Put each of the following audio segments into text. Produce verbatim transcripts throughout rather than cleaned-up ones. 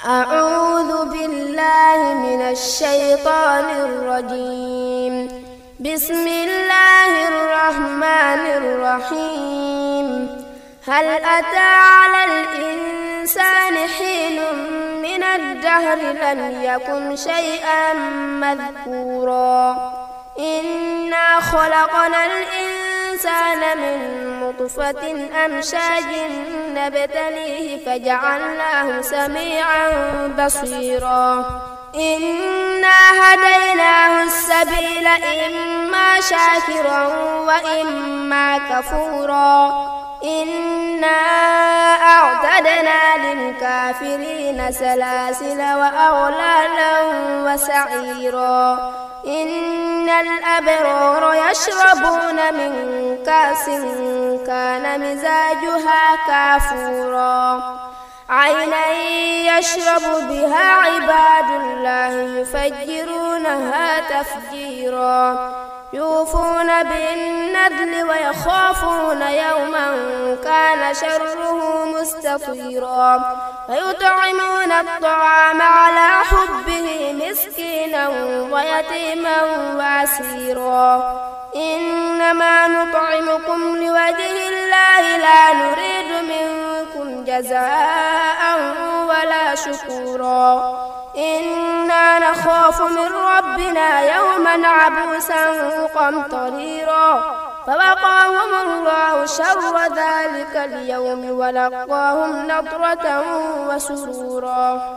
أعوذ بالله من الشيطان الرجيم. بسم الله الرحمن الرحيم. هل أتى على الإنسان حين من الدهر لم يكن شيئا مذكورا إنا خلقنا الإنسان من نطفة أمشاج نبتليه فجعلناه سميعا بصيرا إنا هديناه السبيل إما شاكرا وإما كفورا إنا أعتدنا للكافرين سلاسل وأغلالا وسعيرا إن الأبرار يشربون من كأس كان مزاجها كافورا عينا يشرب بها عباد الله يفجرونها تفجيرا يوفون بالنذر ويخافون يوما كان شره مستطيرا ويطعمون الطعام على حبه مسكينا ويتيما واسيرا إنما نطعمكم لوجه الله لا نريد منكم جزاء ولا شكورا إنا نخاف من ربنا يوما عبوسا قمطريرا فوقاهم الله شر ذلك اليوم ولقاهم نضرة وسرورا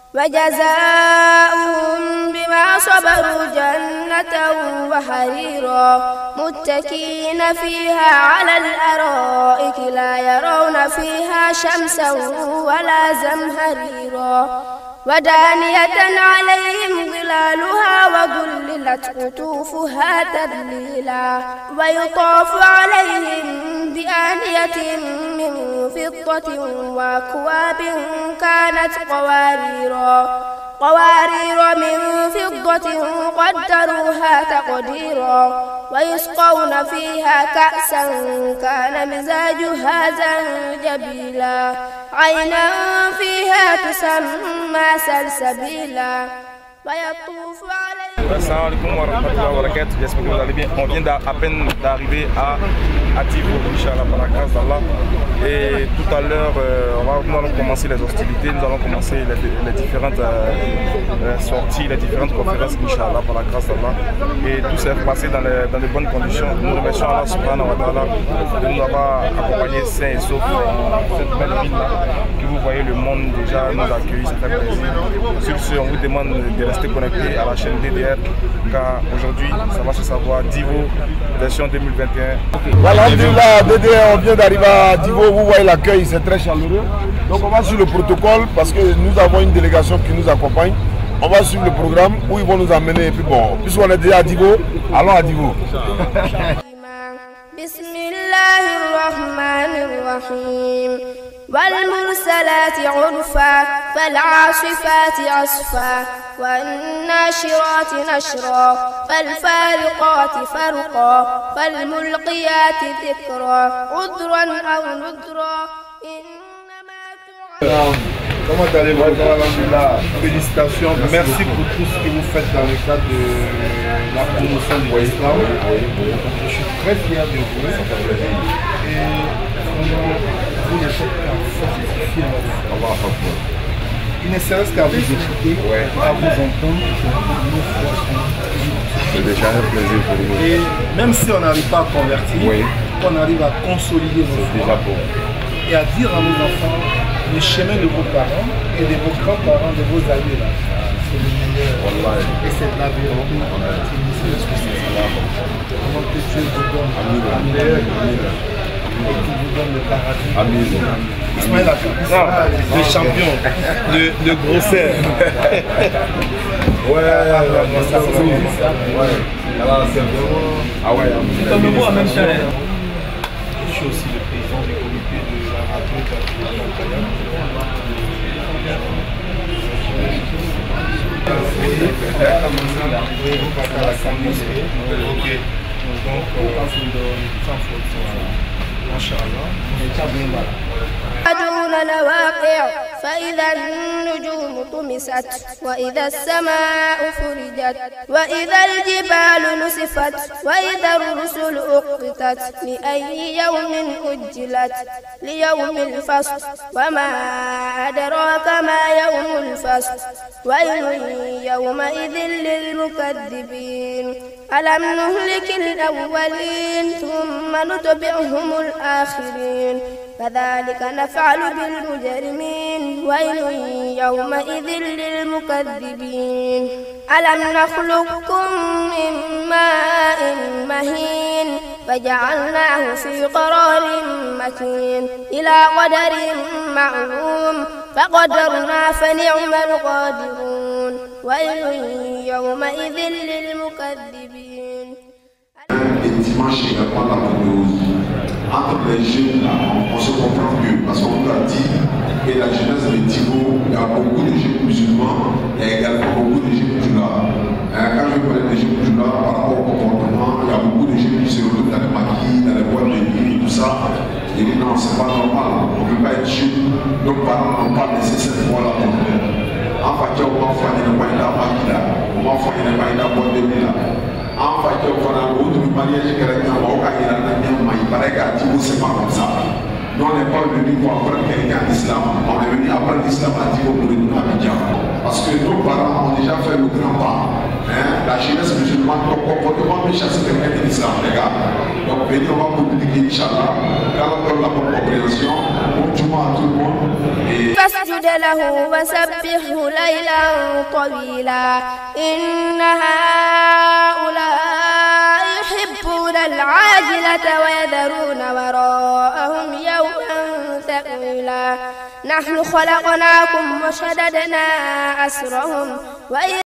وجزاؤهم بما صبروا جنة وحريرا متكئين فيها على الأرائك لا يرون فيها شمسا ولا زمهريرا ودانية عليهم ظلالها وذللت قطوفها تذليلا ويطاف عليهم بآنية من فضة وأكواب كانت قواريرا قوارير من فضة قدروها تقديرا ويسقون فيها كأسا كان مزاجها زنجبيلا عينا فيها تسمى سلسبيلا ويطوف عليهم. Assalamu alaikum wa rahmatullahi wa barakatuh. J'espère que vous allez bien. On vient à peine d'arriver à Ativo, Inch'Allah, par la grâce d'Allah. Et tout à l'heure, euh, nous allons commencer les hostilités, nous allons commencer les, les différentes euh, sorties, les différentes conférences, Inch'Allah, par la grâce d'Allah. Et tout s'est passé dans les, dans les bonnes conditions. Nous remercions Allah subhanahu wa ta'ala de nous avoir accompagnés sains et saufs dans cette belle ville-là. Que vous voyez, le monde déjà nous accueille, ça fait plaisir. Sur ce, on vous demande de rester connectés à la chaîne D D R, car aujourd'hui, ça va se savoir. Divo, version deux mille vingt et un. Voilà, là, D D R, on vient d'arriver à Divo, vous voyez l'accueil, c'est très chaleureux. Donc on va suivre le protocole parce que nous avons une délégation qui nous accompagne. On va suivre le programme où ils vont nous emmener. Et puis bon, puisqu'on est déjà à Divo, allons à Divo. والمرسلات عرفا فالعاصفات عصفا والناشرات نشرا فالفارقات فرقا فالملقيات ذكرا عذرا أو نذرا إنما توعدون. Comment allez-vous? Félicitations, merci pour tout ce que vous faites dans le cadre de la promotion du Islam. Je suis très fier de vous. Et vous ne faites qu'à fortifier notre foi. Il ne serait-ce qu'à vous écouter, à vous entendre, c'est déjà un plaisir pour nous. Et même si on n'arrive pas à convertir, oui, on arrive à consolider nos foi. Déjà bon. Et à dire à nos enfants le chemin de vos parents et de vos grands-parents, de vos amis là. C'est le meilleur. Voilà. Et c'est de la vérité. C'est une spécialité. Comment que Dieu vous donne la meilleure et qui vous donne le paradis. Amen. Ismaël Aka, le champion, le, le grosseur. Ouais, ça c'est ça. Ouais. Alors c'est vraiment. Ah ouais. Comme moi, même ça. Je suis aussi le président du comité de la radio. Ok. Donc, on passe une sans faute. Machallah. دون الواقع فإذا النجوم طمست وإذا السماء فرجت وإذا الجبال نسفت وإذا الرسل أقتت لأي يوم أجلت ليوم الفصل وما أدراك ما يوم الفصل ويل يومئذ للمكذبين ألم نهلك الأولين ثم نتبعهم الآخرين كذلك نفعل بالمجرمين ويل يومئذ للمكذبين ألم نخلقكم من ماء مهين فجعلناه في قرار مكين إلى قدر معلوم فقدرنا فنعم القادرون ويل يومئذ للمكذبين. Entre les jeunes, là, on se comprend mieux parce qu'on nous a dit que la jeunesse de Tigo, il y a beaucoup de jeunes musulmans et également beaucoup de jeunes musulmans. Quand je parlais des jeunes musulmans par rapport au comportement, il y a beaucoup de jeunes qui se retrouvent dans les maquis, dans les boîtes de nuit et tout ça. Et dit non, c'est pas normal, on ne peut pas être jeune. Nos parents n'ont pas laissé cette voie-là pour nous. En fait, on va faire des maquis là, on va faire des maquis là, boîte de nuit là. En fait, on va faire des mariages chrétiens, on va faire des il paraît qu'à Tigo, c'est pas comme ça. Nous, on n'est pas venu pour apprendre quelqu'un l'islam. On est venu apprendre l'islam à Tigo pour nous à Abidjan. Parce que nos parents ont déjà fait le grand pas. Hein? La jeunesse musulmane, ton comportement méchant, c'est quelqu'un de l'islam, les gars. Donc, venez, on va communiquer, Inch'Allah. Quand on donne la bonne compréhension, on joue à tout le monde. Et... فاسجد له وسبحه ليلا طويلا إن هؤلاء يحبون العاجلة ويذرون وراءهم يوما ثقيلا نحن خلقناكم وشددنا أسرهم وإذ...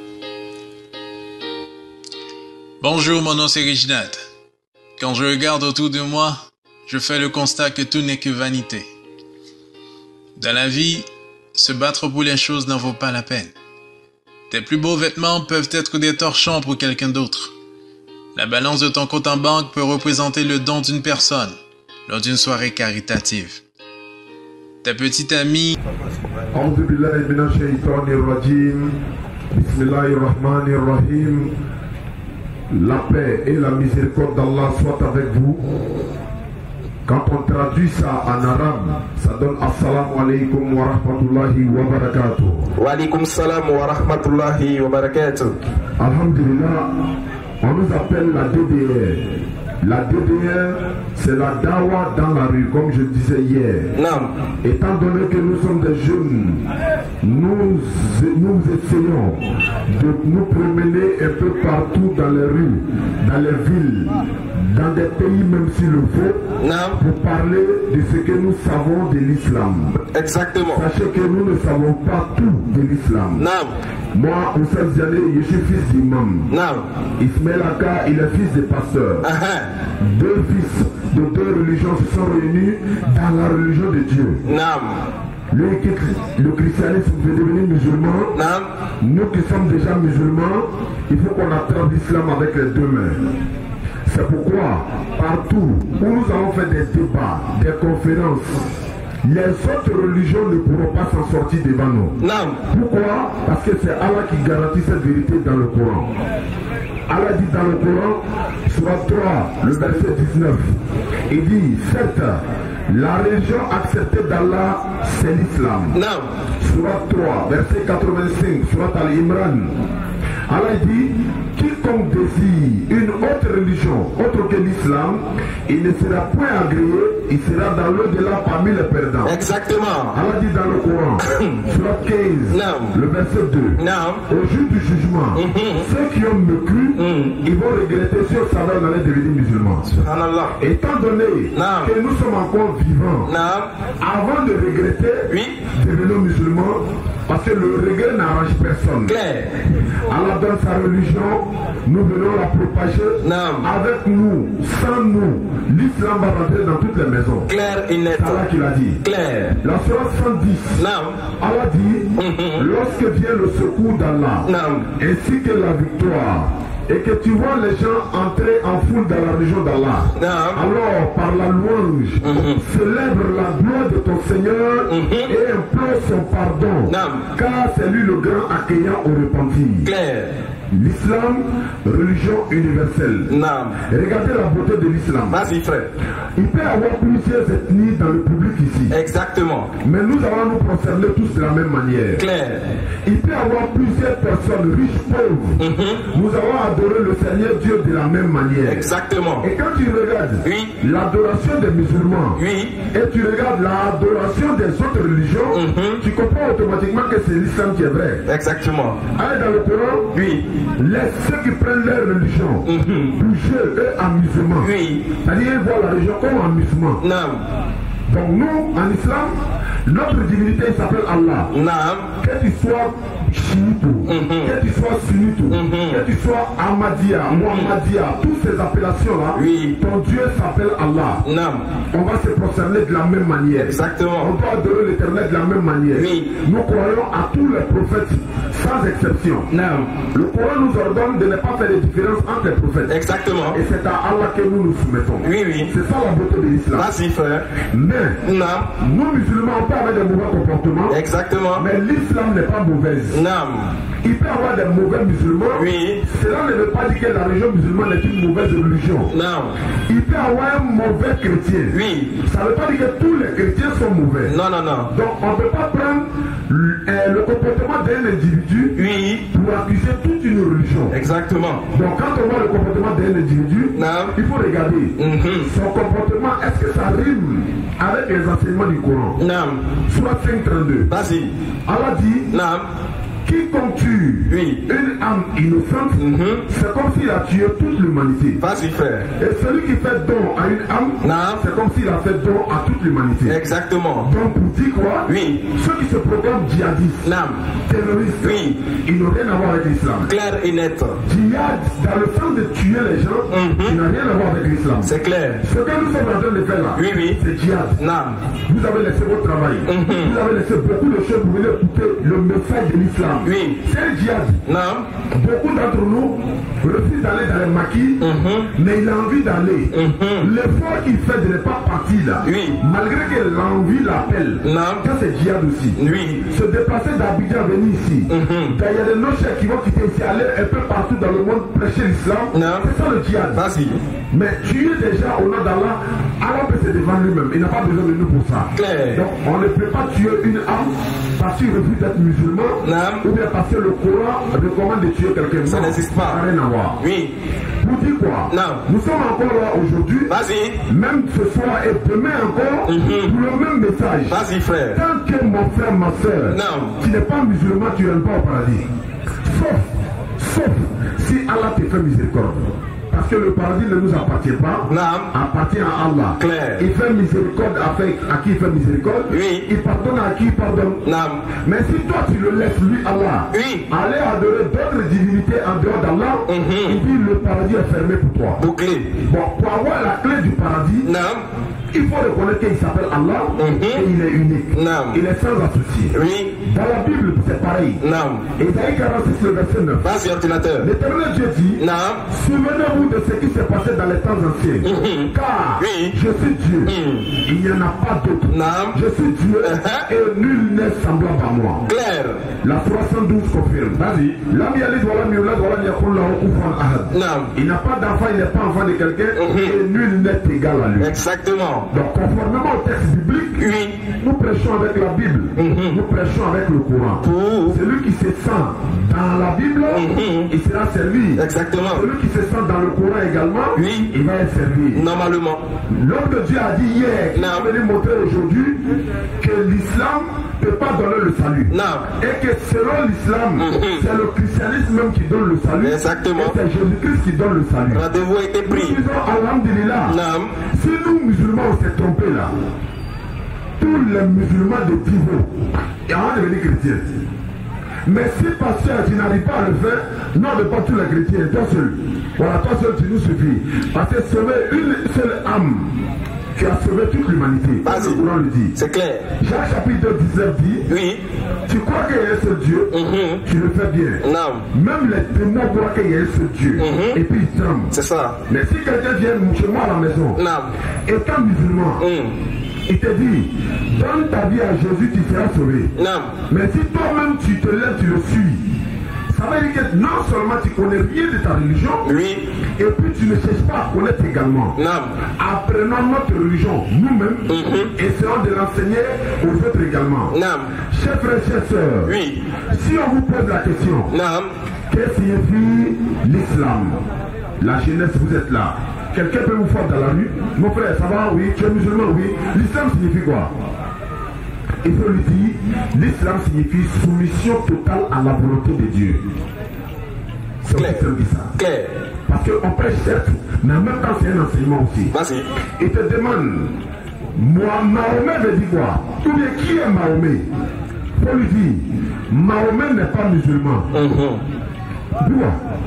Bonjour, mon nom c'est Reginald. Quand je regarde autour de moi, je fais le constat que tout n'est que vanité. Dans la vie, se battre pour les choses n'en vaut pas la peine. Tes plus beaux vêtements peuvent être des torchons pour quelqu'un d'autre. La balance de ton compte en banque peut représenter le don d'une personne lors d'une soirée caritative. Ta petite amie... La paix et la miséricorde d'Allah soient avec vous. Quand on traduit ça en arabe, ça donne Assalamu alaikum wa rahmatullahi wa barakatuh. Wa alaikum salam wa rahmatullahi wa barakatuh. Alhamdulillah, on nous appelle la D D R. La D D R, c'est la dawa dans la rue, comme je disais hier. Non. Étant donné que nous sommes des jeunes, nous, nous essayons de nous promener un peu partout dans les rues, dans les villes, dans des pays même s'il le faut, non, pour parler de ce que nous savons de l'islam. Exactement. Sachez que nous ne savons pas tout de l'islam. Non. Moi, Oussef Diané, je suis fils d'imam. Non. Ismaël Aka, il est fils de pasteur. Uh-huh. Deux fils de deux religions se sont réunis dans la religion de Dieu. Non. Lui qui le christianisme veut devenir musulman. Non. Nous qui sommes déjà musulmans, il faut qu'on attrape l'islam avec les deux mains. C'est pourquoi, partout où nous avons fait des débats, des conférences, les autres religions ne pourront pas s'en sortir devant nous. Non. Pourquoi? Parce que c'est Allah qui garantit cette vérité dans le Coran. Allah dit dans le Coran, Sourate trois, le verset dix-neuf, il dit, certes, la religion acceptée d'Allah, c'est l'islam. Non. Sourate trois, verset quatre-vingt-cinq, Sourate Al-Imran. Allah dit, quiconque désire une autre religion, autre que l'islam, il ne sera point agréé, il sera dans l'au-delà parmi les perdants. Exactement. Allah dit dans le Coran, Sourate quinze, non, le verset deux, non, au jour du jugement, mm-hmm, ceux qui ont mécru, mm, ils vont regretter si au savait on allait devenir musulmans. Subhanallah. Étant donné non, que nous sommes encore vivants, non, avant de regretter, oui, devenir musulmans, parce que le regret n'arrange personne. Claire. Allah donne sa religion, nous venons la propager. Non. Avec nous, sans nous, l'islam va rentrer dans toutes les maisons. Claire et net. C'est Allah qui l'a dit. Claire. La sourate cent dix. Non. Allah dit, mm-hmm, lorsque vient le secours d'Allah, non, ainsi que la victoire, et que tu vois les gens entrer en foule dans la religion d'Allah, alors par la louange, mm-hmm. célèbre la gloire de ton Seigneur mm-hmm. et implore son pardon, car c'est lui le grand accueillant au repentir. Claire. L'islam, religion universelle. Non. Regardez la beauté de l'islam. Vas-y, frère. Il peut y avoir plusieurs ethnies dans le public ici. Exactement. Mais nous allons nous concerner tous de la même manière. Claire. Il peut y avoir plusieurs personnes riches, pauvres. Mm-hmm. Nous allons adorer le Seigneur Dieu de la même manière. Exactement. Et quand tu regardes oui. l'adoration des musulmans oui. et tu regardes l'adoration des autres religions, mm-hmm. tu comprends automatiquement que c'est l'islam qui est vrai. Exactement. Allez dans le Coran. Oui. Laisse ceux qui prennent leur religion mm-hmm. bouger eux amusement. Oui. C'est-à-dire ils voient la religion comme amusement. Non. Donc nous, en islam, notre divinité s'appelle Allah. Non. Que tu sois chiite, mm-hmm. que tu sois sunnite, mm-hmm. que tu sois Ahmadiyya, Muhammadiyya, toutes ces appellations-là, oui. ton Dieu s'appelle Allah. Non. On va se prosterner de la même manière. Exactement. On doit adorer l'Éternel de la même manière. Oui. Nous croyons à tous les prophètes, sans exception. Non. Le Coran nous ordonne de ne pas faire de différence entre les prophètes. Exactement. Et c'est à Allah que nous nous soumettons. Oui, oui. C'est ça la beauté de l'islam. Vas-y, frère. Mais, non. nous musulmans, on peut avoir des mauvais comportements. Exactement. Mais l'islam n'est pas mauvaise. Non. Il peut y avoir des mauvais musulmans. Oui. Cela ne veut pas dire que la religion musulmane est une mauvaise religion. Non. Il peut y avoir un mauvais chrétien. Oui. Ça ne veut pas dire que tous les chrétiens sont mauvais. Non, non, non. Donc on ne peut pas prendre le, euh, le comportement d'un individu oui. pour accuser toute une religion. Exactement. Donc quand on voit le comportement d'un individu, non. il faut regarder mm-hmm. son comportement, est-ce que ça rime avec les enseignements du Coran? Non. Surat cinq trente-deux. Vas-y. Allah dit non. Quiconque tue oui. une âme innocente, mm-hmm. c'est comme s'il a tué toute l'humanité. Vas-y, frère. Et celui qui fait don à une âme, non. c'est comme s'il a fait don à toute l'humanité. Exactement. Donc pour dire quoi? Oui. Ceux qui se proclament djihadistes, non. terroristes, oui. ils n'ont rien à voir avec l'islam. Clair et net. Djihad, dans le sens de tuer les gens, mm-hmm. il n'a rien à voir avec l'islam. C'est clair. Ce que nous sommes en train de faire là, oui, oui. c'est djihad. Non. Vous avez laissé votre travail. Mm-hmm. Vous avez laissé beaucoup de choses pour venir écouter le message de l'islam. Oui. C'est djihad. Non. Beaucoup d'entre nous refusent d'aller dans les maquis, mm-hmm. mais il a envie d'aller. Mm-hmm. L'effort qu'il fait de ne pas partir là, oui. malgré que l'envie l'appelle, non. ça c'est djihad aussi. Oui. Se déplacer d'Abidjan venir ici. Mm-hmm. Il y a des noches qui vont quitter ici, aller un peu partout dans le monde prêcher l'islam. C'est ça le djihad. Vas-y. Mais tuer déjà au nom d'Allah, Allah peut se défendre lui-même. Il n'a pas besoin de nous pour ça. Claire. Donc on ne peut pas tuer une âme parce qu'il refuse d'être musulman, non. ou bien parce que le Coran recommande de tuer quelqu'un. Ça n'existe pas. Ça n'a rien à voir. Oui. Pour dire quoi? Non. Nous sommes encore là aujourd'hui. Vas-y. Même ce soir et demain encore, mm-hmm. pour le même message. Vas-y, frère. Tant que mon frère, ma soeur, non. tu n'es pas musulman, tu n'entres pas au paradis. Sauf, sauf si Allah te fait miséricorde. Parce que le paradis ne nous appartient pas, non. appartient à Allah. Claire. Il fait miséricorde avec à qui il fait miséricorde, oui. il pardonne à qui il pardonne. Non. Mais si toi tu le laisses lui, Allah, oui. aller adorer d'autres divinités en dehors d'Allah, mm-hmm. il dit le paradis est fermé pour toi. Bouclé. Bon, pour avoir la clé du paradis, non. il faut reconnaître qu'il s'appelle Allah mm-hmm. et il est unique. Non. Il est sans associé. Oui. Dans la Bible, c'est pareil. Non. Isaïe quarante-six, le verset neuf. Vas-y, ordinateur. L'Éternel Dieu dit, non. souvenez-vous de ce qui s'est passé dans les temps anciens. Mm-hmm. Car oui. je suis Dieu. Mm. Il n'y en a pas d'autre. Non. Je suis Dieu uh-huh. et nul n'est semblable à moi. Claire. La trois cent douze confirme. Vas-y. Non. Il n'a pas d'enfant, il n'est pas enfant de quelqu'un mm-hmm. et nul n'est égal à lui. Exactement. Donc conformément au texte biblique, oui. nous prêchons avec la Bible, mm-hmm. nous prêchons avec le Coran. Mmh. Celui qui se sent dans la Bible, mm-hmm. il sera servi. Exactement. Celui qui se sent dans le Coran également, oui. il va être servi. Normalement. L'homme de Dieu a dit hier, il a venu montrer aujourd'hui que l'islam ne peut pas donner le salut. Non. Et que selon l'islam, mm-hmm. c'est le christianisme même qui donne le salut. Exactement. Et c'est Jésus-Christ qui donne le salut. Rendez-vous a été pris. Nous disons Alhamdulillah. Non. Si nous musulmans on s'est trompés là, tous les musulmans de pivot, et on va devenir chrétiens. Mais si pasteur tu n'arrives pas à le faire, non mais pas tous les chrétiens, toi seul. Voilà, toi seul tu nous suffis. Parce que sauver une seule âme, tu as sauvé toute l'humanité. Vas-y. Le Coran le dit. C'est clair. Jacques chapitre deux, dix-neuf dit, Oui. tu crois qu'il y a un seul Dieu, Mhm. tu le fais bien. Non. Même les démons croient qu'il y a un seul Dieu. Mhm. Et puis ils tremblent. C'est ça. Mais si quelqu'un vient chez moi à la maison, Non. étant musulman, Mhm. il te dit, donne ta vie à Jésus, tu seras sauvé. Non. Mais si toi-même tu te lèves, tu le suis, ça veut dire que non seulement tu connais rien de ta religion, Oui. et puis tu ne cherches pas à connaître également. Non. Apprenons notre religion nous-mêmes, Mhm. essayons de l'enseigner aux autres également. Non. Chers frères, chers sœurs, Oui. si on vous pose la question, Non. que signifie l'islam? La jeunesse, vous êtes là. Quelqu'un peut vous faire dans la rue? Mon frère, ça va? Oui. Tu es musulman? Oui. L'islam signifie quoi? Il faut lui dire, l'islam signifie soumission totale à la volonté de Dieu. C'est Clair. aussi simple que ça. Clair. Parce qu'on prêche certes, mais en même temps c'est un enseignement aussi. Vas-y. Il te demande, moi, Mahomet veut dire quoi? Ou bien qui est Mahomet? Il faut lui dire, Mahomet n'est pas musulman. Mhm. D'où?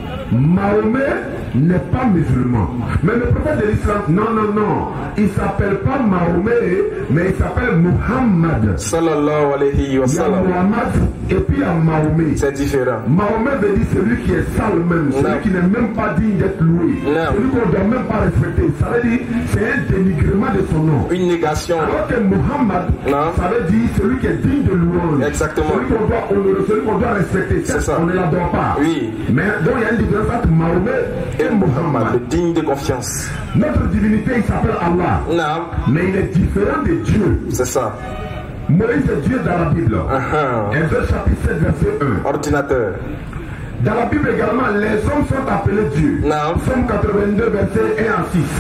Mahomet n'est pas musulman. Mais le prophète de l'islam, non, non, non. Il ne s'appelle pas Mahomet, mais il s'appelle Muhammad. Sallallahu alayhi wa Il y a sallam. Muhammad et puis il y a Mahomet. C'est différent. Mahomet veut dire celui qui est sale même, celui Non. qui n'est même pas digne d'être loué, Non. celui qu'on ne doit même pas respecter. Ça veut dire c'est un dénigrement de son nom. Une négation. Alors que Muhammad, Non. ça veut dire celui qui est digne de louange. Exactement. Celui qu'on doit honorer, celui qu'on doit respecter. C'est ça. On ne l'adore pas. Oui. Mais donc il y a une différence entre Mahomet et Et Muhammad, Muhammad. le digne de confiance. Notre divinité, il s'appelle Allah. Non. Mais il est différent de Dieu. C'est ça. Moïse est Dieu dans la Bible. Uh-huh. Exode chapitre sept, verset un. Ordinateur. Dans la Bible également, les hommes sont appelés Dieu. Non. Somme quatre-vingt-deux, verset un à six.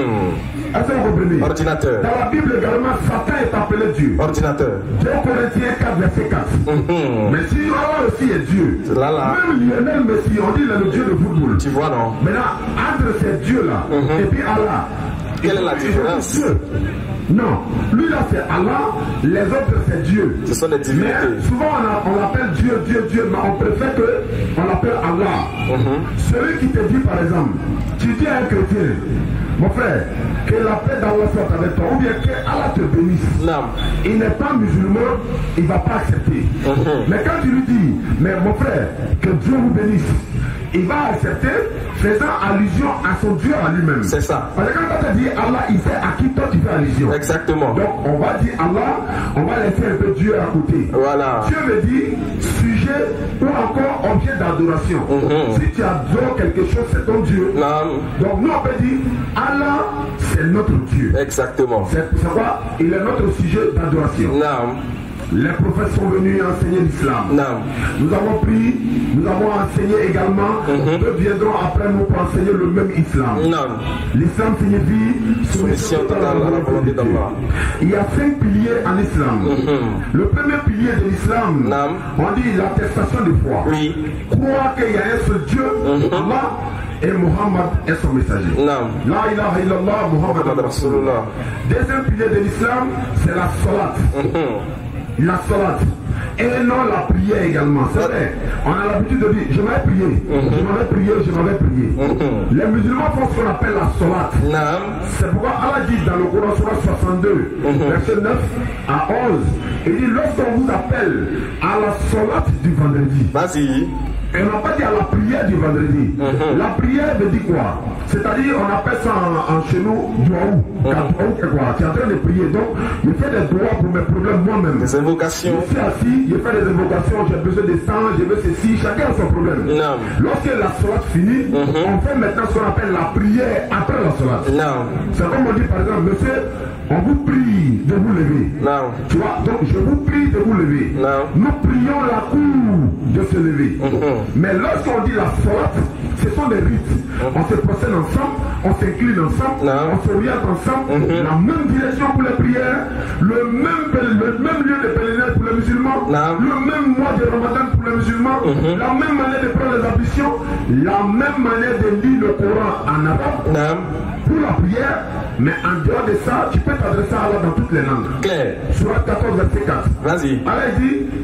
Mhm. Est-ce que vous comprenez? Ordinateur. Dans la Bible également, Satan est appelé Dieu. Ordinateur. deux Corinthiens quatre, verset quatre. Mhm. Mais si Allah aussi est Dieu, C'est là, là. même Lionel Messi, on dit il est le Dieu de football. Tu vois, non? Maintenant, entre ces dieux-là Mhm. et puis Allah, Quelle est la ils sont différence? Dieu. Non, lui là c'est Allah, les autres c'est Dieu. Ce sont des divinités. Mais souvent on, a- on l'appelle Dieu, Dieu, Dieu, mais on préfère que on l'appelle Allah. Mhm. Celui qui te dit par exemple, tu dis à un chrétien, mon frère, que la paix d'Allah soit avec toi, ou bien que Allah te bénisse. Non. Il n'est pas musulman, il ne va pas accepter. Mhm. Mais quand tu lui dis, mais mon frère, que Dieu vous bénisse, il va accepter, faisant allusion à son Dieu à lui-même. C'est ça. Parce que quand on te dit Allah, il sait à qui toi tu fais allusion. Exactement. Donc on va dire Allah, on va laisser un peu Dieu à côté. Voilà. Dieu veut dire sujet ou encore objet d'adoration. Mhm. Si tu adores quelque chose, c'est ton Dieu. Non. Donc nous on peut dire Allah, c'est notre Dieu. Exactement. C'est c'est quoi? Il est notre sujet d'adoration. Non. Les prophètes sont venus enseigner l'islam. Non. Nous avons pris, nous avons enseigné également. Mhm. Eux viendront après nous pour enseigner le même islam. Non. L'islam signifie Soumission totale à la volonté de Dieu. d'Allah. Il y a cinq piliers en islam. Mhm. Le premier pilier de l'islam, Non. on dit l'attestation de foi. Oui. Croire qu'il y a un seul Dieu, Mhm. Allah, et Muhammad est son messager. Non. La ilaha illallah, Muhammad Muhammad Rasulullah. Deuxième pilier de l'islam, c'est la salat. Mhm. La salat. Et non la prière également. C'est vrai. On a l'habitude de dire, je m'avais prié, je m'avais prié, je m'avais prié. Mhm. Les musulmans font ce qu'on appelle la salat. Non. C'est pourquoi Allah dit dans le Coran Surah soixante-deux, Mhm. verset neuf à onze, il dit lorsqu'on vous appelle à la salat du vendredi, Vas-y. et on n'a pas dit à la prière du vendredi. Mhm. La prière veut dire quoi? C'est-à-dire, on appelle ça en, en chez nous, doaou. Doaou, c'est quoi? Tu es en train de prier. Donc, je fais des doigts pour mes problèmes moi-même. Des invocations. Je suis assis, je fais des invocations, j'ai besoin de sang, je veux ceci, chacun a son problème. Non. Lorsque la salat finit, Mhm. on fait maintenant ce qu'on appelle la prière après la salat. Non. C'est comme on dit par exemple, monsieur, on vous prie de vous lever. Non. Tu vois, donc je vous prie de vous lever. Non. Nous prions la cour de se lever. Mhm. Mais lorsqu'on dit la salat, ce sont des rites. On se procède ensemble, on s'incline ensemble, Non. on s'oriente ensemble, Mhm. la même direction pour les prières, le même, pel- le même lieu de pèlerinage pour les musulmans, Non. le même mois de Ramadan pour les musulmans, Mhm. la même manière de prendre les ambitions, la même manière de lire le Coran en arabe Non. pour la prière, mais en dehors de ça, tu peux t'adresser à Allah dans toutes les langues. Clair. Surat quatorze, verset quatre. Vas-y. Allah dit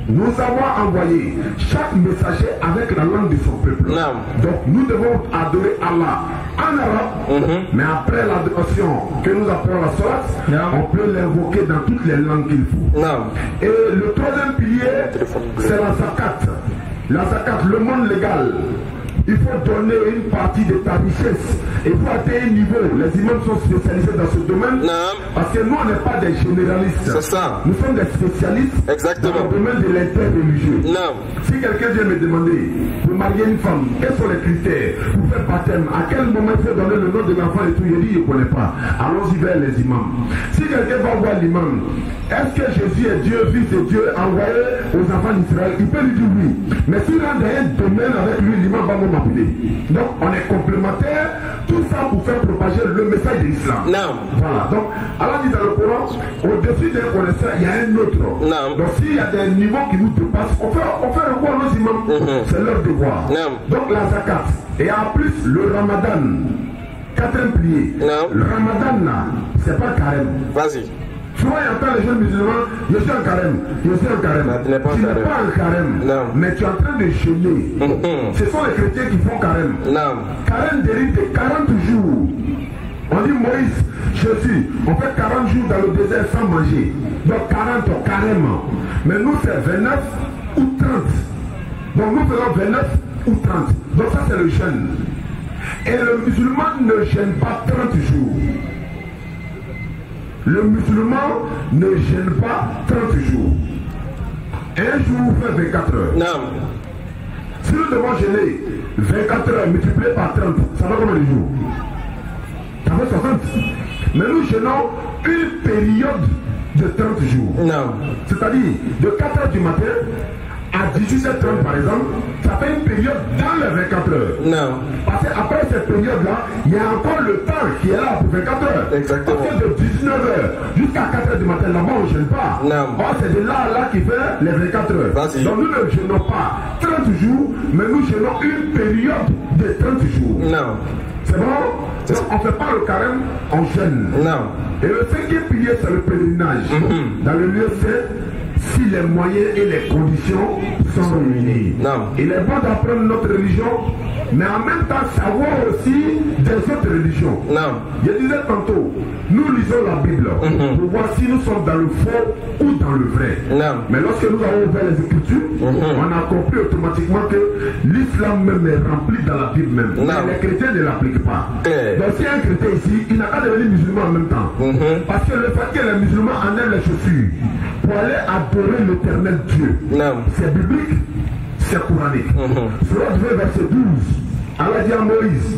nous avons envoyé chaque messager avec la langue de son peuple. Naam. Donc nous devons adorer Allah en arabe, Mhm. mais après l'adoration que nous appelons la sourate, Naam. on peut l'invoquer dans toutes les langues qu'il faut. Naam. Et le troisième pilier, Téléphone. c'est la zakat. La zakat, le monde légal. Il faut donner une partie de ta richesse. Et pour atteindre un niveau, les imams sont spécialisés dans ce domaine. Naam. Parce que nous, on n'est pas des généralistes. C'est ça. Nous sommes des spécialistes Exactement. dans le domaine de l'interreligieux. Naam. Si quelqu'un vient me demander, pour marier une femme, quels sont les critères pour faire baptême, à quel moment il faut donner le nom de l'enfant et tout, je dis, je ne connais pas. Allons-y vers les imams. Si quelqu'un va voir l'imam, est-ce que Jésus est Dieu, fils de Dieu, envoyé aux enfants d'Israël? Il peut lui dire oui. Mais s'il rentre dans un domaine avec lui, l'imam va m'appeler. Donc, on est complémentaires, tout ça pour faire propager le message de l'islam. Naam. Voilà. Donc, Allah dit dans le Coran, au-dessus d'un connaisseur, il y a un autre. Naam. Donc, s'il y a des niveaux qui nous dépassent, on fait, on fait recours à nos imams. Mhm. C'est leur devoir. Naam. Donc, la zakat. Et en plus, le ramadan. Quatrième pilier. Naam. Le ramadan, là, c'est pas carême. Vas-y. Souvent, il y a les jeunes musulmans, je suis en carême, je suis en carême. Mais tu n'es pas en tu n'es carême. pas en carême, Non. mais tu es en train de jeûner. Mhm. Ce sont les chrétiens qui font carême. Naam. Carême dérive de quarante jours. On dit Moïse, Jésus, on fait quarante jours dans le désert sans manger. Donc quarante carrément. Mais nous, c'est vingt-neuf ou trente. Donc nous faisons vingt-neuf ou trente. Donc ça, c'est le jeûne. Et le musulman ne jeûne pas trente jours. Le musulman ne gêne pas trente jours. Un jour fait vingt-quatre heures. Naam. Si nous devons gêner vingt-quatre heures multiplié par trente, ça va combien de jours? Ça fait soixante. Mais nous gênons une période de trente jours. Naam. C'est-à-dire de quatre heures du matin à dix-huit heures trente par exemple, ça fait une période dans les vingt-quatre heures. Naam. Parce qu'après cette période-là, il y a encore le temps qui est là pour vingt-quatre heures. Exactement. Parce que de dix-neuf heures jusqu'à quatre heures du matin, là-bas, on ne gêne pas. Non. Or, c'est de là à là qui fait les vingt-quatre heures. Vas-y. Donc, nous ne gênons pas trente jours, mais nous gênons une période de trente jours. Non. C'est bon? Donc, on ne fait pas le carême, on gêne. Non. Et le cinquième pilier, c'est le pèlerinage. Mhm. Dans le lieu saint, si les moyens et les conditions sont réunis. Non. Il est bon d'apprendre notre religion, mais en même temps savoir aussi des autres religions. Non. Je disais tantôt, nous lisons la Bible Mhm. pour voir si nous sommes dans le faux ou dans le vrai. Non. Mais lorsque nous avons ouvert les Écritures, Mhm. on a compris automatiquement que l'islam même est rempli dans la Bible même. Non. Mais les chrétiens ne l'appliquent pas. Claire. Donc si un chrétien ici, il n'a qu'à devenir musulman en même temps. Mhm. Parce que le fait que les musulmans enlèvent les chaussures pour aller adorer l'éternel Dieu, Non. c'est biblique, c'est coranique. Mhm. Surat vingt, verset douze, Allah dit à Moïse,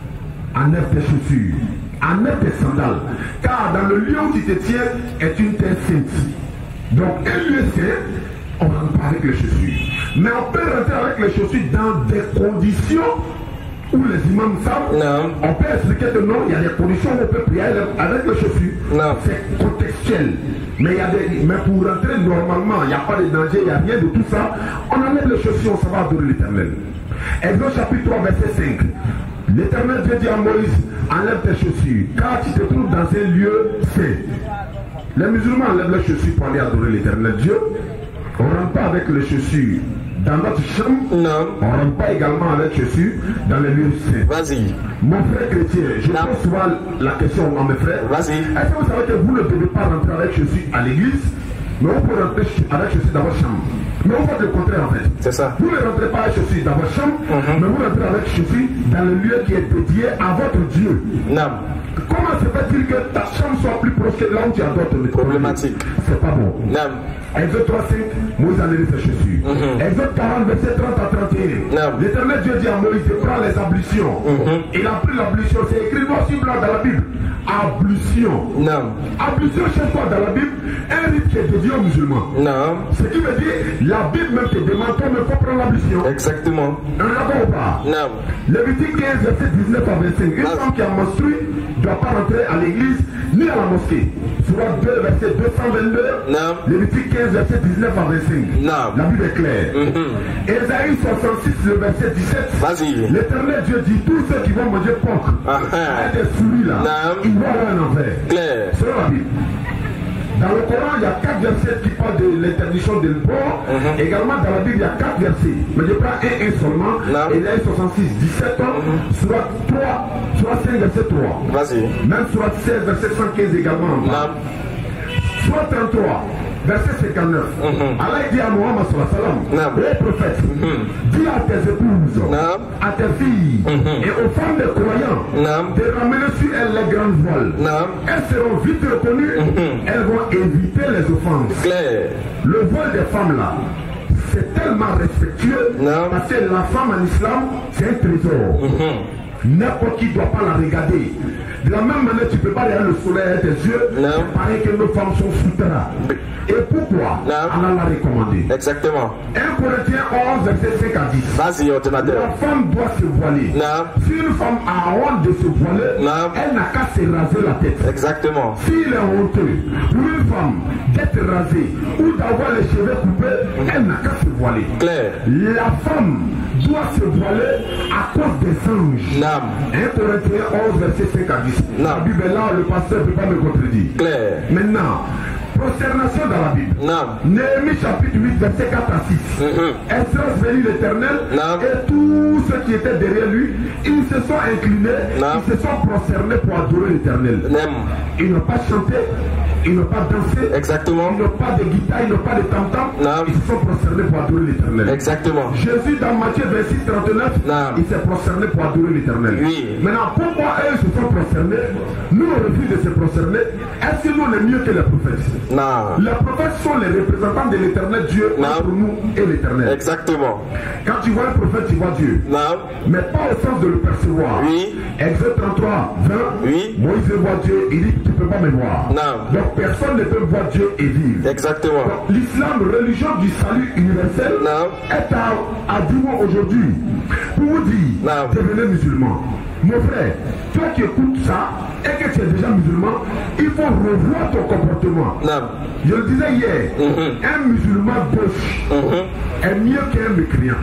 enlève tes chaussures, enlève tes sandales, car dans le lieu où tu te tiens est une terre sainte. Donc un lieu saint, on rentre pas avec les chaussures. Mais on peut rentrer avec les chaussures dans des conditions où les imams savent. Non. On peut expliquer que non, il y a des conditions où on peut prier avec les chaussures. Non. C'est contextuel. Mais, il y a des, mais pour rentrer normalement, il n'y a pas de danger, il n'y a rien de tout ça. On enlève les chaussures, on s'en va adorer l'éternel. Exode chapitre trois, verset cinq. L'éternel Dieu dit à Moïse, enlève tes chaussures, car tu te trouves dans un lieu saint. Les musulmans enlèvent les chaussures pour aller adorer l'éternel Dieu. On ne rentre pas avec les chaussures dans notre chambre. Non. On ne rentre pas également avec les chaussures dans les lieux saints. Vas-y. Mon frère chrétien, je Non. pose souvent la question à mes frères. Vas-y. Est-ce que vous savez que vous ne devez pas rentrer avec chaussures à l'église, mais vous pouvez rentrer avec chaussures dans votre chambre. Mais vous faites le contraire en fait. C'est ça. Vous ne rentrez pas avec chaussures dans votre chambre, Mhm. mais vous rentrez avec chaussures dans le lieu qui est dédié à votre Dieu. Non. Comment se fait-il que ta chambre soit plus proche que là où tu adores ton éternel? Problématique. C'est pas bon. Non. Exode trois, cinq, Moïse a levé ses chaussures. Mhm. Exode quarante, verset trente à trente et un. Non. L'éternel Dieu dit à Moïse de prendre les ablutions. Mhm. Il a pris l'ablution, c'est écrit noir sur blanc dans la Bible. Ablution. Non. Ablution, cherche pas dans la Bible, un rite qui est dédié aux musulmans. Non. Ce qui veut dire, la Bible même te demande, toi, mais faut prendre l'ablution. Exactement. On est d'accord ou pas? Non. Lévitique quinze, verset dix-neuf à vingt-cinq. Une Ah. femme qui a menstrué ne doit pas rentrer à l'église ni à la mosquée. Surat deux, verset deux cent vingt-deux. Non. Lévitique quinze, verset dix-neuf à vingt-cinq. Non. La Bible est claire. Mhm. Ésaïe soixante-six, le verset dix-sept. Vas-y. L'éternel Dieu dit, tous ceux qui vont manger porc, Ah, ah. avec des souris là, Non. ils vont aller en enfer. Claire. Selon la Bible. Dans le Coran, il y a quatre versets qui parlent de l'interdiction de l'or. Mm-hmm. Également, dans la Bible, il y a quatre versets. Mais je prends un, un seulement. Non. Et là, soixante-six, dix-sept ans. Mm-hmm. Surat trois, Surat cinq, verset trois. Vas-y. Même Surat seize, verset cent quinze également. Non. Surat trente-trois. Verset cinquante-neuf. Mm-hmm. Allah dit à Mohammed sallallahu alayhi wa sallam, ô prophète, mm-hmm. dis à tes épouses, mm-hmm. à tes filles mm-hmm. et aux femmes des croyants mm-hmm. de ramener sur elles les grandes voiles. Mm-hmm. Elles seront vite reconnues, mm-hmm. elles vont éviter les offenses. Claire. Le voile des femmes là, c'est tellement respectueux mm-hmm. parce que la femme en islam, c'est un trésor. Mm-hmm. N'importe qui ne doit pas la regarder. De la même manière, tu ne peux pas regarder le soleil avec tes yeux. Non. C'est pareil que nos femmes sont souterraines. Et pourquoi? Non. Allah l'a recommandé. Exactement. un Corinthiens onze, verset cinq à dix. Vas-y, ordinateur. La femme doit se voiler. Non. Si une femme a honte de se voiler, non. Elle n'a qu'à se raser la tête. Exactement. S'il est honteux pour une femme d'être rasée ou d'avoir les cheveux coupés, mmh. elle n'a qu'à se voiler. Claire. La femme doit se voiler à cause des anges. Non. un Corinthiens onze, verset cinq à dix. Non. La Bible est là, le pasteur ne peut pas me contredire. Claire. Maintenant, prosternation dans la Bible. Non. Néhémie chapitre huit, verset quatre à six. Mm-hmm. Esdras bénit l'Éternel et tous ceux qui étaient derrière lui, ils se sont inclinés, non. Ils se sont prosternés pour adorer l'Éternel. Ils n'ont pas chanté, ils n'ont pas dansé. Exactement. Ils n'ont pas de guitare, ils n'ont pas de tam-tam. Ils se sont prosternés pour adorer l'Éternel. Exactement. Jésus dans Matthieu vingt-six, trente-neuf, non. Il s'est prosterné pour adorer l'Éternel. Oui. Maintenant, pourquoi eux se sont prosternés? Nous, on refuse de se prosterner. Est-ce que nous, on est mieux que les prophètes? Non. Les prophètes sont les représentants de l'éternel Dieu entre nous et l'éternel. Exactement. Quand tu vois un prophète, tu vois Dieu. Non. Mais pas au sens de le percevoir. Oui. Exode trente-trois, vingt. Oui. Moïse voit Dieu, il dit tu ne peux pas me voir. Non. Donc personne ne peut voir Dieu et vivre. Exactement. Donc l'islam, religion du salut universel, non. Est à, à Divo aujourd'hui. Pour vous dire, non. Devenez musulman. Mon frère, toi qui écoutes ça et que tu es déjà musulman, il faut revoir ton comportement. Non. Je le disais hier, mm-hmm. un musulman gauche mm-hmm. est mieux qu'un mécréant.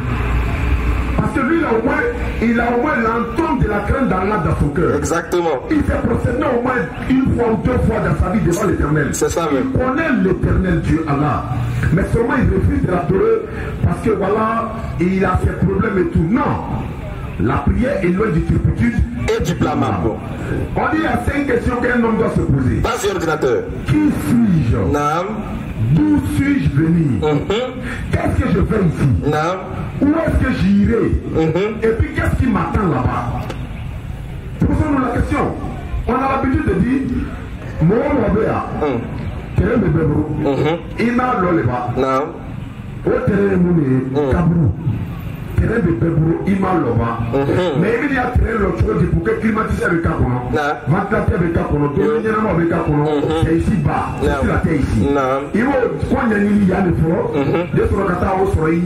Parce que lui, il a au moins, il a au moins l'entente de la crainte d'Allah dans son cœur. Exactement. Il s'est procédé au moins une fois ou deux fois dans sa vie devant l'éternel. C'est ça même. Il connaît l'éternel Dieu Allah. Mais seulement il refuse de l'adorer parce que voilà, il a ses problèmes et tout. Non. La prière est loin du turpitude et du blâmable. On dit il y a cinq questions qu'un homme doit se poser. Vas-y, ordinateur. Qui suis-je? Non. D'où suis-je venu? Mm-hmm. Qu'est-ce que je fais ici? Non. Où est-ce que j'irai? Mm-hmm. Et puis qu'est-ce qui m'attend là-bas? Posons-nous la question. On a l'habitude de dire mon Robert, quel est le bébé? Il m'a l'oleba. Non. Au terrain, mon Kabrou. Terrain de Bébro, il m'a l'oba. Mais il y a terrain l'autre chose pour que climatiser avec un conon, ventilateur avec un conon, dominer avec un conon, c'est ici bas, c'est la terre ici. Il faut qu'on y ait une liane fort, de ce qu'on a au soleil,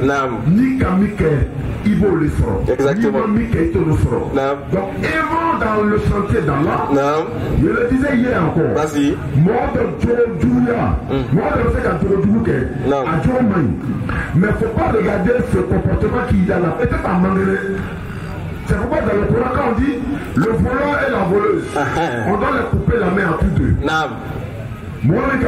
ni kamike, il faut le sort. Exactement. Ni kamike, il faut le sort. Donc, évent dans le chantier d'Allah, je le disais hier encore. Vas-y. Moi de Djoudjouya, moi de ce qu'à Djoudjouya, à Djoudjouya. Mais il ne faut pas regarder ce comportement qu'il y a là, peut-être à Mangere. C'est pourquoi dans le Coran, quand on dit le voleur et la voleuse, on doit les couper la main à tous deux. Moi, mais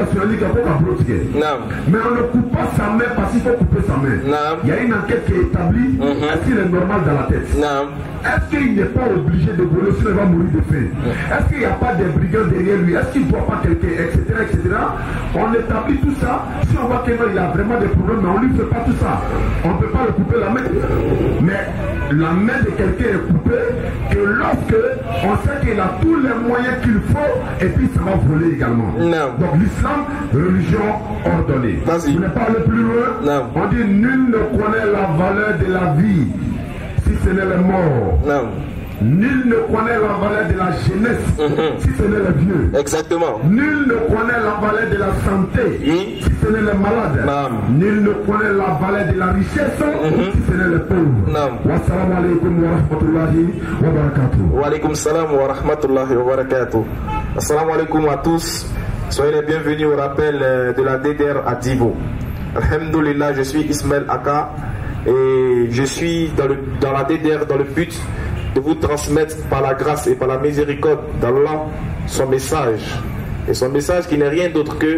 on ne coupe pas sa main parce qu'il faut couper sa main. Il y a une enquête qui est établie. Mm-hmm. Est-ce qu'il est normal dans la tête? Est-ce qu'il n'est pas obligé de voler sinon il va mourir de faim? Est-ce qu'il n'y a pas des brigands derrière lui? Est-ce qu'il ne doit pas quelqu'un, et cetera, et cetera. On établit tout ça. Si on voit qu'il a vraiment des problèmes, mais on ne lui fait pas tout ça. On ne peut pas le couper la main. Mais la main de quelqu'un est coupée que lorsque on sait qu'il a tous les moyens qu'il faut et puis ça va voler également. Non. Donc l'islam, religion ordonnée. Vous ne parlez plus loin. Non. On dit nul ne connaît la valeur de la vie si ce n'est le mort. Non. Nul ne connaît la valeur de la jeunesse mm-hmm. si ce n'est le vieux. Exactement. Nul ne connaît la valeur de la santé mm. si ce n'est le malade. Non. Nul ne connaît la valeur de la richesse mm-hmm. si ce n'est le pauvre. Non. Wassalamu alaikum wa rahmatullahi wa barakatuh. Wa alaikum salam wa rahmatullahi wa barakatuh. Assalamu alaikum à tous. Soyez les bienvenus au rappel de la D D R à Divo. Alhamdulillah, je suis Ismaël Aka et je suis dans, le, dans la D D R dans le but de vous transmettre par la grâce et par la miséricorde d'Allah son message. Et son message qui n'est rien d'autre que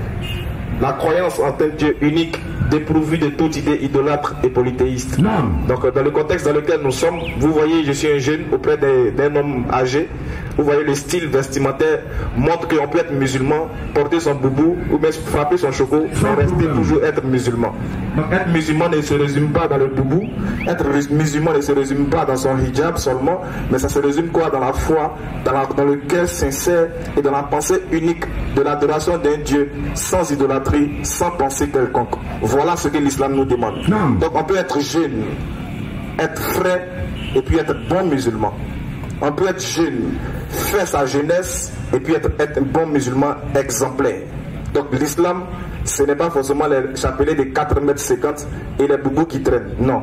la croyance en un Dieu unique, dépourvu de toute idée idolâtre et polythéiste. Non. Donc dans le contexte dans lequel nous sommes, vous voyez, je suis un jeune auprès d'un homme âgé. Vous voyez, le style vestimentaire montre qu'on peut être musulman, porter son boubou ou même frapper son choco, mais rester toujours être musulman. Donc être musulman ne se résume pas dans le boubou, être musulman ne se résume pas dans son hijab seulement, mais ça se résume quoi? Dans la foi, dans, la, dans le cœur sincère et dans la pensée unique de l'adoration d'un Dieu, sans idolâtrie, sans pensée quelconque. Voilà ce que l'islam nous demande. Non. Donc on peut être jeune, être frais et puis être bon musulman. On peut être jeune, faire sa jeunesse et puis être, être un bon musulman exemplaire. Donc l'islam, ce n'est pas forcément les chapelets de quatre mètres cinquante et les boubous qui traînent. Non.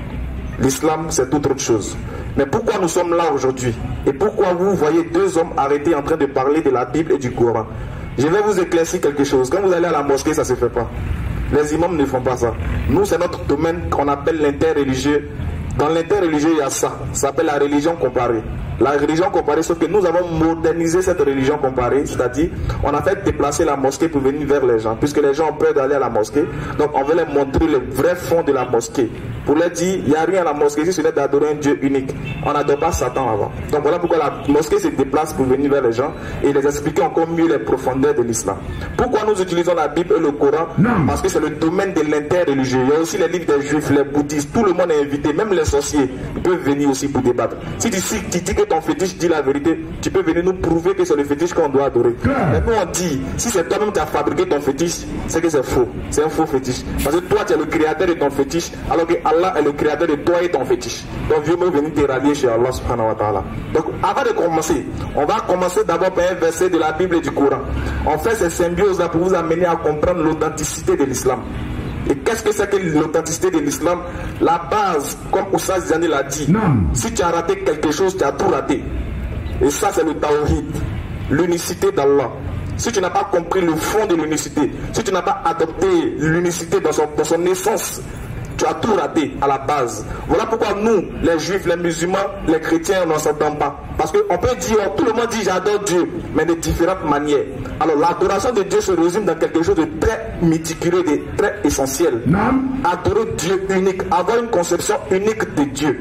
L'islam, c'est toute autre chose. Mais pourquoi nous sommes là aujourd'hui? Et pourquoi vous voyez deux hommes arrêtés en train de parler de la Bible et du Coran? Je vais vous éclaircir quelque chose. Quand vous allez à la mosquée, ça ne se fait pas. Les imams ne font pas ça. Nous, c'est notre domaine qu'on appelle l'interreligieux. Dans l'interreligieux, il y a ça. Ça s'appelle la religion comparée. La religion comparée, sauf que nous avons modernisé cette religion comparée, c'est-à-dire on a fait déplacer la mosquée pour venir vers les gens, puisque les gens ont peur d'aller à la mosquée. Donc on veut leur montrer le vrai fond de la mosquée. Pour leur dire, il n'y a rien à la mosquée si ce n'est d'adorer un Dieu unique. On n'adore pas Satan avant. Donc voilà pourquoi la mosquée se déplace pour venir vers les gens et les expliquer encore mieux les profondeurs de l'islam. Pourquoi nous utilisons la Bible et le Coran? Non. Parce que c'est le domaine de l'interreligieux. Il y a aussi les livres des juifs, les bouddhistes, tout le monde est invité, même les sorciers, ils peuvent venir aussi pour débattre. Si tu, si, tu dis que ton fétiche dit la vérité, tu peux venir nous prouver que c'est le fétiche qu'on doit adorer. Mais nous on dit, si c'est toi-même qui as fabriqué ton fétiche, c'est que c'est faux. C'est un faux fétiche. Parce que toi tu es le créateur de ton fétiche, alors que Allah est le créateur de toi et ton fétiche. Donc viens me venir te rallier chez Allah subhanahu wa ta'ala. Donc avant de commencer, on va commencer d'abord par un verset de la Bible et du Coran. On fait ces symbioses là pour vous amener à comprendre l'authenticité de l'islam. Et qu'est-ce que c'est que l'authenticité de l'islam? La base, comme Oussa Zani l'a dit, non. Si tu as raté quelque chose, tu as tout raté. Et ça c'est le tawhid, l'unicité d'Allah. Si tu n'as pas compris le fond de l'unicité, si tu n'as pas adopté l'unicité dans son, dans son essence, tu as tout raté à la base. Voilà pourquoi nous, les juifs, les musulmans, les chrétiens, on ne s'entend pas. Parce qu'on peut dire, tout le monde dit j'adore Dieu, mais de différentes manières. Alors l'adoration de Dieu se résume dans quelque chose de très méticuleux, de très essentiel. Non. Adorer Dieu unique, avoir une conception unique de Dieu.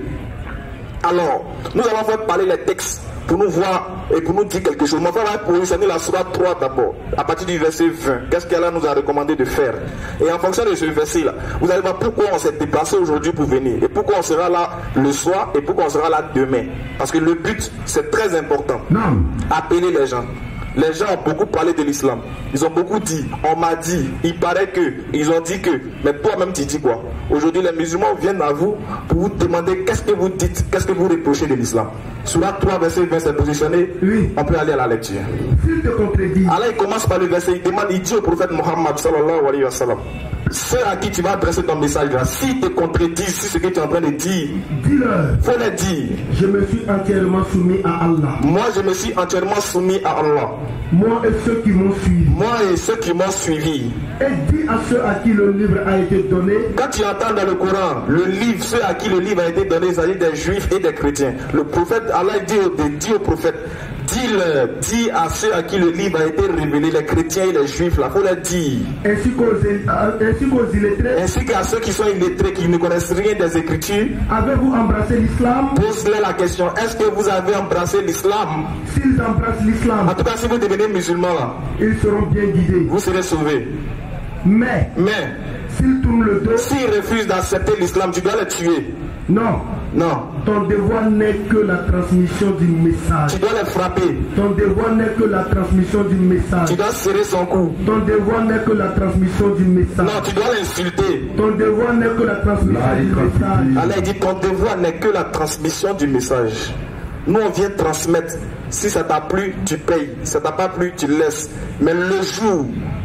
Alors, nous allons faire parler les textes pour nous voir et pour nous dire quelque chose. Mon frère va positionner la sourate trois d'abord, à partir du verset vingt. Qu'est-ce qu'Allah nous a recommandé de faire? Et en fonction de ce verset-là, vous allez voir pourquoi on s'est déplacé aujourd'hui pour venir, et pourquoi on sera là le soir, et pourquoi on sera là demain. Parce que le but, c'est très important. Non. Appeler les gens. Les gens ont beaucoup parlé de l'islam. Ils ont beaucoup dit, on m'a dit, il paraît que, ils ont dit que. Mais toi-même, tu dis quoi? Aujourd'hui, les musulmans viennent à vous pour vous demander qu'est-ce que vous dites, qu'est-ce que vous reprochez de l'islam. Sourate trois, verset vingt, c'est positionné. Oui. On peut aller à la lecture. S'il te contredit. Allah, il commence par le verset, il demande, il dit au prophète Mohammed, sallallahu alayhi wa sallam, ceux à qui tu vas adresser ton message là, s'ils te contredisent, si ce que tu es en train de dire, dis-leur. Faut les dire. Je me suis entièrement soumis à Allah. Moi, je me suis entièrement soumis à Allah. Moi et ceux qui m'ont suivi. Moi et ceux qui m'ont suivi. Et dis à ceux à qui le livre a été donné. Quand tu entends dans le Coran, le livre, ceux à qui le livre a été donné, il s'agit des juifs et des chrétiens. Le prophète, Allah dit au, dit au prophète, dis-leur, dis à ceux à qui le livre a été révélé, les chrétiens et les juifs, là, faut leur dire. Ainsi qu'aux, ainsi qu'aux illettrés. Ainsi qu'à ceux qui sont illettrés, qui ne connaissent rien des Écritures. Avez-vous embrassé l'islam? Pose-leur la question, est-ce que vous avez embrassé l'islam? S'ils embrassent l'islam, en tout cas, si vous devenez musulman, là, ils seront bien guidés. Vous serez sauvés. Mais, Mais s'ils tournent le dos, s'ils refusent d'accepter l'islam, tu dois les tuer. Non. Non. Ton devoir n'est que la transmission du message. Tu dois les frapper. Ton devoir n'est que la transmission du message. Tu dois serrer son cou. Ton devoir n'est que la transmission du message. Non, tu dois l'insulter. Ton devoir n'est que la transmission Là, du message. Allah dit ton devoir n'est que la transmission du message. Nous on vient transmettre. Si ça t'a plu, tu payes. Si ça t'a pas plu, tu laisses. Mais le jour,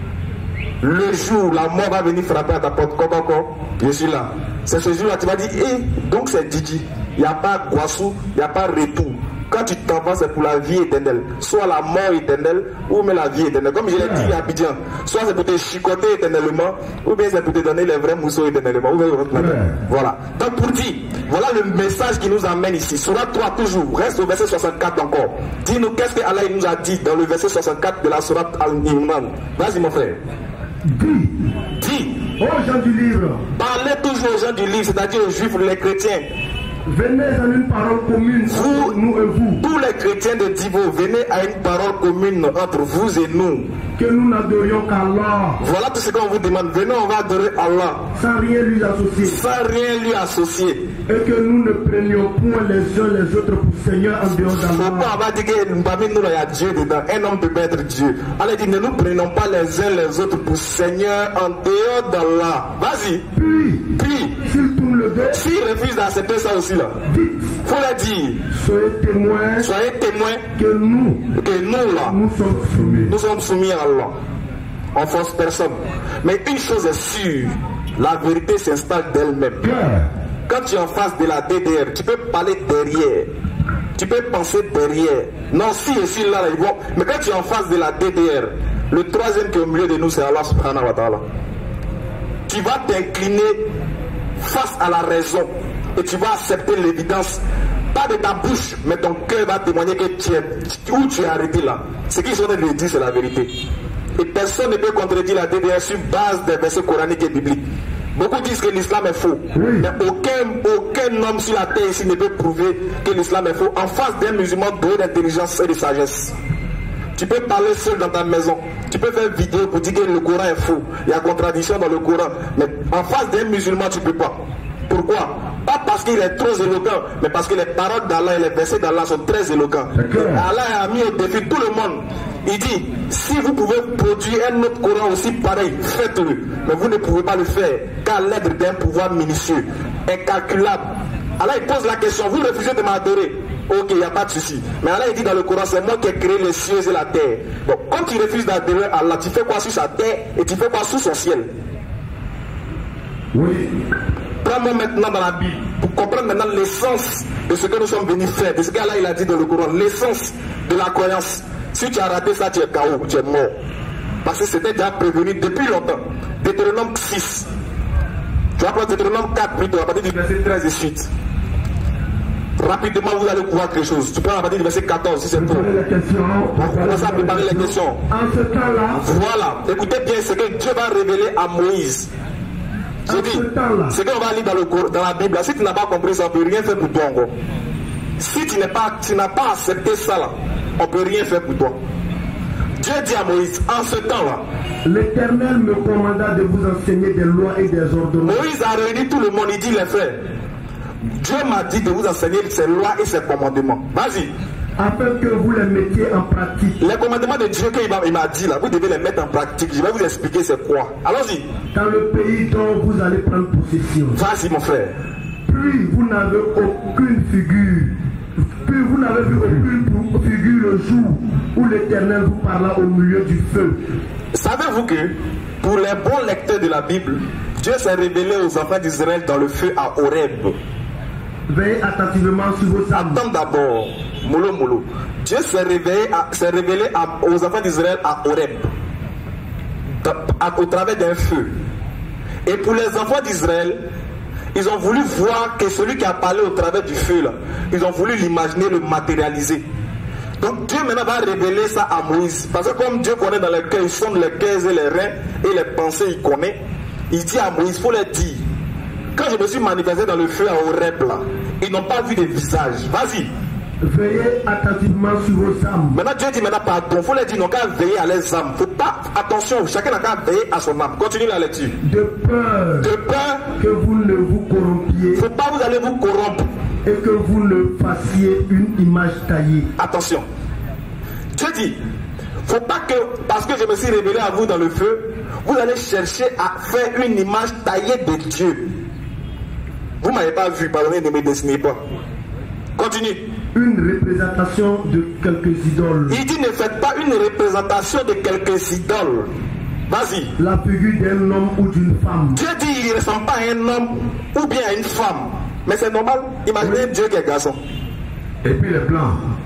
le jour, la mort va venir frapper à ta porte. Coco, coco, je suis là. C'est ce jour-là, tu vas dire, eh, donc c'est Didi. Il n'y a pas Guassou, il n'y a pas retour. Quand tu t'en vas, c'est pour la vie éternelle. Soit la mort éternelle, ou même la vie éternelle. Comme je l'ai dit à Abidjan, soit c'est pour te chicoter éternellement, ou bien c'est pour te donner les vrais mousseaux éternellement. Ou bien, voilà. Donc pour dire, voilà le message qui nous amène ici. Sourate trois toujours, reste au verset soixante-quatre encore. Dis-nous qu'est-ce que Allah nous a dit dans le verset soixante-quatre de la Sourate Al-Imran. Vas-y mon frère. Dis. Dis. Aux gens du livre. Parlez toujours aux gens du livre, c'est-à-dire aux juifs, les chrétiens. Venez à une parole commune vous, entre nous et vous. Tous les chrétiens de Divo, venez à une parole commune entre vous et nous. Que nous n'adorions qu'Allah. Voilà tout ce qu'on vous demande. Venez, on va adorer Allah. Sans rien lui associer. Sans rien lui associer. Et que nous ne prenions point les uns les autres pour Seigneur en dehors d'Allah. Pourquoi on va dire que parmi nous, il y a Dieu dedans. Un homme peut être Dieu. Allah dit, ne nous prenons pas les uns les autres pour Seigneur en dehors d'Allah. Vas-y. Puis, Puis, s'il tourne le dos, s'il refuse d'accepter ça aussi là, dites, faut le dire. Soyez témoins. Soyez témoins que nous, que nous là, nous sommes soumis. Nous sommes soumis à Allah. On force personne. Mais une chose est sûre, la vérité s'installe d'elle-même. Yeah. Quand tu es en face de la D D R, tu peux parler derrière. Tu peux penser derrière. Non, si et si là, là, ils vont. Mais quand tu es en face de la D D R, le troisième qui est au milieu de nous, c'est Allah subhanahu wa ta'ala. Tu vas t'incliner face à la raison et tu vas accepter l'évidence. Pas de ta bouche, mais ton cœur va témoigner que tu es, où tu es arrêté là. Ce qu'ils sont en train de dire, c'est la vérité. Et personne ne peut contredire la D D R sur base des versets coraniques et bibliques. Beaucoup disent que l'islam est faux. Oui. Mais aucun, aucun homme sur la terre ici ne peut prouver que l'islam est faux en face d'un musulman doué d'intelligence et de sagesse. Tu peux parler seul dans ta maison. Tu peux faire une vidéo pour dire que le Coran est faux. Il y a contradiction dans le Coran. Mais en face d'un musulman, tu ne peux pas. Pourquoi? Pas parce qu'il est trop éloquent, mais parce que les paroles d'Allah et les versets d'Allah sont très éloquents. Allah a mis au défi tout le monde. Il dit, si vous pouvez produire un autre Coran aussi pareil, faites-le. Mais vous ne pouvez pas le faire, qu'à l'aide d'un pouvoir minutieux, incalculable. Allah il pose la question, vous refusez de m'adorer. Ok, il n'y a pas de souci. Mais Allah il dit dans le Coran, c'est moi qui ai créé les cieux et la terre. Donc, quand tu refuses d'adorer Allah, tu fais quoi sur sa terre et tu fais quoi sous son ciel? Oui. Prends-moi maintenant dans la Bible pour comprendre maintenant l'essence de ce que nous sommes venus faire, de ce qu'Allah il a dit dans le Coran, l'essence de la croyance. Si tu as raté ça, tu es K O, tu es mort. Parce que c'était déjà prévenu depuis longtemps. Deutéronome six. Tu vas prendre Deutéronome quatre plutôt, à partir du verset treize et suite. Rapidement, vous allez voir quelque chose. Tu prends à partir du verset quatorze, si c'est pour. On commence à préparer les questions. En ce temps-là, voilà. Écoutez bien ce que Dieu va révéler à Moïse. Je dis, ce qu'on va lire dans, le, dans la Bible, si tu n'as pas compris ça, on ne peut rien faire pour toi encore. Si tu n'as pas, tu n'as pas accepté ça là, on ne peut rien faire pour toi. Dieu dit à Moïse, en ce temps-là, l'Éternel me commanda de vous enseigner des lois et des ordonnances. Moïse a réuni tout le monde, il dit les frères, Dieu m'a dit de vous enseigner ses lois et ses commandements. Vas-y. Afin que vous les mettiez en pratique. Les commandements de Dieu qu'il m'a dit là, vous devez les mettre en pratique. Je vais vous expliquer c'est quoi. Allons-y. Dans le pays dont vous allez prendre possession. Vas-y mon frère. Puis vous n'avez aucune figure. Puis vous n'avez vu aucune figure le jour où l'Éternel vous parla au milieu du feu. Savez-vous que pour les bons lecteurs de la Bible, Dieu s'est révélé aux enfants d'Israël dans le feu à Horeb. Veillez attentivement sur vos âmes. Attends d'abord, mollo mollo. Dieu s'est révélé, à, s'est révélé à, aux enfants d'Israël à Horeb, au travers d'un feu. Et pour les enfants d'Israël, ils ont voulu voir que celui qui a parlé au travers du feu là, ils ont voulu l'imaginer, le matérialiser. Donc Dieu maintenant va révéler ça à Moïse. Parce que comme Dieu connaît dans le cœur, il sonde les cœurs et les reins et les pensées, il connaît. Il dit à Moïse, il faut leur dire. Quand je me suis manifesté dans le feu à Horeb là, ils n'ont pas vu de visage. Vas-y. Veillez attentivement sur vos âmes. Maintenant Dieu dit maintenant pardon. Il faut leur dire, ils n'ont qu'à veiller à leurs âmes. Faut pas, attention, chacun n'a qu'à veiller à son âme. Continue la lecture. De peur. De peur. Que vous ne vous corrompiez. Faut pas vous allez vous corrompre. Et que vous ne fassiez une image taillée. Attention. Dieu dit, faut pas que, parce que je me suis révélé à vous dans le feu, vous allez chercher à faire une image taillée de Dieu. Vous ne m'avez pas vu, pardonnez, ne me dessinez pas. Continue. Une représentation de quelques idoles. Il dit ne faites pas une représentation de quelques idoles. Vas-y. La figure d'un homme ou d'une femme. Dieu dit il ne ressemble pas à un homme ou bien à une femme. Mais c'est normal. Imaginez oui. Dieu qui est garçon. Et puis les plans.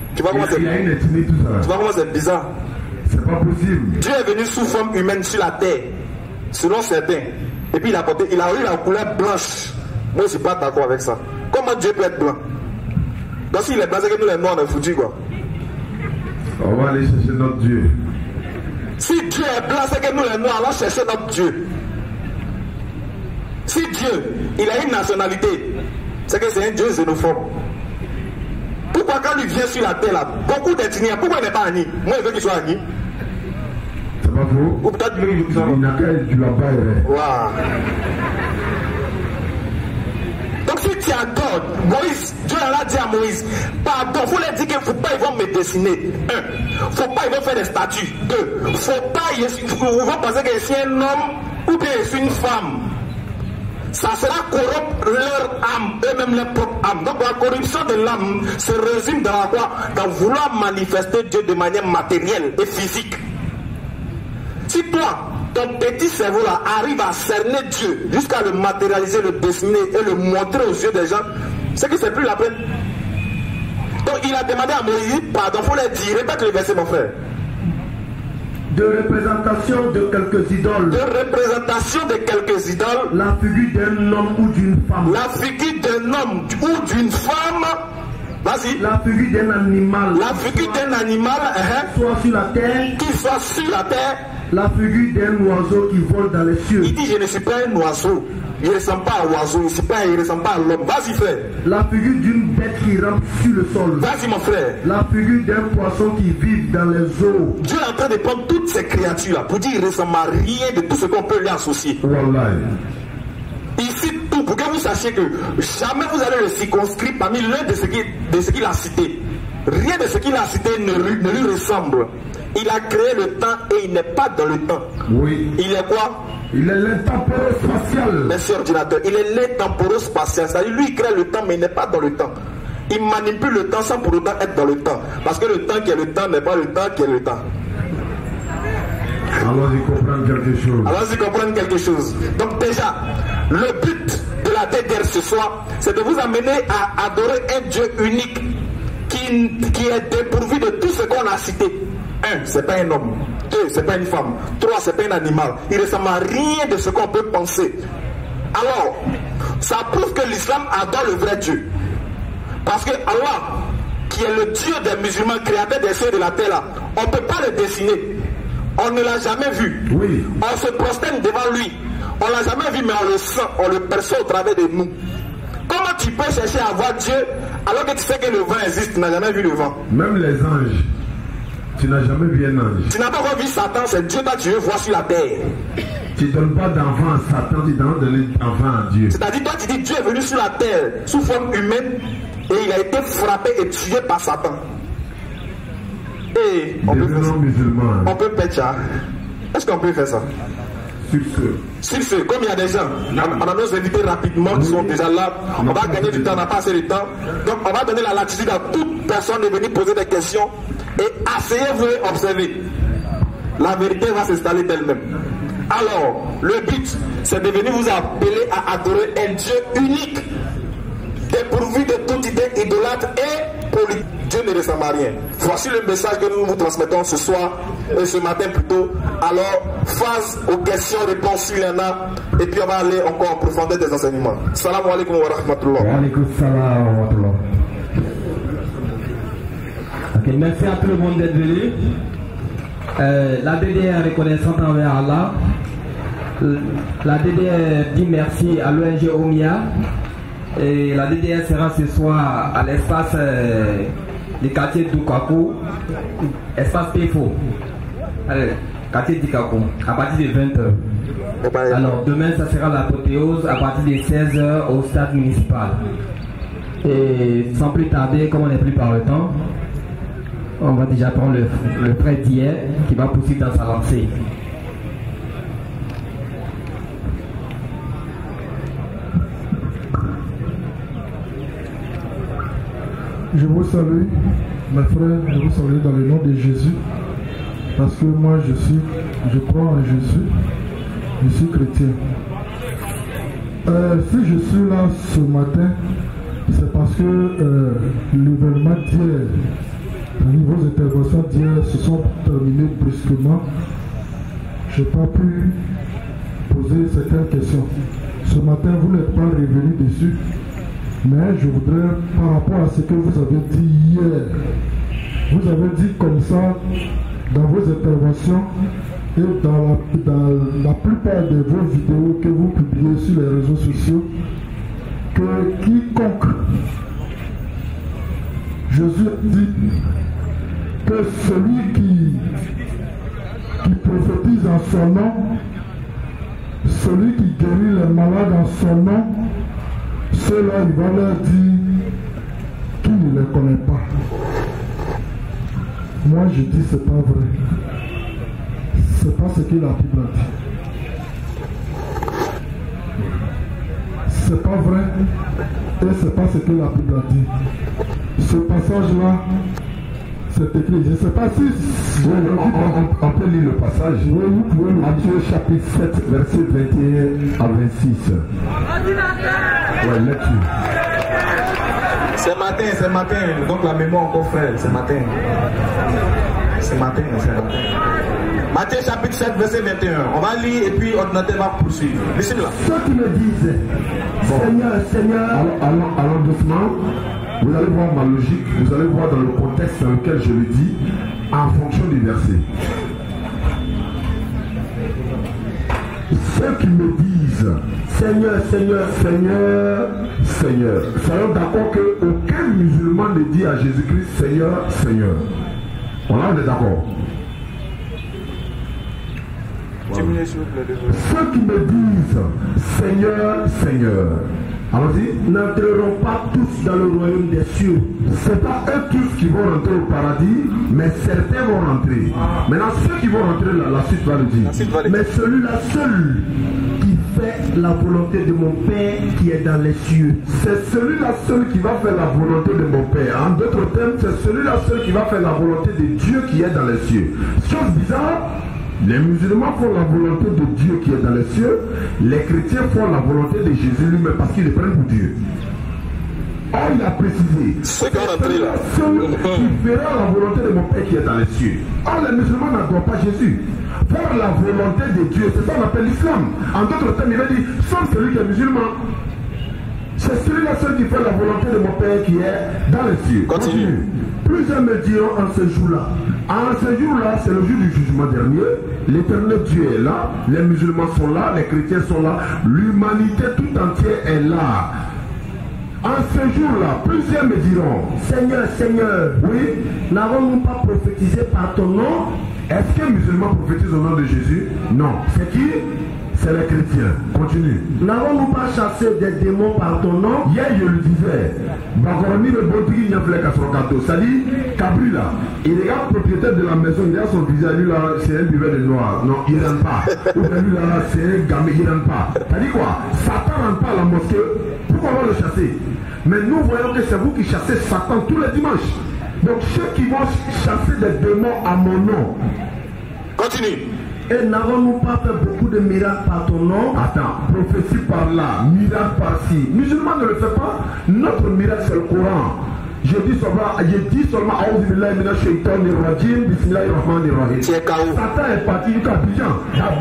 Tu vois comment c'est Tu vois comment c'est bizarre? C'est pas possible. Dieu est venu sous forme humaine sur la terre, selon certains. Et puis il a porté, il a eu la couleur blanche. Moi je suis pas d'accord avec ça. Comment Dieu peut être blanc? Donc s'il est blanc, c'est que nous les noirs on est foutus quoi. On va aller chercher notre Dieu. Si Dieu est blanc, c'est que nous les noirs allons chercher notre Dieu. Si Dieu, il a une nationalité, c'est que c'est un Dieu xénophobe. Pourquoi quand il vient sur la terre là, beaucoup d'ethnies, pourquoi il n'est pas Ani? Moi je veux qu'il soit Ani. C'est pas faux. Ou peut-être qu'il il n'a qu'à être du là-bas. Wow. Donc si tu adores Moïse, Dieu a dit à Moïse, pardon, vous leur dire qu'il ne faut pas ils vont me dessiner. Un, faut pas ils vont faire des statues. Deux, faut pas ils vont penser que je suis un homme ou bien je suis une femme. Ça sera corrompre leur âme, eux-mêmes leur propre âme. Donc la corruption de l'âme se résume dans la quoi? Dans vouloir manifester Dieu de manière matérielle et physique. Si toi, ton petit cerveau là arrive à cerner Dieu jusqu'à le matérialiser, le dessiner et le montrer aux yeux des gens, c'est que c'est plus la peine. Donc il a demandé à Moïse, pardon, il faut le dire, répète le verset mon frère. De représentation de quelques idoles. De représentation de quelques idoles. La figure d'un homme ou d'une femme. La figure d'un homme ou d'une femme. Vas-y. La figure d'un animal. La figure d'un animal. Qui soit sur la terre. Qui soit sur la terre. La figure d'un oiseau qui vole dans les cieux. Il dit je ne suis pas un oiseau. Il ne ressemble pas à un oiseau. Il ne ressemble pas à l'homme. Vas-y frère. La figure d'une bête qui rampe sur le sol. Vas-y mon frère. La figure d'un poisson qui vit dans les eaux. Dieu est en train de prendre toutes ces créatures là pour dire qu'il ne ressemble à rien de tout ce qu'on peut lui associer. Wallahi. Ici tout pour que vous sachiez que jamais vous allez le circonscrire parmi l'un de ce qu'il a cité. Rien de ce qu'il a cité ne, ne lui ressemble. Il a créé le temps et il n'est pas dans le temps. Oui. Il est quoi? Il est l'intemporel-spatial. Merci ordinateur. Il est l'intemporel-spatial. C'est-à-dire lui il crée le temps mais il n'est pas dans le temps. Il manipule le temps sans pour autant être dans le temps. Parce que le temps qui est le temps n'est pas le temps qui est le temps. Allons-y comprendre quelque chose. Allons-y comprendre quelque chose. Donc déjà, le but de la D D R ce soir, c'est de vous amener à adorer un Dieu unique qui, qui est dépourvu de tout ce qu'on a cité. Un, c'est pas un homme. Deux, c'est pas une femme. Trois, c'est pas un animal. Il ne ressemble à rien de ce qu'on peut penser. Alors, ça prouve que l'islam adore le vrai Dieu. Parce que Allah, qui est le Dieu des musulmans, créateur des cieux et de la terre, là, on ne peut pas le dessiner. On ne l'a jamais vu. Oui. On se prosterne devant lui. On ne l'a jamais vu, mais on le sent, on le perçoit au travers de nous. Comment tu peux chercher à voir Dieu alors que tu sais que le vent existe, tu n'as jamais vu le vent? Même les anges. Tu n'as jamais vu un ange. Tu n'as pas encore vu Satan, c'est Dieu que tu veux voir sur la terre. Tu ne donnes pas d'enfant à Satan, tu donnes d'enfant à Dieu. C'est-à-dire, toi tu dis Dieu est venu sur la terre sous forme humaine et il a été frappé et tué par Satan. Et on peut faire ça. Musulman. On peut faire ça. Est-ce qu'on peut faire ça? Sur ce. Sur ce, comme il y a des gens, on a nos invités rapidement qui sont déjà là. On va gagner du temps, on n'a pas assez de temps. Donc on va donner la latitude à toute personne de venir poser des questions. Et asseyez-vous et observez. La vérité va s'installer d'elle-même. Alors, le but, c'est de venir vous appeler à adorer un Dieu unique, dépourvu de toute idée idolâtre et politique. Dieu ne ressemble à rien. Voici le message que nous vous transmettons ce soir et ce matin plutôt. Alors, phase aux questions-réponses s'il y en a. Et puis on va aller encore en profondeur des enseignements. Salam alaikum wa rahmatullah. Wa alaikum salam wa rahmatullah. Okay, merci à tout le monde d'être venu. Euh, la D D R est reconnaissante envers Allah. La D D R dit merci à l'O N G Omia. Et la D D R sera ce soir à l'espace euh, du quartier Dukaku, espace P F O. Allez, quartier Dukaku, à partir de vingt heures. Alors demain, ça sera l'apothéose à partir de seize heures au stade municipal. Et sans plus tarder, comme on n'est plus par le temps, on va déjà prendre le, le prêtre d'hier qui va poursuivre dans sa lancée. Je vous salue, mes frères, je vous salue dans le nom de Jésus, parce que moi je suis, je crois en Jésus, je suis chrétien. Euh, si je suis là ce matin, c'est parce que euh, l'événement d'hier Vos interventions d'hier se sont terminées brusquement. Je n'ai pas pu poser certaines questions. Ce matin, vous n'êtes pas revenu dessus, mais je voudrais, par rapport à ce que vous avez dit hier, vous avez dit comme ça dans vos interventions et dans la, dans la plupart de vos vidéos que vous publiez sur les réseaux sociaux, que quiconque, Jésus dit que celui qui, qui prophétise en son nom, celui qui guérit les malades en son nom, ceux-là, il va leur dire qu'il ne les connaît pas. Moi, je dis c'est pas vrai. C'est pas ce que la Bible a dit. C'est pas vrai et c'est pas ce que la Bible a dit. Ce passage-là, c'est écrit. Je ne sais pas si... Oui, on, on, on peut lire le passage. Oui, vous pouvez le Matthieu chapitre sept, verset vingt et un à vingt-six. Ouais, lecture. C'est matin, c'est matin. Donc la mémoire encore frère, c'est matin. C'est matin, c'est matin. Matthieu chapitre sept, verset vingt et un. On va lire et puis ordinateur va poursuivre. Laissez-le là. Ceux qui me disent, bon. Seigneur, Seigneur... Allons, allons, allons doucement. Vous allez voir ma logique, vous allez voir dans le contexte dans lequel je le dis, en fonction du verset. Ceux qui me disent, Seigneur, Seigneur, Seigneur, Seigneur, soyons d'accord qu'aucun musulman ne dit à Jésus-Christ, Seigneur, Seigneur. Voilà, on est d'accord. Voilà. Ceux qui me disent, Seigneur, Seigneur, allons-y, n'entreront pas tous dans le royaume des cieux. Ce n'est pas eux tous qui vont rentrer au paradis, mais certains vont rentrer. Maintenant, ceux qui vont rentrer, la, la suite va le dire. Va mais celui-là seul qui fait la volonté de mon Père qui est dans les cieux. C'est celui-là seul qui va faire la volonté de mon Père. En d'autres termes, c'est celui-là seul qui va faire la volonté de Dieu qui est dans les cieux. Chose bizarre, les musulmans font la volonté de Dieu qui est dans les cieux, les chrétiens font la volonté de Jésus lui-même parce qu'ils le prennent pour Dieu. Or, il a précisé, c'est celui qui fera la volonté de mon Père qui est dans les cieux. Or, les musulmans n'adorent pas Jésus. Faire la volonté de Dieu, c'est ça qu'on appelle l'islam. En d'autres termes, il va dire, sauf celui qui est musulman. C'est celui-là seul qui fait la volonté de mon Père qui est dans les cieux. Continue. Continue. Plusieurs me diront en ce jour-là. En ce jour-là, c'est le jour du jugement dernier. L'éternel Dieu est là. Les musulmans sont là. Les chrétiens sont là. L'humanité tout entière est là. En ce jour-là, plusieurs me diront, Seigneur, Seigneur, oui, n'avons-nous pas prophétisé par ton nom? Est-ce qu'un musulman prophétise au nom de Jésus? Non. C'est qui? C'est les chrétiens. Continue. N'avons-nous pas chassé des démons par ton nom? Hier, je le disais. Bagorami le Bontigi n'y a fait qu'à son gâteau. Ça dit, Kabri là, il regarde le propriétaire de la maison, il a son visage, lui là, c'est un buveur de noir. Non, il ne rentre pas. Ou bien lui là, c'est un gamin, il ne rentre pas. Ça dit quoi? Satan ne rentre pas à la mosquée. Pourquoi on va le chasser? Mais nous voyons que c'est vous qui chassez Satan tous les dimanches. Donc ceux qui vont chasser des démons à mon nom. Continue. Et n'avons-nous pas fait beaucoup de miracles par ton nom? Attends, prophétie par là, miracle par-ci. Musulman ne le fait pas. Notre miracle c'est le Coran. Je dis seulement, je dis seulement, Satan est parti du Abidjan.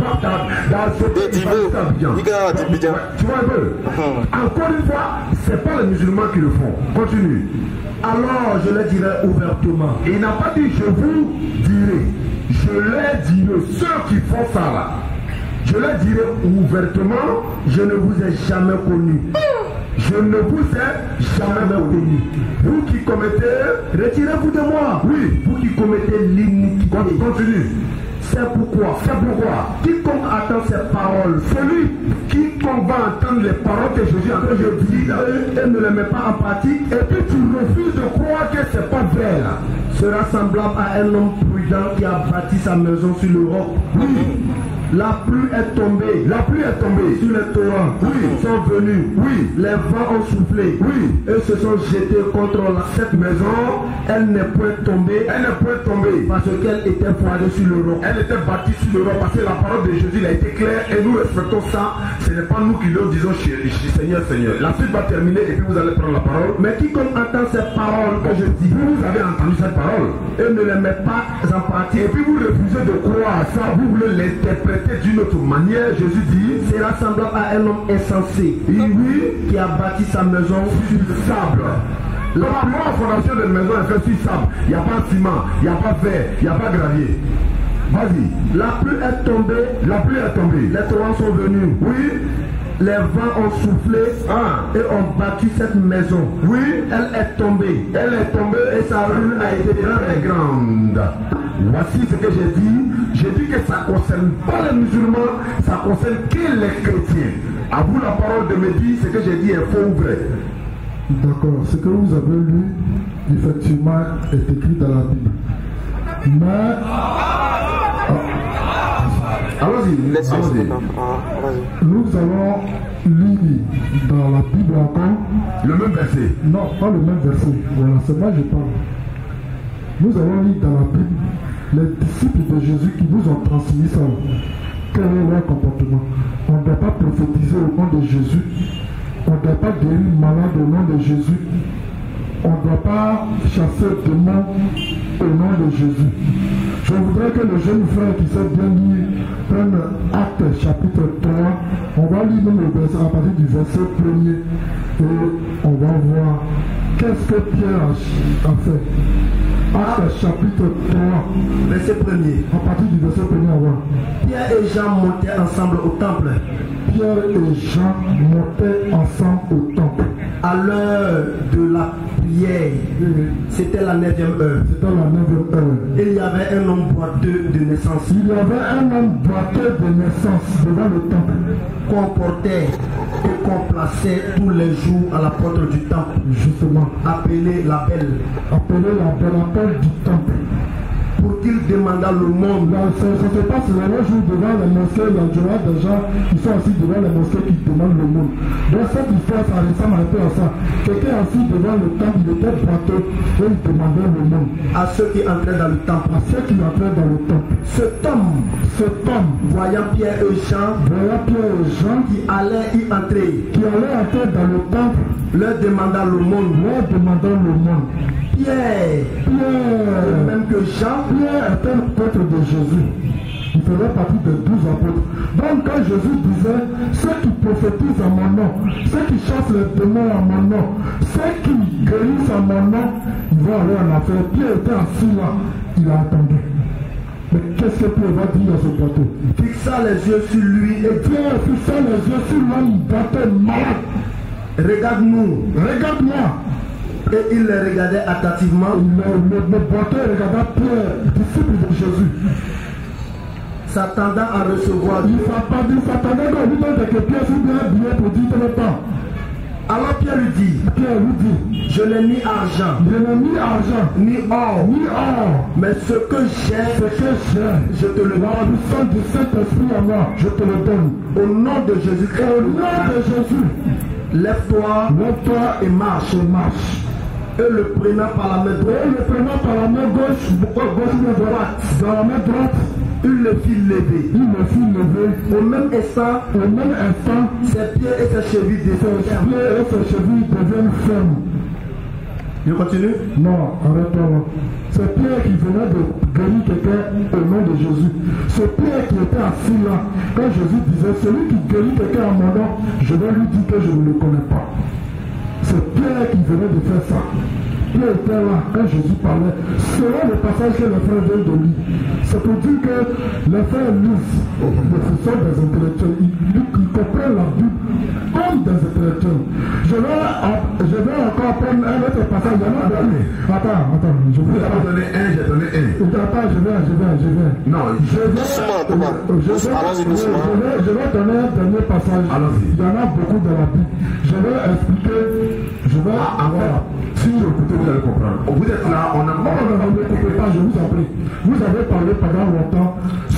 Tu vois un peu? Encore une fois, ce n'est pas les musulmans qui le font. Continue. Alors je le dirai ouvertement. Il n'a pas dit je vous dirai. Je leur dirai, ceux qui font ça là, je leur dirai ouvertement, je ne vous ai jamais connu. Je ne vous ai jamais connu. Vous qui commettez, retirez-vous de moi. Oui, vous qui commettez l'iniquité. Continue. C'est pourquoi, c'est pourquoi, quiconque attend ces paroles, celui quiconque va entendre les paroles que Jésus a dit et ne les met pas en pratique, et puis tu refuses de croire que c'est pas vrai là, sera semblable à un homme prudent qui a bâti sa maison sur le roc. Oui. La pluie est tombée. La pluie est tombée. Sur les torrents. Oui. Sont venus. Oui. Les vents ont soufflé. Oui. Eux se sont jetés contre la, cette maison. Elle n'est point tombée. Elle n'est point tombée. Parce qu'elle était fondée sur le roc. Elle était bâtie sur le roc. Parce que la parole de Jésus a été claire et nous respectons ça. Ce n'est pas nous qui le disons chez Seigneur, Seigneur. La suite va terminer et puis vous allez prendre la parole. Mais quiconque entend ces paroles que je dis, vous, vous avez entendu cette parole et ne les met pas en pratique. Et puis vous refusez de croire à ça. Vous voulez l'interpréter d'une autre manière. Jésus dit, c'est semblable à un homme insensé. Oui. Qui a bâti sa maison sur le sable. La première fondation de maison est faite sur sable. Il n'y a pas de ciment, il n'y a pas de verre, il n'y a pas de gravier. Vas-y. La pluie est tombée. La pluie est tombée. Les torrents sont venus. Oui. Les vents ont soufflé ah. et ont battu cette maison. Oui. Elle est tombée. Elle est tombée et sa ruine a été très grande. Voici ce que j'ai dit. J'ai dit que ça ne concerne pas les musulmans, ça concerne que les chrétiens. À vous la parole de me dire ce que j'ai dit est faux ou vrai. D'accord, ce que vous avez lu, effectivement, est écrit dans la Bible. Mais... Allons-y, laissez-y. Nous allons lire dans la Bible encore... Le même verset. Non, pas le même verset. Voilà, c'est moi je parle. Nous allons lire dans la Bible les disciples de Jésus qui nous ont transmis ça. Quel est leur comportement? On ne doit pas prophétiser au nom de Jésus. On ne doit pas guérir malade au nom de Jésus. On ne doit pas chasser démons au nom de Jésus. Je voudrais que le jeune frère qui sait bien lire prenne Actes chapitre trois. On va lire le verset à partir du verset premier et on va voir qu'est-ce que Pierre a, a fait. Actes chapitre trois, verset premier. À partir du verset premier, on va. Pierre et Jean montaient ensemble au temple. Pierre et Jean montaient ensemble au temple. À l'heure de la prière, c'était la neuvième heure. C'était la neuvième heure. Il y avait un homme boiteux de naissance. Il y avait un homme boiteux de naissance devant le temple. Qu'on portait et qu'on plaçait tous les jours à la porte du temple. Justement. Appelé la belle. Appelé la belle, la belle du temple. Pour qu'il demandât le monde. Là, ça, ça se passe le jour devant les mosquées, il y a des gens qui sont assis devant les mosquées qui demandent le monde. Donc cette histoire, ça ressemble un peu à ça. Quelqu'un assis devant le temple, il était boiteux et il demandait le monde. À ceux qui entraient dans le temple. À ceux qui entraient dans le temple. Cet homme, cet homme, voyant Pierre et Jean, voyant Pierre et Jean, qui allaient y entrer, qui allaient entrer dans le temple, leur demanda le monde. Leur demanda le monde. Pierre, Pierre, même que Jean, Pierre était l'apôtre de Jésus. Il faisait partie des douze apôtres. Donc quand Jésus disait, ceux qui prophétisent à mon nom, ceux qui chassent les démons à mon nom, ceux qui guérissent à mon nom, ils vont aller en affaire. Pierre était assis là, il a entendu. Mais qu'est-ce que Pierre va dire à ce bateau? Fixa les yeux sur lui et Pierre fixa les yeux sur l'homme bateau malade. Regarde-nous, regarde-moi. Et il les regardait attentivement. Le, le, le boiteux regardait Pierre, disciple de Jésus. S'attendant à recevoir. Il s'attendait qu'on lui donne que Pierre s'est bien habillé pour dire le temps. Alors Pierre lui dit, Pierre lui dit, je n'ai ni argent, je n'ai ni argent, ni or, ni or, mais ce que j'ai, ce que j'ai, je te le donne. La puissance du Saint-Esprit en moi, je te le donne. Au nom de Jésus-Christ, au nom de Jésus, lève-toi, lève-toi et marche, et marche. Et le prenant par la main droite, et le prenant par la main gauche, gauche ou droite, dans la main droite, il le fit lever. Il le fit lever. Au même instant, au même instant, ses pieds et ses chevilles deviennent fermes. Ses pieds et ses chevilles deviennent fermes. Je continue? Non, arrête-toi là. C'est Pierre qui venait de guérir quelqu'un au nom de Jésus. C'est Pierre qui était assis là. Quand Jésus disait, celui qui guérit quelqu'un à mon nom, je vais lui dire que je ne le connais pas. C'est Pierre qui venait de faire ça. Pierre était là quand Jésus parlait. Selon le passage que les frères viennent de lire, c'est pour dire que les frères lisent, ce sont des intellectuels. Ils, ils comprennent la Bible comme des intellectuels. Je vais, je vais encore prendre un autre passage. Attends, attends, je vais donner un, j'ai donné un. Attends, je vais, je vais, je vais. Non, je vais, je vais, je vais, je vais donner un dernier passage. Il y en a beaucoup dans la Bible. Je vais expliquer, je vais, ah, voilà. Si vous écoutez, vous allez comprendre. Vous êtes là, on a... Non, non, non, ne coupez pas, je vous en prie. Vous avez parlé pendant longtemps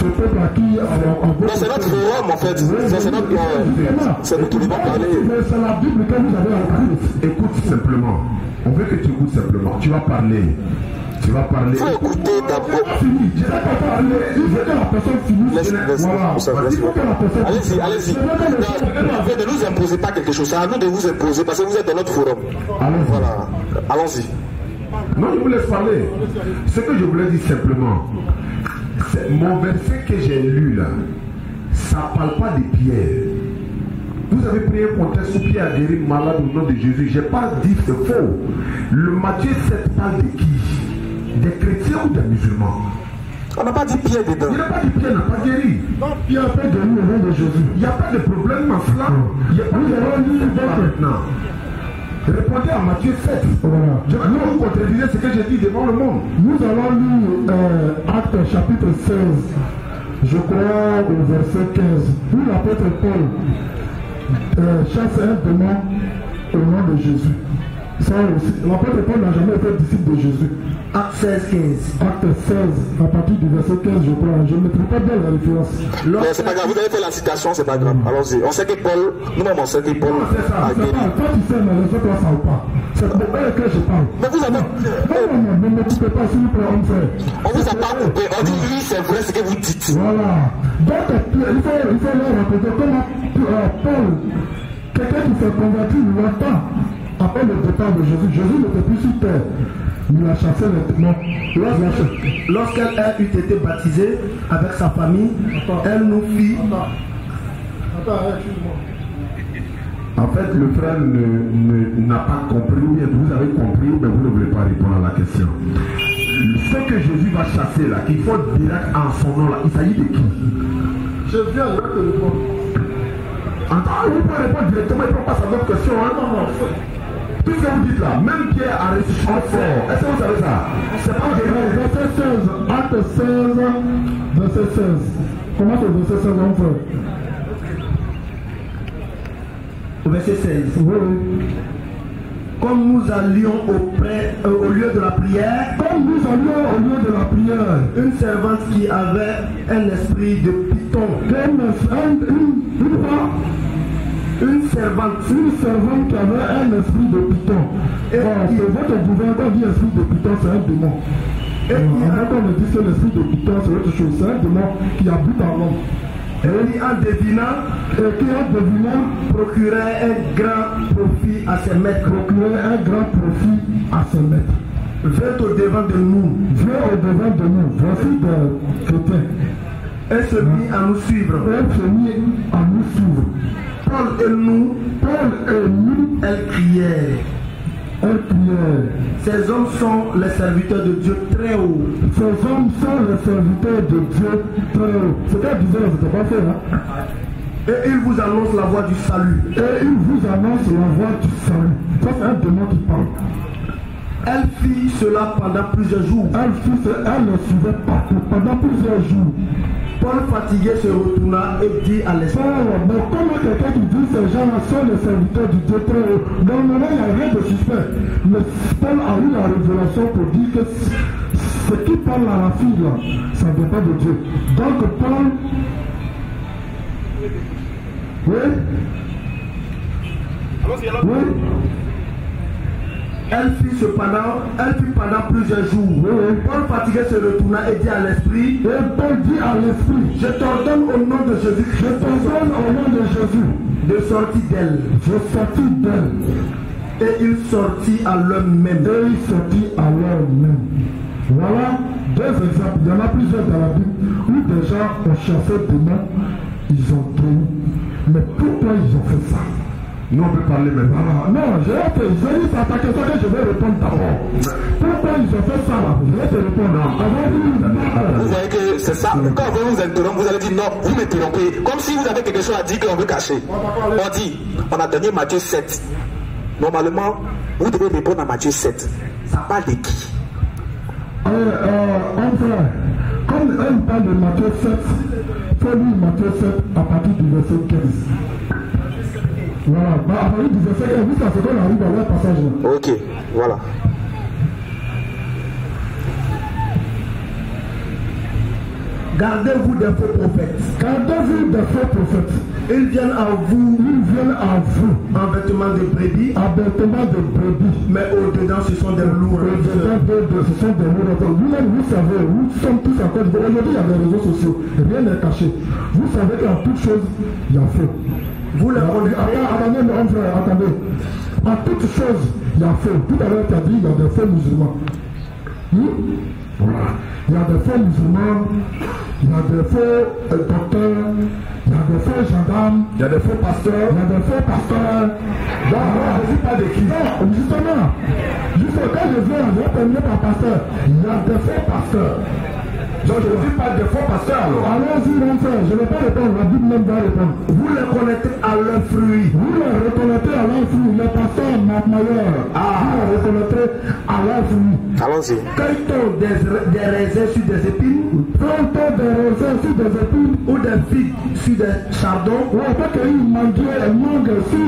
ce peuple à qui on Non, c'est notre forum en fait. C'est notre. C'est nous qui devons parler. C'est la Bible que vous avez apprise. Écoute simplement. On veut que tu écoutes simplement. Tu vas parler. Tu vas parler. Il faut écouter d'abord. Je vais pas parler. Il faut que la personne finisse. Laisse, laisse, voilà. laisse, allez-y, allez-y. Ne nous imposez pas quelque chose. C'est à nous de vous imposer parce que vous êtes dans notre forum. Allons-y. Voilà. Allons-y. Non, je vous laisse parler. Ce que je voulais dire simplement, c'est mon verset que j'ai lu là, ça ne parle pas des pierres. Vous avez prié pour un sous Pierre a guéri malade au nom de Jésus. Je n'ai pas dit que c'est faux. Le Matthieu sept parle de qui? Des chrétiens ou des musulmans? On n'a pas dit Pierre dedans. Il n'a pas dit Pierre n'a pas guéri. Non, Pierre n'a pas guéri au nom de Jésus. Il n'y a pas de problème en cela. Il n'y a pas de problème maintenant. Répondez à Matthieu sept. Voilà. Je vais vous contredire ce que j'ai dit devant le monde. Nous allons lire euh, Actes chapitre seize, je crois au verset quinze, où l'apôtre Paul euh, chasse un démon au nom de Jésus. Ça aussi, l'apôtre Paul n'a jamais été disciple de Jésus. Acte seize, quinze. Acte seize, à partir du verset quinze, je crois. Je ne mettrai pas bien la référence. Mais c'est pas grave, vous avez fait la citation, c'est pas grave. Allons-y. On sait que Paul, nous-mêmes on sait que Paul a guéri. Toi tu sais, mais les autres ne savent pas. C'est pour eux que je parle. Mais vous avez. Non, non, non, ne me coupez pas s'il vous plaît, on fait. On vous a pas coupé, on dit oui, c'est vrai ce que vous dites. Voilà. Donc, il faut, il faut leur raconter comment euh, Paul, quelqu'un qui s'est converti longtemps après le départ de Jésus, Jésus n'était plus sur terre. Il a chassé les démons. Lorsqu'elle a eu été baptisée avec sa famille, elle nous fit. Attends, excuse-moi. En fait, le frère n'a pas compris, ou bien vous avez compris, mais vous ne voulez pas répondre à la question. Ce que Jésus va chasser là, qu'il faut direct en son nom là, il s'agit de qui? Je viens de te répondre. Attends, vous pouvez répondre directement, il ne faut pas savoir votre question. Hein? Non, non. Tout ce que vous dites là, même Pierre a reçu un fort. Est-ce que vous savez ça? C'est pas vrai. Verset seize, acte seize, verset seize. Comment c'est verset seize, mon frère? Verset seize. Oui, oui. Comme nous allions auprès, euh, au lieu de la prière, comme nous allions au lieu de la prière, une servante qui avait un esprit de python, une, une, une, une, une servante, une servante qui avait un esprit de python. Et oh, il... votre gouverneur dit esprit de python, c'est un démon. Et avant qu'on me dise que l'esprit de python, c'est autre chose, c'est un démon qui habite en l'homme. Et qui en devinant, et qui en devinant procurait un grand profit à ses maîtres. Procurait un grand profit à ses maîtres. Vint au devant de nous. Vint au devant de nous. Voici des chrétiens. Elle se mit à nous suivre. Elle se mit à nous suivre. Paul et nous, Paul et nous, elle criait. Elle criait. Ces hommes sont les serviteurs de Dieu très haut. Ces hommes sont les serviteurs de Dieu très haut. Ce qu'elle disait, c'était pas fait, hein? Et ils vous annoncent la voie du salut. Et ils vous annoncent la voie du salut. Ça, c'est un démon qui parle. Elle fit cela pendant plusieurs jours. Elle fit cela, elle le suivait partout, pendant plusieurs jours. Paul fatigué se retourna et dit à l'esprit. Oh, mais comment quelqu'un qui dit ces gens-là sont les serviteurs du Dieu très haut? Dans le moment, il n'y a rien de suspect. Mais Paul a eu la révélation pour dire que ce qui parle à la fille là, ça ne vient pas de Dieu. Donc Paul. Oui? Oui? Elle fit cependant, elle fit pendant plusieurs jours. Oui. Paul fatigué se retourna et dit à l'esprit. Et Paul dit à l'esprit. Je t'ordonne au nom de Jésus. Je t'ordonne au nom de Jésus. De sortir d'elle. Je sortis d'elle. Et il sortit à l'heure même. Et il sortit à l'heure même. Voilà deux exemples. Il y en a plusieurs dans la Bible où des gens ont chassé des démons, ils ont guéri. Mais pourquoi ils ont fait ça? Nous, on peut parler maintenant. Ah, non, j'ai dit, c'est à ta question que je vais répondre d'abord. Pourquoi ils ont fait ça là? Je vais te répondre. Avant, vous voyez que c'est ça. Quand on vous interrompt, vous allez dire non, vous m'interrompez. Comme si vous avez quelque chose à dire qu'on veut cacher. On dit, on a donné Matthieu sept. Normalement, vous devez répondre à Matthieu sept. Ça parle de qui? Euh, euh, enfin, comme elle parle de Matthieu sept, il faut lire Matthieu sept à partir du verset quinze. Voilà, bah, à partir du verset quinze, jusqu'à ce qu'on arrive à leur passage là. Ok, voilà. Gardez-vous des faux prophètes. Gardez-vous des faux prophètes. Ils viennent à vous, ils viennent à vous en vêtements de brebis, en vêtements de brebis, mais au-dedans ce sont des loups. Au-dedans de, ce sont des loups. Vous-même, vous savez, nous sommes tous en code. Aujourd'hui, il y a les réseaux sociaux, rien n'est caché. Vous savez qu'en toute chose, il y a faux. Vous les attendez, attendez, mon frère, attendez. En toute chose, il y a faux. Tout à l'heure, tu as dit, il y a des faux musulmans. Hmm? Voilà. Il y a des faux musulmans, il y a des faux euh, docteurs, il y a des faux gendarmes, il y a des faux pasteurs, il y a des faux pasteurs. Donc, moi, je ne suis pas de qui. Non, justement, justement, quand je viens, je vais terminer par pasteur. Il y a des faux pasteurs. Donc, je ne suis pas de faux pasteurs. Allons-y, mon frère, je ne vais pas répondre, la Bible même va répondre. Vous les connaissez à leurs fruits. Vous les reconnaissez à leurs fruits. Les pasteurs mailleurs, ah. Vous les reconnaîtrez à leurs fruits. Allons-y. Cueille-t-on des, des raisins sur des épines? Cueille-t-on des raisins sur des épines? Ou des figues sur des chardons? Ou on peut cueillir une mangue, une mangue sur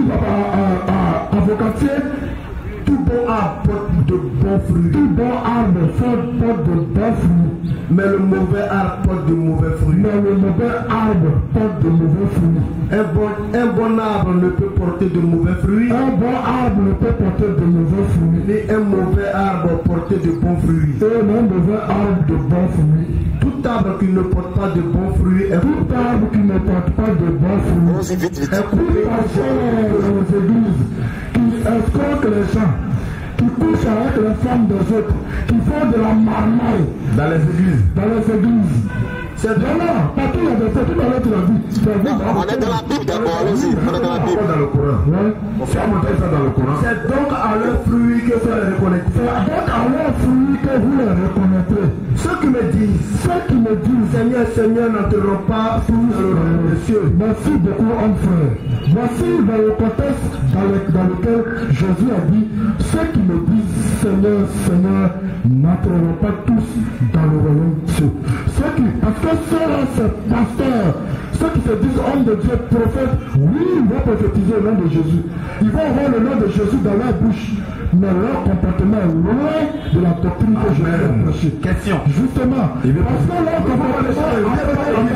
un avocatier? Tout bon arbre porte de bons fruits. Tout bon arbre porte de bons fruits. Mais le mauvais arbre porte de mauvais fruits. Mais le mauvais arbre porte de mauvais fruits. Un bon, un bon arbre ne peut porter de mauvais fruits. Un bon arbre ne peut porter de mauvais fruits. Et un mauvais arbre porter de bons fruits. Et un mauvais arbre de bons fruits. Tout arbre qui ne porte pas de bons fruits est tout arbre qui ne porte pas de bons fruits. Vite, vite, vite. Est coupé dans les églises qui escroquent les gens, qui couchent avec les femmes des autres, qui font de la marmaille dans les églises. Dans les églises. C'est vraiment, partout il y a des faits, tout à l'heure tu l'as dit. On est dans la Bible d'abord, allons-y, on est dans la Bible. Dans le Coran. Ouais. On va montrer ça dans le Coran. C'est donc à leurs fruits que vous les reconnaîtrez. C'est donc à leurs fruits que vous les reconnaîtrez. Ceux qui me disent, ceux qui me disent, Seigneur, Seigneur, n'entreront pas tous dans le royaume des cieux. Merci beaucoup, homme frère. Voici dans le contexte dans, le, dans lequel Jésus a dit, ceux qui me disent, Seigneur, Seigneur, n'entreront pas tous dans le royaume des cieux. Ceux qui, parce que ceux-là, c'est pasteurs, ceux qui se disent hommes de Dieu, prophètes, oui, ils vont prophétiser au nom de Jésus. Ils vont avoir le nom de Jésus dans leur bouche. Mais leur comportement est loin de la doctrine que je vais prêcher. Question. Justement. Parce que leur comportement est loin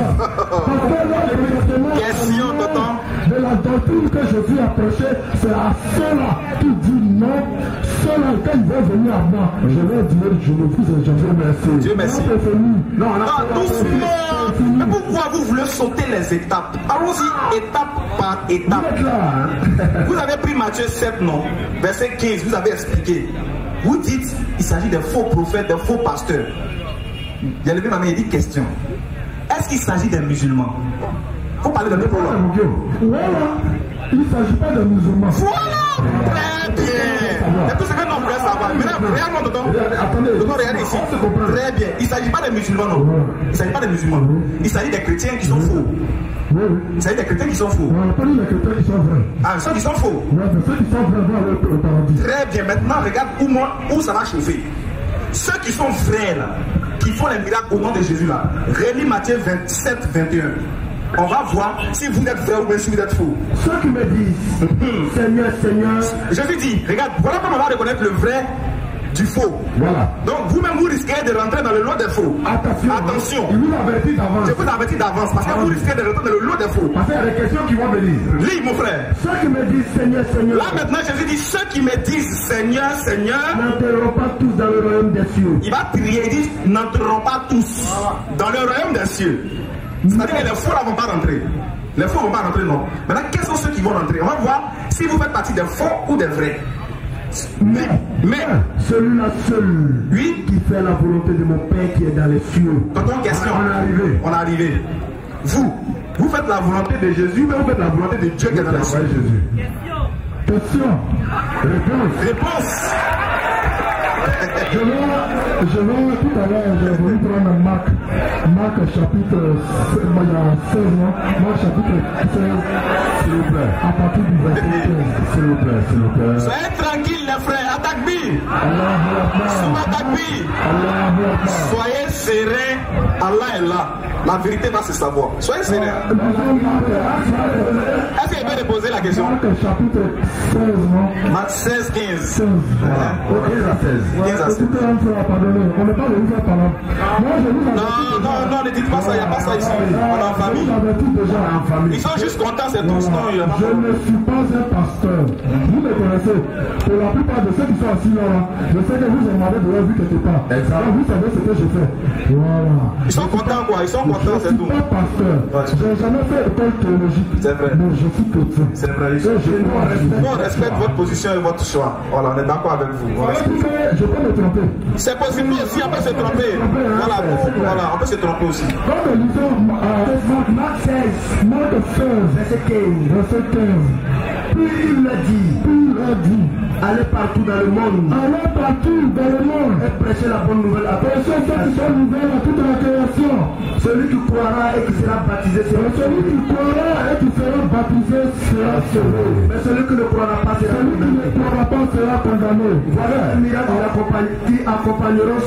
Question, de la doctrine que Jésus a prêché, c'est à ceux-là qui disent non. Ceux-là, quand ils vont venir à moi, je vais dire, je me vous et je vous remercie. Dieu merci. Non, non, doucement. Mais pourquoi vous voulez sauter les étapes? Allons-y étape par étape. Vous avez pris Matthieu sept, non? Verset quinze, vous avez expliqué. Vous dites, il s'agit des faux prophètes, des faux pasteurs. Il a levé ma main et dit question. Est-ce qu'il s'agit des musulmans? Il faut parler de mes problèmes. Voilà. Il ne s'agit pas de musulmans. Voilà. Très bien. Et tout ce que nous voulons savoir. Maintenant, regarde-moi, Tonton. Attendez. Tonton, regarde ici. Très bien. Il ne s'agit pas des musulmans, non. Il ne s'agit pas des musulmans. Il s'agit des chrétiens qui sont faux. Oui, oui. Il s'agit des chrétiens qui sont faux. On n'a pas dit les chrétiens qui sont vrais. Ah, ceux qui sont faux. Oui, mais ceux qui sont vrais vont aller au paradis. Très bien. Maintenant, regarde où, moi, où ça va chauffer. Ceux qui sont vrais, là, qui font les miracles au nom de Jésus, là, relis Matthieu vingt-sept, vingt et un. On va voir si vous êtes vrai ou bien si vous êtes faux. Ceux qui me disent, Seigneur, Seigneur. Jésus dit, regarde, voilà comment on va reconnaître le vrai du faux. Voilà. Donc vous-même vous risquez de rentrer dans le lot des faux. Attention. Attention. Il vous avertit d'avance. Je vous avertis d'avance parce que ah, vous risquez de rentrer dans le lot des faux. Parce qu'il y a des questions qui vont venir. Lis mon frère. Ceux qui me disent Seigneur, Seigneur. Là maintenant Jésus dit, ceux qui me disent Seigneur, Seigneur, n'entreront pas tous dans le royaume des cieux. Il va prier, il dit, n'entreront pas tous dans le royaume des cieux. C'est-à-dire que les faux ne vont pas rentrer. Les faux ne vont pas rentrer, non. Maintenant, quels sont ceux qui vont rentrer? On va voir si vous faites partie des faux ou des vrais. Mais, mais celui-là seul, oui, qui fait la volonté de mon Père qui est dans les cieux. Tonton, question. On est arrivé. On est arrivé. Vous, vous faites la volonté de Jésus, mais vous faites la volonté de Dieu qui est dans les cieux. Jésus. Question. Réponse. Réponse. Je vais, je vais tout à l'heure, j'ai voulu prendre Marc, Marc chapitre il y a seize ans, Marc chapitre seize, s'il vous plaît, à partir du verset quinze, s'il vous plaît, s'il vous plaît. Soyez tranquille les frères, attaque bille. Takbir. Souma Takbir. Soyez serein, Allah est là. La vérité va se savoir. Soyez serein. Est-ce qu'il peut poser la question? Marc seize, quinze. quinze à seize. Non, non, non, ne dites pas ça, il n'y a pas ça ici. On est en famille. Ils sont juste contents, c'est tout. Non, il y a pas. Je ne suis pas un pasteur. Vous me connaissez. Pour la plupart de ceux qui sont assis là, je sais que vous en avez déjà vu quelque part. Alors vous savez ce que je fais. Voilà. Ils sont contents quoi, ils sont contents, c'est tout. Je ne suis pas pasteur. Je n'ai jamais fait école théologique. C'est vrai. Mais je suis chrétien. C'est vrai. Nous on respecte votre position et votre choix. Voilà, on est d'accord avec vous. Je peux me tromper. C'est possible aussi, on peut se tromper. Voilà, voilà, on peut se tromper aussi. Quand nous lisons Marc seize, Marc seize, verset quinze, verset quinze. Puis il l'a dit, puis il a dit, allez partout dans le monde, allez partout dans le monde et prêchez la bonne nouvelle à prêcher cette bonne nouvelle à toute la création. Celui qui croira et qui sera baptisé sera celui qui croira et qui sera baptisé sera sauvé. Mais celui qui ne croira pas sera celui qui ne croira pas sera condamné. Voilà un miracle qui accompagnera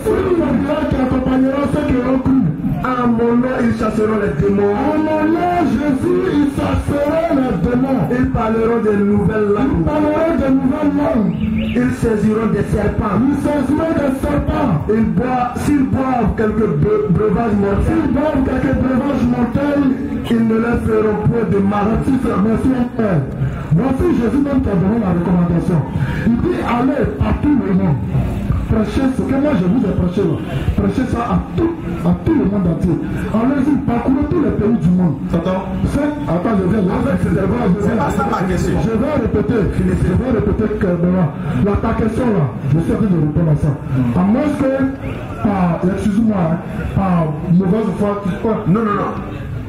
qui accompagnera ceux qui ont cru. À mon nom, ils chasseront les démons. À mon nom, Jésus, ils chasseront les démons. Ils parleront de nouvelles langues. Ils parleront de nouvelles langues. Ils saisiront des serpents. Ils saisiront des serpents. Ils boivent, s'ils boivent quelques breuvages mortels, s'ils boivent quelques breuvages mortels, ils ne leur feront point de mal. Merci, Père. Voici Jésus même qui a donné la recommandation. Il dit allez partout le monde. Prêchez ce que moi je vous ai prêché là. Prêchez ça à tout, à tout le monde entier. Allez-y, parcourez tous les pays du monde. Attends. Attends, je viens. C'est pas ça ma question. Je vais répéter. Je vais répéter que la ta question là, je sais que je réponds à ça. À moins que, par, excuse-moi, par mauvaise foi, tu crois. Non, non, non.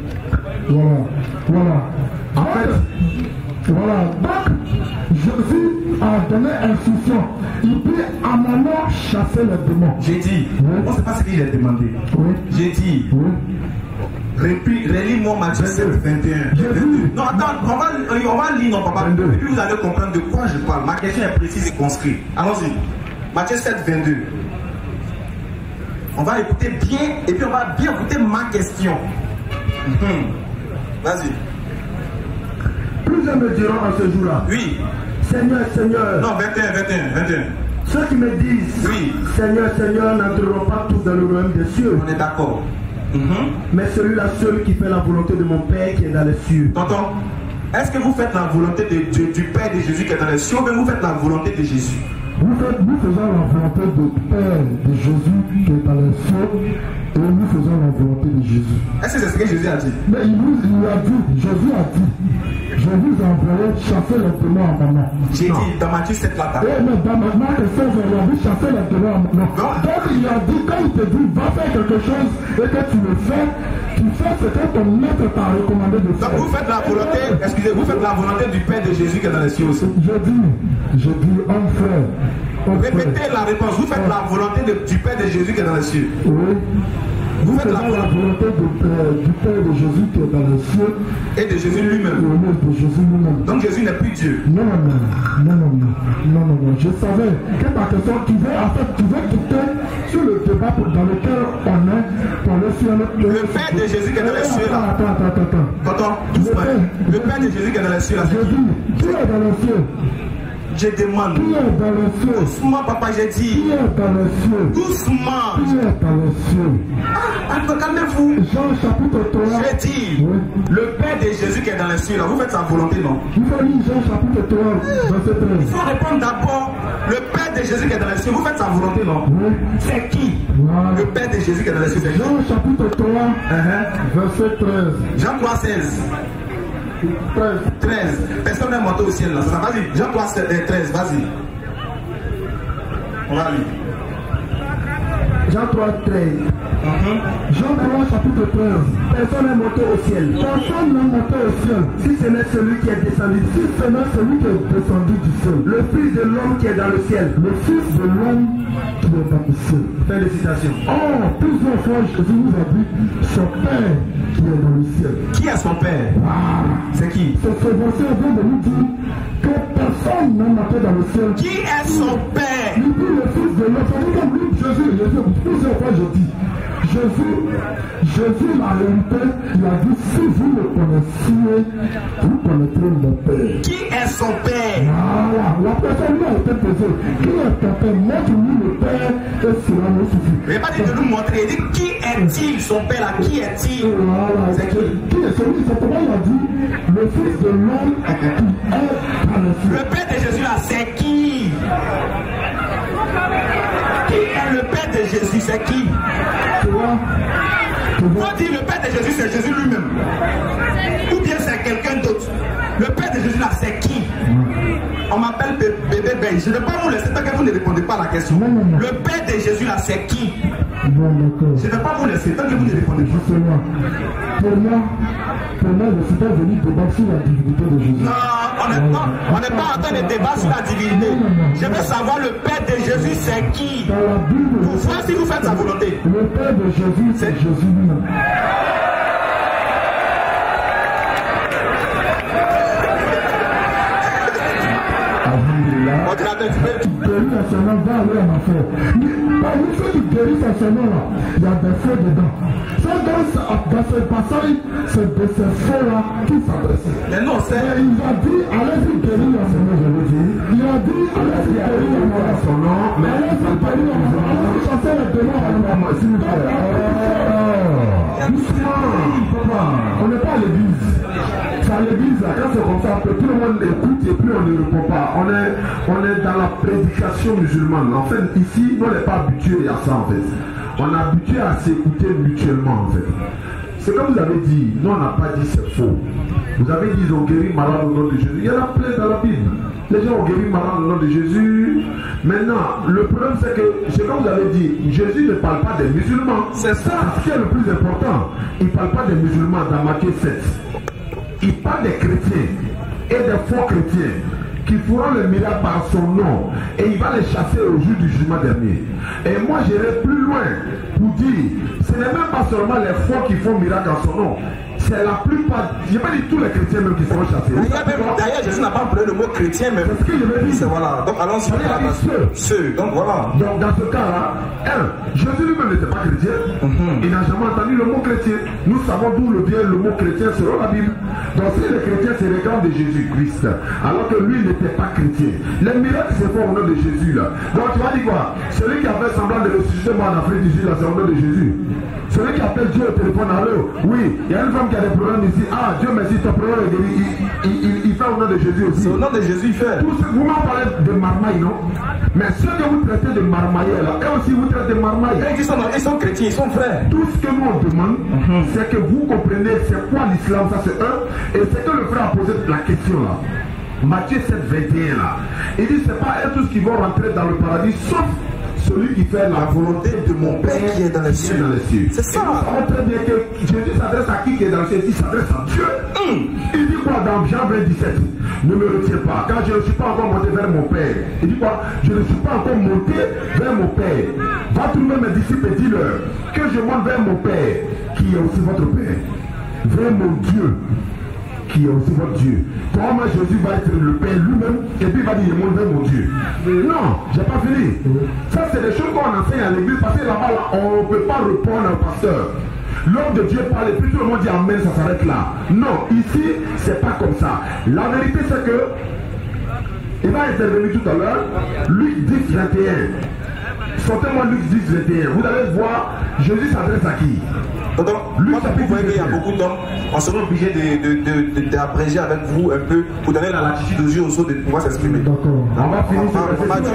Voilà. Voilà. En fait, voilà. Donc, Jésus a donné instruction. Il peut à mon nom chasser les démons. J'ai dit, oui. On ne sait pas ce qu'il a demandé. Oui. J'ai dit, oui. Relis-moi Matthieu sept, vingt et un. Non, attends, on va, on va lire, non, papa. vingt-deux. Et puis vous allez comprendre de quoi je parle. Ma question est précise et conscrite. Allons-y. Matthieu sept, vingt-deux. On va écouter bien, et puis on va bien écouter ma question. Mmh. Vas-y. Plusieurs me diront en ce jour-là. Oui. Seigneur, Seigneur. Non, vingt et un, vingt et un, vingt et un. Ceux qui me disent, oui. Seigneur, Seigneur, n'entreront pas tous dans le royaume des cieux. On est d'accord. Mmh. Mais celui-là, celui qui fait la volonté de mon Père qui est dans les cieux. Tonton, est-ce que vous faites la volonté de, de, du Père de Jésus qui est dans les cieux, ou bien vous faites la volonté de Jésus? Vous faites, nous faisons la volonté du Père de Jésus qui est dans les cieux, et nous faisons la volonté de Jésus. Est-ce que c'est ce que Jésus a dit? Mais il vous il a dit, Jésus a dit, je vous enverrai chasser les démons à mon nom. J'ai dit dans Matthieu sept là. Oui, mais dans Marc seize, il a dit chasser les démons à mon nom. Donc il a dit, quand il te dit, va faire quelque chose et que tu le fais, tu fais ce que ton maître t'a recommandé de faire. Donc vous faites la volonté, excusez, vous faites la volonté du Père de Jésus qui est dans les cieux aussi. Je dis, je dis, homme frère. Répétez la réponse. Vous faites la volonté de, du Père de Jésus qui est dans les cieux. Oui. Vous faites la volonté, la volonté de, euh, du Père de Jésus qui est dans les cieux. Et de Jésus lui-même. De Jésus lui-même. Donc Jésus n'est plus Dieu. Non, non, non, non, non, non, non, non, non. Je savais que ta question, tu veux, en fait, tu veux quitter sur le débat dans lequel on est pour le ciel. Le, le Père de Jésus qui est dans les cieux là. Attends, attends, attends. Attends, doucement. Le, le Père de Jésus qui est dans les cieux là. Jésus, qui est dans les cieux? Je demande. Qui est dans les cieux? Doucement, papa, j'ai dit. Qui est dans les cieux? Doucement. Qui est dans les cieux? Ah, calmez-vous. Jean chapitre trois. J'ai dit. Oui. Le Père de Jésus qui est dans les cieux là, vous faites sa volonté, non? Il faut lire Jean chapitre trois, verset treize. Il faut répondre d'abord. Le Père de Jésus qui est dans les cieux, vous faites sa volonté, non? Oui. C'est qui? Voilà. Le Père de Jésus qui est dans les cieux, c'est qui? Jean chapitre trois, uh-huh. verset treize. Jean trois, seize. treize. treize. Personne n'est monté au ciel là. Ça, vas-y. Jean trois, treize. Vas-y. On va lire. Jean trois, treize. Uh-huh. Jean trois, chapitre treize. Personne n'est monté au ciel. Personne n'est monté au ciel. Si ce n'est celui qui est descendu. Si ce n'est celui qui est descendu du ciel. Le Fils de l'homme qui est dans le ciel. Le Fils de l'homme qui est dans le ciel. Fin de citation. Oh, plusieurs fois Jésus nous a dit son Père qui est dans le ciel. Qui est son Père? Ah. C'est qui? C'est ce verset vient de nous dire que personne n'est monté dans le ciel. Qui est son Père? Il dit le Fils de l'homme. Ça veut dire que lui, Jésus, Jésus, plusieurs fois je dis, Jésus, Jésus, la réalité, il a dit, si vous le connaissiez, vous connaîtrez le Père. Qui est son Père? Voilà, la personne a été posée. Qui est ton Père? Montre-lui le Père et cela nous suffit. Mais pas dit de nous montrer, il dit, qui est-il son Père là? Qui est-il? Voilà, c'est qui? Qui est celui? C'est comment il a dit, le Fils de l'homme qui est par le ciel. Le Père de Jésus là, c'est qui? Qui est le Père de Jésus? C'est qui? Tu vois? Faut dire le Père de Jésus, c'est Jésus lui-même. Ou bien c'est quelqu'un d'autre. Le Père de Jésus là, c'est qui? On m'appelle bébé Ben. Je ne vais pas vous laisser tant que vous ne répondez pas à la question. Non, non, non. Le Père de Jésus là, c'est qui? Bon, d'accord. Je ne vais pas vous laisser tant que vous ne répondez pas. Justement, pour moi, pour moi, je ne suis pas venu débattre sur la divinité de Jésus. Non, on n'est pas, on n'est pas en train de débattre sur la divinité. Je veux savoir le Père de Jésus, c'est qui? Dans la Bible, Pour voir si vous faites sa volonté. le Père de Jésus, c'est Jésus lui-même. Ordinateur, tu peux. Tu guéris à son nom, va aller en enfer. Mais parmi ceux qui guérissent à son nom là, il y a des feux dedans. Ça, dans, ce- dans ce passage, c'est de ces feux-là qui s'adressent. Mais non, c'est. Et il a dit, allez-y guérir à son nom, je le dis. Il a dit, allez-y guérir à son nom, mais allez-y guérir à son nom. Allez-y chasser les démons à l'homme, s'il vous plaît. Doucement, papa, on n'est pas à l'église. C'est à l'église, là, quand c'est comme ça, que tout le monde écoute et puis on ne répond pas. On est, on est dans la prédication musulmane. En fait, ici, nous, on n'est pas habitués à ça, en fait. On est habitué à s'écouter mutuellement, en fait. C'est comme vous avez dit, nous, on n'a pas dit c'est faux. Vous avez dit, ils ont guéri malade au nom de Jésus. Il y en a plein dans la Bible. Les gens ont guéri malade au nom de Jésus. Maintenant, le problème, c'est que, c'est comme vous avez dit, Jésus ne parle pas des musulmans. C'est ça. Ce qui est le plus important. Il ne parle pas des musulmans dans Matthieu sept. Il parle des chrétiens et des faux chrétiens qui feront le miracle par son nom et il va les chasser au jour du jugement dernier. Et moi j'irai plus loin pour dire, ce n'est même pas seulement les faux qui font miracle en son nom, c'est la plupart, je vais pas dire tous les chrétiens même qui seront chassés. D'ailleurs, Jésus n'a pas employé le mot chrétien même. C'est ce que je veux dire. Voilà, donc allons-y. Ceux. Ceux, donc voilà. Donc dans ce cas-là, un, Jésus lui-même n'était pas chrétien. Mm-hmm. Il n'a jamais entendu le mot chrétien. Nous savons d'où le vient le mot chrétien selon la Bible. Donc si les chrétiens se réclament de Jésus-Christ, alors que lui n'était pas chrétien, les miracles se font au nom de Jésus là. Donc tu vas dire quoi? Celui qui a fait semblant de ressusciter moi en Afrique du Sud, là, c'est au nom de Jésus. Celui qui appelle Dieu au téléphone, allô, oui, il y a une femme qui a des problèmes ici. Ah, Dieu merci, ton problème est guéri. Il, il, il, il fait au nom de Jésus aussi. C'est au nom de Jésus, il fait. Tout ce, vous m'en parlez de marmaille, non? Mais ceux que vous traitez de marmaillés là, eux aussi vous traitez de marmaille. Ils sont, ils sont chrétiens, ils sont frères. Tout ce que nous on demande, mm-hmm. c'est que vous comprenez c'est quoi l'islam, ça c'est un. Et c'est que le frère a posé la question là. Matthieu sept, vingt et un là. Il dit c'est pas eux tous qui vont rentrer dans le paradis, sauf celui qui fait la volonté de mon Père qui est dans les cieux. C'est ça. Nous savons très bien que Jésus s'adresse à qui qui est dans les cieux? Il s'adresse à Dieu. Mm. Il dit quoi dans Jean vingt, dix-sept? Ne me retiens pas, car je ne suis pas encore monté vers mon Père. Il dit quoi? Je ne suis pas encore monté vers mon Père. Va trouver mes disciples et dis-leur que je monte vers mon Père, qui est aussi votre Père. Vers mon Dieu, qui est aussi votre Dieu. Comment Jésus va être le Père lui-même et puis il va dire, je monte vers mon Dieu. Non, j'ai pas fini. Ça, c'est des choses qu'on enseigne à l'église parce que là-bas, là, on ne peut pas répondre au pasteur. L'homme de Dieu parle et puis tout le monde dit Amen, ça s'arrête là. Non, ici, c'est pas comme ça. La vérité, c'est que il va intervenir tout à l'heure. Luc dix, vingt et un. Sortez-moi Luc dix, vingt et un. Vous allez voir, Jésus s'adresse à qui? Donc, Luc, vous voyez qu'il y a beaucoup d'hommes, on sera obligé d'abréger avec vous un peu pour donner la latitude aux yeux aux autres de pouvoir s'exprimer. D'accord. On va finir ce verset.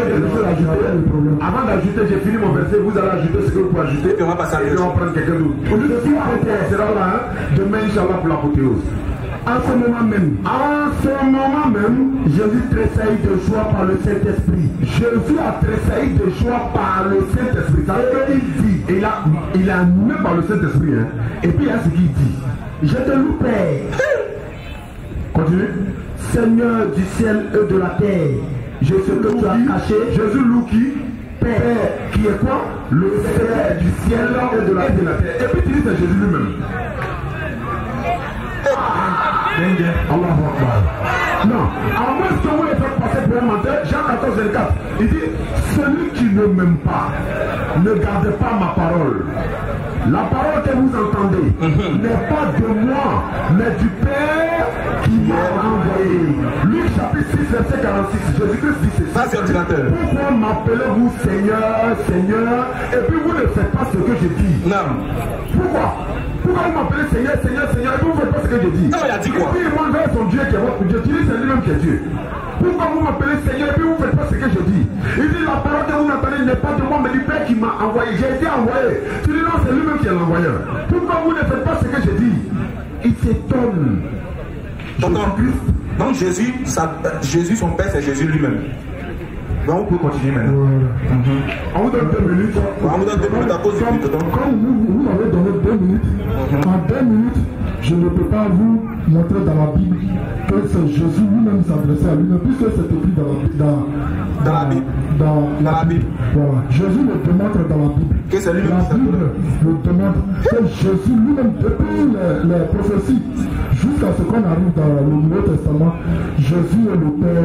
Avant d'ajouter, j'ai fini mon verset, vous allez ajouter ce que vous pouvez ajouter. Et puis on va passer à l'autre. Et puis on va prendre quelqu'un d'autre. On sera là, hein, demain, Inch'Allah, pour l'apothéose. En ce moment même, en ce moment même, Jésus tressaillit de joie par le Saint-Esprit. Jésus a tressailli de joie par le Saint-Esprit. Ça veut dire qu'il dit, il a, il a animé par le Saint-Esprit, hein. Et puis il y a ce qu'il dit. Je te loue, Père. Continue. Seigneur du ciel et de la terre, je sais que tu as caché. Jésus loue qui? Père, qui est quoi? Le Seigneur du ciel et de la terre. Et puis tu dis c'est Jésus lui-même. Ah. Allah Akbar. Non, à moins que vous les faites passer pour un menteur, Jean quatorze, vingt-quatre, il dit, celui qui ne m'aime pas, ne gardez pas ma parole. La parole que vous entendez mm-hmm. n'est pas de moi, mais du Père qui m'a envoyé. Luc chapitre six, verset quarante-six, Jésus-Christ dit ceci. Ça, c'est ordinateur. Pourquoi m'appelez-vous Seigneur, Seigneur, et puis vous ne faites pas ce que je dis? Non. Pourquoi? Pourquoi vous m'appelez Seigneur, Seigneur, Seigneur, et puis vous ne faites pas ce que je dis? Non, il a dit quoi? Et puis il demande vers son Dieu qui est votre Dieu, qui dit c'est lui-même qui est Dieu. Pourquoi vous m'appelez Seigneur et puis vous ne faites pas ce que je dis? Il dit la parole que vous m'appelez n'est pas de moi mais du Père qui m'a envoyé. J'ai été envoyé. Tu dis non, c'est lui-même qui est l'envoyeur. Pourquoi vous ne faites pas ce que je dis? Il s'étonne. Jésus-Christ. Donc Jésus, ça, Jésus, son Père, c'est Jésus lui-même. Donc on peut continuer maintenant. Euh, mm-hmm. On vous donne deux minutes. On vous donne deux minutes à cause du but. Comme vous, vous m'avez donné deux minutes, mm-hmm. en deux minutes, je ne peux pas vous montrer dans la Bible que c'est Jésus lui-même s'adressait à lui-même, puisque c'est écrit dans la Bible. Dans, dans la Bible. Dans, dans la Bible. Voilà. Jésus le démontre dans la Bible. Que c'est lui-même la Bible le démontre que Jésus lui-même, depuis les, les prophéties, jusqu'à ce qu'on arrive dans le Nouveau Testament, Jésus est le Père.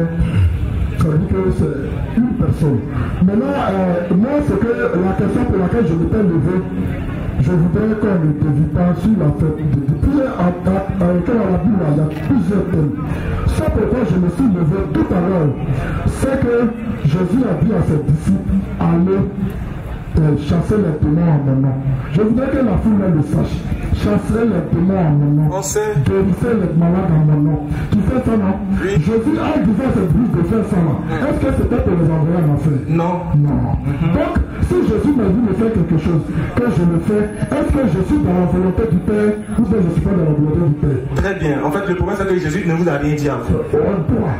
Ça veut dire que c'est une personne. Maintenant, euh, moi, c'est que la question pour laquelle je m'étais levé, je voudrais qu'on ne dévie pas sur la fête de Dieu. Puis, à, à, à, à la Bible, il y a plusieurs thèmes. Ça pourquoi je me suis levé tout à l'heure, c'est que Jésus a dit à ses disciples, allez euh, chasser les démons en mon nom. Je voudrais que la foule le sache. Chasser les démons en mon nom. Guérissez les malades en mon nom. Tu fais ça, non? Oui. Jésus a dit à ses disciples de faire ça, non? Mm. Est-ce que c'était pour les envoyer en enfer? Non. Non. Mm-hmm. Donc, si Jésus m'a dit de faire quelque chose, que je le fais, est-ce que je suis dans la volonté du Père ou bien je ne suis pas dans la volonté du Père? Très bien. En fait, le problème, c'est que Jésus ne vous a rien dit à vous. Pourquoi?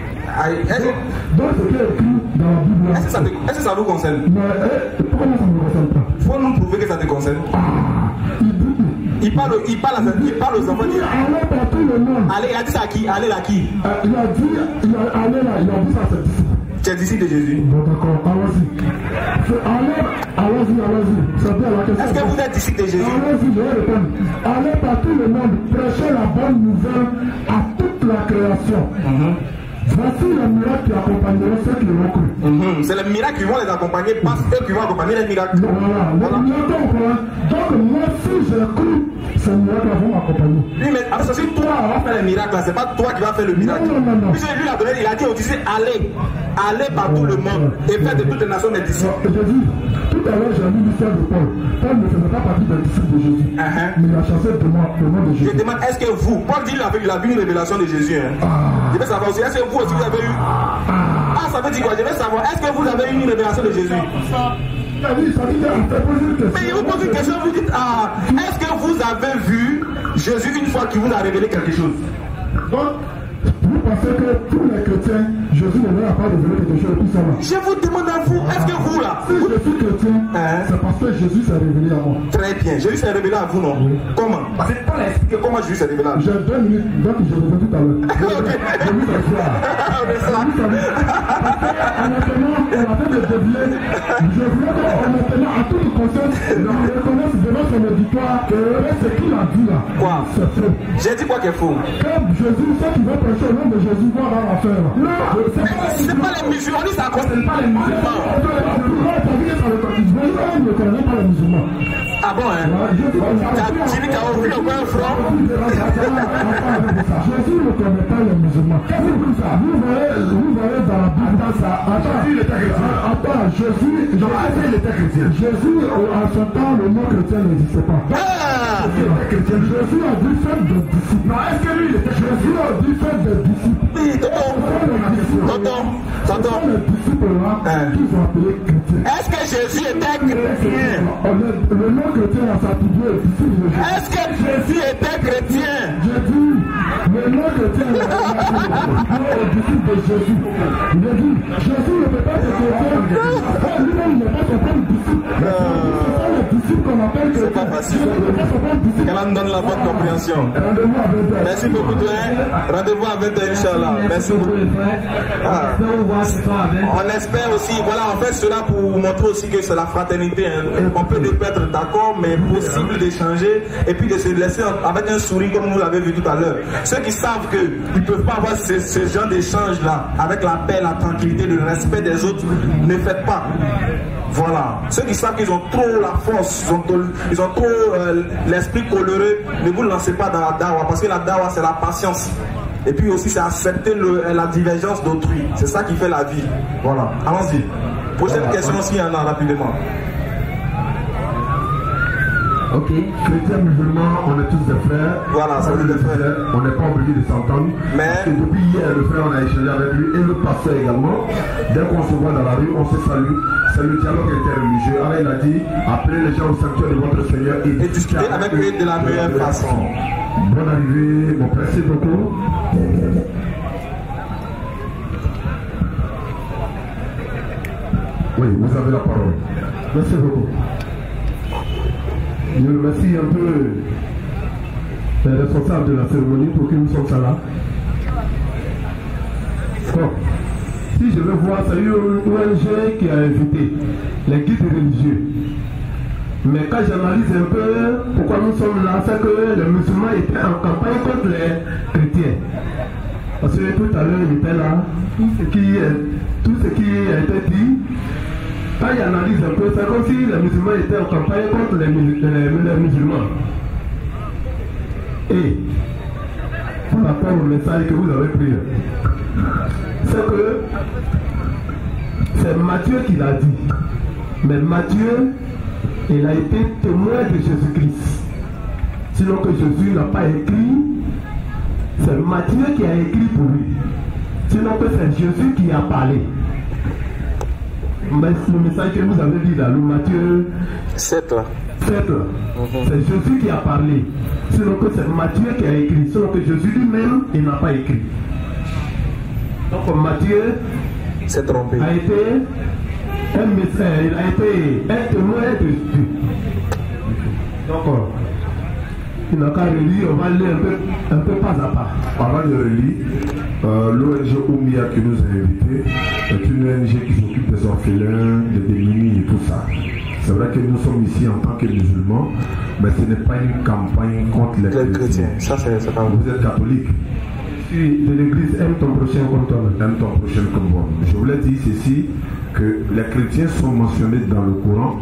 Donc, ce qui est écrit dans la Bible, est-ce que ça, te, est-ce que ça vous concerne? Mais eh, pourquoi ça ne me concerne pas? Il faut nous prouver que ça te concerne. Ah, il dit. Il parle, il parle, il parle aux enfants. Il allait dans tout le monde. Allez, il a dit ça à qui? Allez à qui? Euh, il a dit, il a, allez là, il a dit ça à ses disciples. Tu es disciple de Jésus. Bon, d'accord, allons-y. Allez, allons-y, allons-y. C'est bien la question. Est-ce que vous êtes disciple de Jésus? Allons-y, je vais répondre. Allez par tout le monde, prêchez la bonne nouvelle à toute la création. Mm-hmm. Voici les miracles qui accompagneront ceux qui l'ont cru. Mm-hmm. C'est les miracles qui vont les accompagner, parce que eux qui vont accompagner les miracles. Voilà, les voilà. miracles. Donc, moi, si j'ai cru, ces miracles vont m'accompagner. Oui, mais c'est si toi, on va faire les miracles, c'est pas toi qui vas faire le miracle. Non, non, non. Puisque lui, il a donné, il a dit aux disciples, allez, allez par tout le monde et faites de toutes les nations des disciples. J'ai dit, tout à l'heure, j'ai lu l'histoire de Paul. Paul ne faisait pas partie des disciples de Jésus. Uh-huh. Mais il a chassé le nom de Jésus. Je demande, est-ce que vous, Paul dit qu'il a vu une révélation de Jésus. Hein? Ah. Je veux savoir aussi, est-ce que vous aussi vous avez eu. Ah, ah ça veut dire quoi? Je veux savoir, est-ce que vous avez eu une révélation de Jésus? Mais il vous pose une question, vous dites, ah, est-ce que vous avez vu Jésus une fois qu'il vous a révélé quelque chose? Donc, vous pensez que tous les chrétiens, Jésus ne leur a pas révélé quelque chose et tout ça là? Je vous demande à vous, est-ce que vous là? Si vous... je suis chrétien, hein? C'est parce que Jésus s'est révélé à moi. Très bien, Jésus s'est révélé à vous, non? Oui. Comment? Parce que Paul a expliqué comment Jésus s'est révélé à vous. J'ai deux minutes, donc je reviens tout à l'heure. Ok. Je vous assois. Honnêtement, on a fait des déviés. Je voulais honnêtement, à toute conscience, on reconnaisse devant son auditoire que ce qu'il a dit là, quoi? C'est faux. J'ai dit quoi qui est faux? Comme Jésus, ceux qui veulent prêcher au nom de Jésus vont avoir l'affaire. Non, c'est pas les musulmans, ça ne concerne pas les musulmans. Je ne connais pas les musulmans. Ah bon, hein? Tu dis qu'à ouvrir un front? Jésus ne connaît pas les musulmans. Vous voyez, vous voyez dans la Bible, attends, il était chrétien. Attends, Jésus, il était chrétien. Jésus, en son temps, le mot chrétien n'existait pas. Ah! Jésus a dit faites des disciples. Non, est-ce que lui, il était Jésus a dit faites des disciples. Oui, tonton, tonton, les disciples là, qui sont appelés chrétiens. Est-ce que Jésus était chrétien? Le nom chrétien a s'attribué au disciple de Jésus. Est-ce que Jésus était chrétien? J'ai dit, le nom chrétien a s'attribué au disciple de Jésus. J'ai dit, Jésus ne peut pas être chrétien. Lui-même, il n'est pas son propre disciple. C'est pas les disciples qu'on appelle chrétiens. facile. Qu'Allah nous donne la bonne compréhension. Merci beaucoup, frère. Rendez-vous à vingt heures, Inch'Allah. Merci beaucoup. Ah. On espère aussi, voilà, on fait cela pour montrer aussi que c'est la fraternité. Hein. On peut ne pas être d'accord, mais possible d'échanger et puis de se laisser avec un sourire comme vous l'avez vu tout à l'heure. Ceux qui savent qu'ils ne peuvent pas avoir ce, ce genre d'échange-là, avec la paix, la tranquillité, le respect des autres, ne faites pas. Voilà. Ceux qui savent qu'ils ont trop la force, ils ont, ils ont trop euh, l'esprit coloré, ne vous lancez pas dans la dawa, parce que la dawa c'est la patience. Et puis aussi c'est accepter le, la divergence d'autrui. C'est ça qui fait la vie. Voilà. Allons-y. Prochaine voilà. question s'il y en a rapidement. Ok, chrétiens, musulmans, on est tous des frères. Voilà, c'est des frères. frères. On n'est pas obligé de s'entendre. Mais parce que depuis hier, le frère, on a échangé avec lui et le pasteur également. Dès qu'on se voit dans la rue, on se salue. C'est le dialogue interreligieux. Alors il a dit, appelez les gens au sanctuaire de votre Seigneur et, et discutez avec eux de la meilleure de façon. Bonne arrivée, mon frère, c'est beaucoup. Oui, vous avez la parole. Merci beaucoup. Je remercie un peu les responsables de la cérémonie pour que nous sommes là. Bon. Si je veux voir, c'est une O N G qui a invité les guides religieux. Mais quand j'analyse un peu pourquoi nous sommes là, c'est que les musulmans étaient en campagne contre les chrétiens. Parce que tout à l'heure, ils étaient là. Tout ce qui, tout ce qui a été dit, quand il analyse un peu, c'est comme si les musulmans étaient en campagne contre les, les, les musulmans. Et par rapport au message que vous avez pris, c'est que c'est Matthieu qui l'a dit. Mais Matthieu, il a été témoin de Jésus-Christ. Sinon que Jésus n'a pas écrit, c'est Matthieu qui a écrit pour lui. Sinon que c'est Jésus qui a parlé. Mais le message que vous avez dit là, le Matthieu sept là. sept là. Mm-hmm. C'est Jésus qui a parlé. Sinon que c'est Matthieu qui a écrit. Sinon que Jésus lui-même, il n'a pas écrit. Donc Matthieu trompé. a été un message, il a été un témoin de Dieu. Donc il n'a qu'à relire, on va lire un peu, un peu pas à pas. Avant de relire, euh, l'O N G Oumia qui nous a invités est une O N G qui s'occupe des orphelins, des démunis et tout ça. C'est vrai que nous sommes ici en tant que musulmans, mais ce n'est pas une campagne contre les, les chrétiens. Ça, c'est pas vous êtes catholique. Je suis de l'église, aime ton prochain comme toi. Aime ton prochain comme moi. Je voulais dire ceci, que les chrétiens sont mentionnés dans le Coran.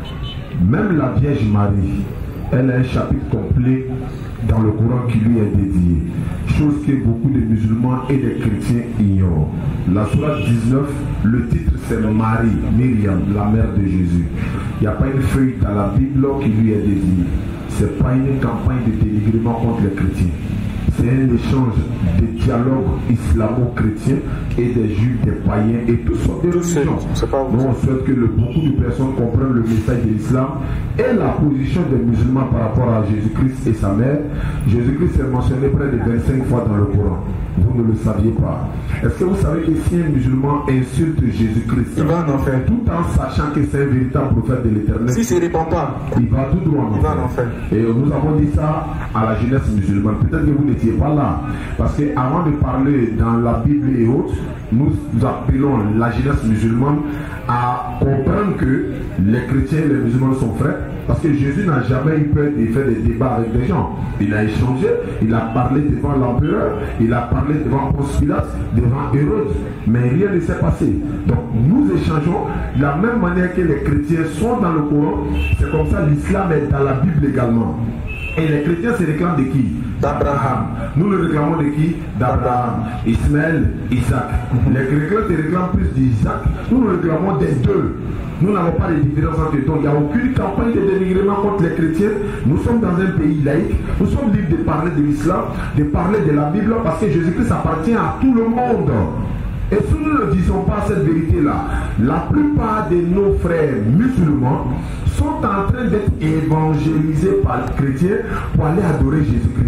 Même la Vierge Marie, elle a un chapitre complet dans le Coran qui lui est dédié. Chose que beaucoup de musulmans et des chrétiens ignorent. La sourate dix-neuf, le titre c'est Marie, Myriam, la mère de Jésus. Il n'y a pas une feuille dans la Bible qui lui est dédiée. Ce n'est pas une campagne de dénigrement contre les chrétiens. C'est un échange de dialogue islamo-chrétien et des juifs, des païens et tout sortes de religions. Nous on souhaite que le, beaucoup de personnes comprennent le message de l'islam et la position des musulmans par rapport à Jésus-Christ et sa mère. Jésus-Christ est mentionné près de vingt-cinq fois dans le Coran. Vous ne le saviez pas. Est-ce que vous savez que si un musulman insulte Jésus-Christ, il va en enfer, tout en sachant que c'est un véritable prophète de l'éternel, si c'est répand pas, il va tout droit en enfer. enfer. Et nous avons dit ça à la jeunesse musulmane. Peut-être que vous n'étiez pas là. Parce qu'avant de parler dans la Bible et autres, nous appelons la jeunesse musulmane à comprendre que les chrétiens et les musulmans sont frères. Parce que Jésus n'a jamais eu peur de faire des débats avec des gens. Il a échangé, il a parlé devant l'empereur, il a parlé devant Ponce Pilate, devant Hérode, mais rien ne s'est passé. Donc nous échangeons de la même manière que les chrétiens sont dans le Coran. C'est comme ça l'islam est dans la Bible également. Et les chrétiens se réclament de qui? D'Abraham. Nous le réclamons de qui? D'Abraham, Ismaël, Isaac. Les chrétiens se réclament plus d'Isaac. Nous le réclamons des deux. Nous n'avons pas de différence entre eux. Donc il n'y a aucune campagne de dénigrement contre les chrétiens. Nous sommes dans un pays laïque. Nous sommes libres de parler de l'islam, de parler de la Bible, parce que Jésus-Christ appartient à tout le monde. Et si nous ne disons pas cette vérité-là, la plupart de nos frères musulmans sont en train d'être évangélisés par les chrétiens pour aller adorer Jésus-Christ.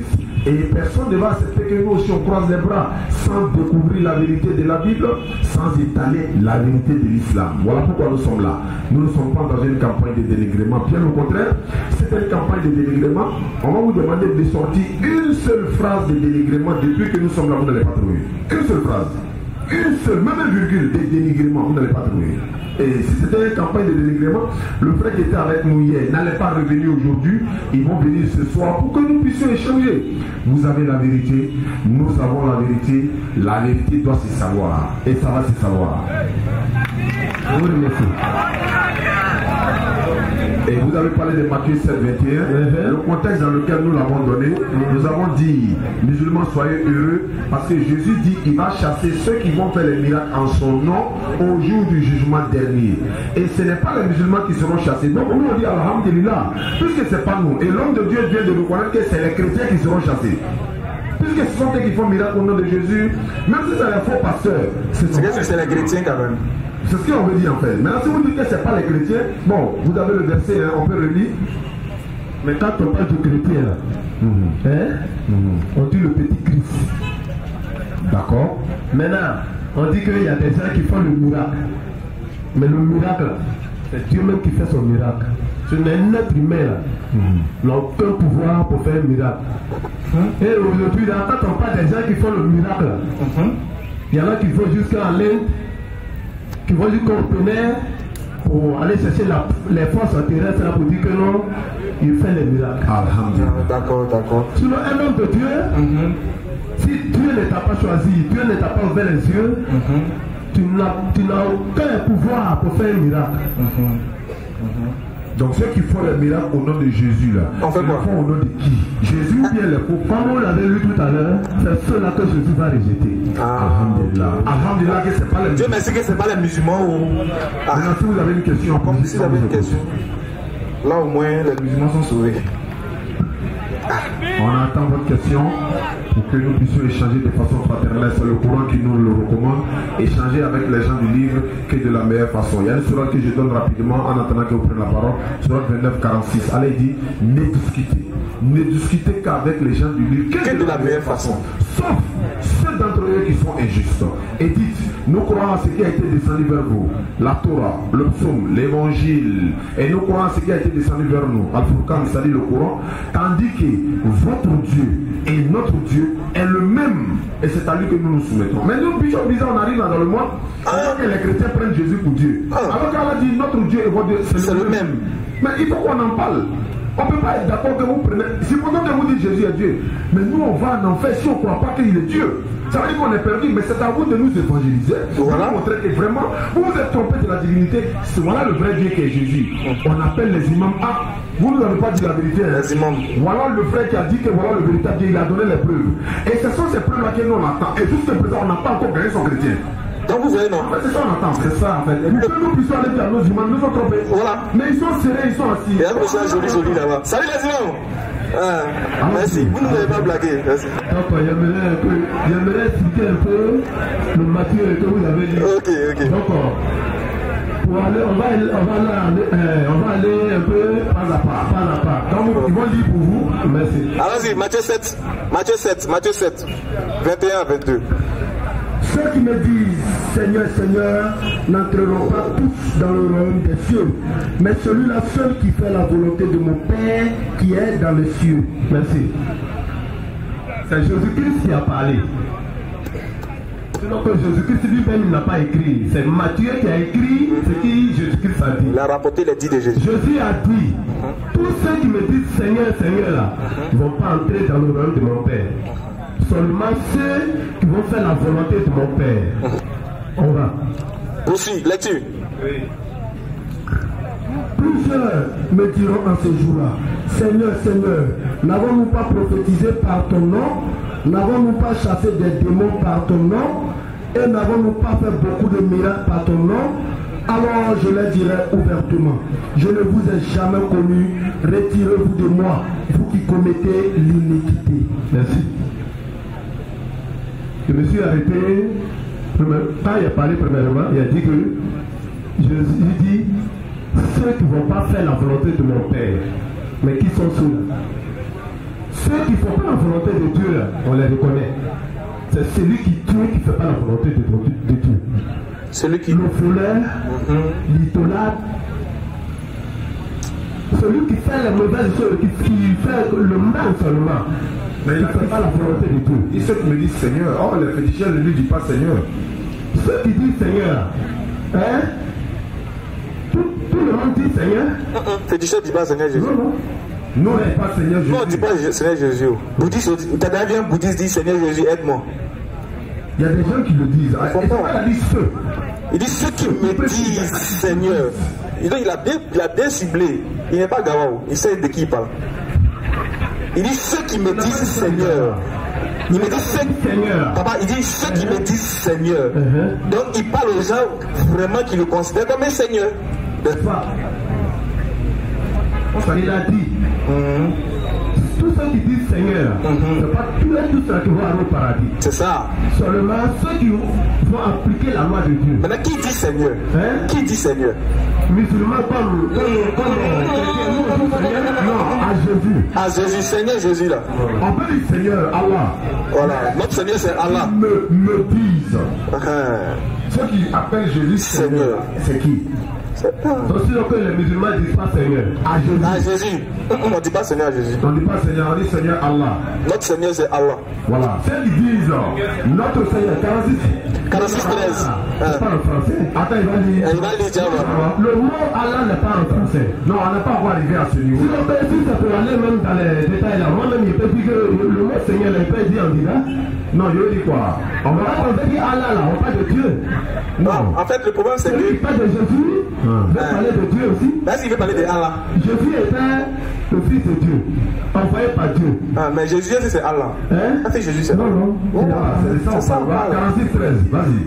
Et personne ne va accepter que nous aussi on croise les bras sans découvrir la vérité de la Bible, sans étaler la vérité de l'islam. Voilà pourquoi nous sommes là. Nous ne sommes pas dans une campagne de dénigrement. Bien au contraire, c'est une campagne de dénigrement. On va vous demander de sortir une seule phrase de dénigrement depuis que nous sommes là, vous n'allez pas trouver. Une seule phrase. Une seule, même une virgule de dénigrement, vous n'allez pas trouver. Et si c'était une campagne de dénigrement, le frère qui était avec nous hier n'allait pas revenir aujourd'hui. Ils vont venir ce soir pour que nous puissions échanger. Vous avez la vérité, nous avons la vérité. La vérité doit se savoir. Et ça va se savoir. Je vous remercie. Et vous avez parlé de Matthieu sept, vingt et un. Mm-hmm. Le contexte dans lequel nous l'avons donné, mm-hmm. nous avons dit, musulmans, soyez heureux, parce que Jésus dit qu'il va chasser ceux qui vont faire les miracles en son nom au jour du jugement dernier. Et ce n'est pas les musulmans qui seront chassés. Donc nous on dit alhamdulillah, puisque ce n'est pas nous. Et l'homme de Dieu vient de reconnaître que c'est les chrétiens qui seront chassés. Puisque ce sont eux qui font miracle au nom de Jésus, même si c'est les faux pasteurs. C'est que c'est les chrétiens quand même. C'est ce qu'on veut dire en fait. Maintenant, si vous dites que ce n'est pas les chrétiens, bon, vous avez le verset, hein, on peut le lire. Mais quand on parle du chrétien, là, mm-hmm. hein, mm-hmm. on dit le petit Christ. D'accord. Maintenant, on dit qu'il y a des gens qui font le miracle. Mais le miracle, c'est Dieu même qui fait son miracle. Ce n'est un être humain là. Mm-hmm. n'a aucun pouvoir pour faire un miracle. Mm-hmm. Et aujourd'hui, quand on parle des gens qui font le miracle, mm-hmm. il y en a qui vont jusqu'à l'Inde, qui vont jusqu'au Pénère pour aller chercher la, les forces terrestres pour dire que non, il fait les miracles. Alhamdulillah. D'accord, d'accord. Sinon, un homme de Dieu, mm-hmm. si Dieu ne t'a pas choisi, Dieu ne t'a pas ouvert les yeux, mm-hmm. tu n'as aucun pouvoir pour faire un miracle. Mm-hmm. Mm-hmm. Donc ceux qui font les miracles au nom de Jésus là, on fait quoi? Font au nom de qui? Jésus ou bien les pauvres? Comme on l'avait lu tout à l'heure, c'est ceux-là que Jésus va rejeter. Ah. Alhamdulillah. Alhamdulillah que c'est pas les musulmans. Dieu merci que c'est pas les musulmans ou. Ah. Maintenant si vous avez une question, comme si vous avez une question. Là au moins les musulmans sont sauvés. On attend votre question pour que nous puissions échanger de façon fraternelle. C'est le Coran qui nous le recommande. Échanger avec les gens du livre que de la meilleure façon. Il y a une sourate que je donne rapidement en attendant que vous preniez la parole. Sourate vingt-neuf quarante-six. Allez, il dit ne discutez. Ne discutez qu'avec les gens du livre que, que de la meilleure façon. Sauf ceux d'entre eux qui sont injustes. Et dites, nous croyons à ce qui a été descendu vers vous. La Torah, le psaume, l'évangile. Et nous croyons à ce qui a été descendu vers nous. Al-Furqan, c'est-à-dire le Coran. Tandis que votre Dieu et notre Dieu est le même. Et c'est à lui que nous nous soumettons. Mais nous, Bishop Bizarre, on arrive dans le monde, alors que les chrétiens prennent Jésus pour Dieu. Alors qu'Allah dit notre Dieu et votre Dieu, c'est le, le même. Mais il faut qu'on en parle. On ne peut pas être d'accord que vous prenez. Si pendant que vous dites Jésus est Dieu, mais nous on va en enfer si on ne croit pas qu'il est Dieu. Ça veut dire qu'on est perdu, mais c'est à vous de nous évangéliser. Voilà. Pour montrer que vraiment, vous vous êtes trompé de la divinité. C'est voilà le vrai Dieu qui est Jésus. On appelle les imams. Ah, vous ne nous avez pas dit la vérité. Hein. Les imams. Voilà le frère qui a dit que voilà le véritable Dieu, il a donné les preuves. Et ce sont ces preuves-là que nous on attend. Et jusqu'à présent, on n'a pas encore gagné son chrétien. Donc vous voyez, non? En fait, c'est ça on attend, c'est ça en fait. Pour que nous puissions aller dire à nos imams, nous sommes trompés. Voilà. Mais ils sont serrés, ils sont assis. Il y a un monsieur joli, joli là-bas. Salut les imams! Ah, ah, merci, vous ne nous avez pas blagué. Merci. Donc, j'aimerais un peu, j'aimerais expliquer un peu le matière que vous avez dit. Ok, ok. Donc, pour aller, on va, on va, aller, euh, on va aller un peu pas à pas, pas à pas. Donc, ils vont lire pour vous. Merci. Allons-y, Matthieu sept, Matthieu sept, Matthieu sept, vingt et un à vingt-deux. Ceux qui me disent Seigneur, Seigneur, n'entreront pas tous dans le royaume des cieux, mais celui-là seul qui fait la volonté de mon Père qui est dans les cieux. Merci. C'est Jésus-Christ qui a parlé. Sinon que Jésus-Christ lui-même n'a pas écrit. C'est Matthieu qui a écrit ce que Jésus-Christ a dit. Il a rapporté les dits de Jésus. Jésus a dit, uh-huh. tous ceux qui me disent Seigneur, Seigneur là, ne uh-huh. vont pas entrer dans le royaume de mon Père. Seulement ceux qui vont faire la volonté de mon Père. On va. Aussi, lecture. Oui. Plusieurs me diront en ce jour-là, Seigneur, Seigneur, n'avons-nous pas prophétisé par ton nom? N'avons-nous pas chassé des démons par ton nom? Et n'avons-nous pas fait beaucoup de miracles par ton nom? Alors je leur dirai ouvertement, je ne vous ai jamais connu, retirez-vous de moi, vous qui commettez l'iniquité. Merci. Je me suis arrêté, quand il a parlé premièrement, il a dit que Jésus dit, ceux qui ne vont pas faire la volonté de mon Père, mais qui sont ceux-là? Ceux qui ne font pas la volonté de Dieu, on les reconnaît. C'est celui qui tue qui ne fait pas la volonté de, de Dieu. Celui qui... Le voleur, mm-hmm. l'idolâtre, celui qui fait les mauvaises choses, qui, qui fait le mal seulement. Mais il ne fait pas la volonté de Dieu. Et ceux qui me disent Seigneur, oh les féticheurs ne lui disent pas Seigneur. Ceux qui disent Seigneur, hein? Tout, tout le monde dit Seigneur. Uh-uh. Féticheur ne dit pas Seigneur Jésus. Non, non. Non, on n'est pas Seigneur Jésus. Non, on ne dit pas Seigneur Jésus. Bouddhiste, t'as déjà vu un bouddhiste dit Seigneur Jésus, aide-moi. Il y a des gens qui le disent. Il faut pas. Il dit ceux. Il dit ceux qui me disent Seigneur. Il a bien, il a bien ciblé. Il n'est pas Gawao. Il sait de qui il parle. Il dit ceux qui me disent Seigneur. Il me dit ceux Seigneur. Papa, il dit ceux qui me disent Seigneur. Uh-huh. Donc il parle aux gens vraiment qui le considèrent comme un Seigneur. N'est-ce pas? Il a dit. Mm-hmm. Tous ceux qui disent Seigneur, mm-hmm. c'est pas tous les tous ceux qui vont aller au paradis. C'est ça. Seulement ceux qui vont appliquer la loi de Dieu. Maintenant, qui dit Seigneur? Hein? Qui dit Seigneur? Musulmans comme, comme, comme euh, Seigneur, non, à Jésus. À Jésus, Seigneur Jésus là. On peut dire Seigneur, Allah. Voilà, notre Seigneur c'est Allah. Me, me disent. Uh-huh. Ceux qui appellent Jésus Seigneur, Seigneur. C'est qui? Donc si que les musulmans ne disent pas Seigneur à Jésus. À Jésus. On ne dit pas Seigneur à Jésus. On ne dit pas Seigneur, on dit Seigneur Allah. Notre Seigneur c'est Allah. Voilà. Ceux qui disent notre Seigneur, quarante-six treize. C'est pas en français. Attends, il va lire. Il va lire. Le mot Allah n'est pas en français. Non, on n'a pas encore arrivé à ce niveau. Si on peut, si ça peut aller même dans les détails là, moi-même il peut dire que le mot Seigneur, il peut dire en disant. Non, je dis quoi? On va pas dire Allah là, on parle de Dieu. Non, en fait le problème c'est que. Il parle de Jésus. Il veut parler de Dieu aussi. Là, s'il veut parler de Allah. Jésus était le fils de Dieu, envoyé par Dieu. Ah, mais Jésus, c'est Allah. Hein? Ah, c'est Jésus, c'est Non, non. Oh, c'est ça, on parle. quarante-six treize, vas-y.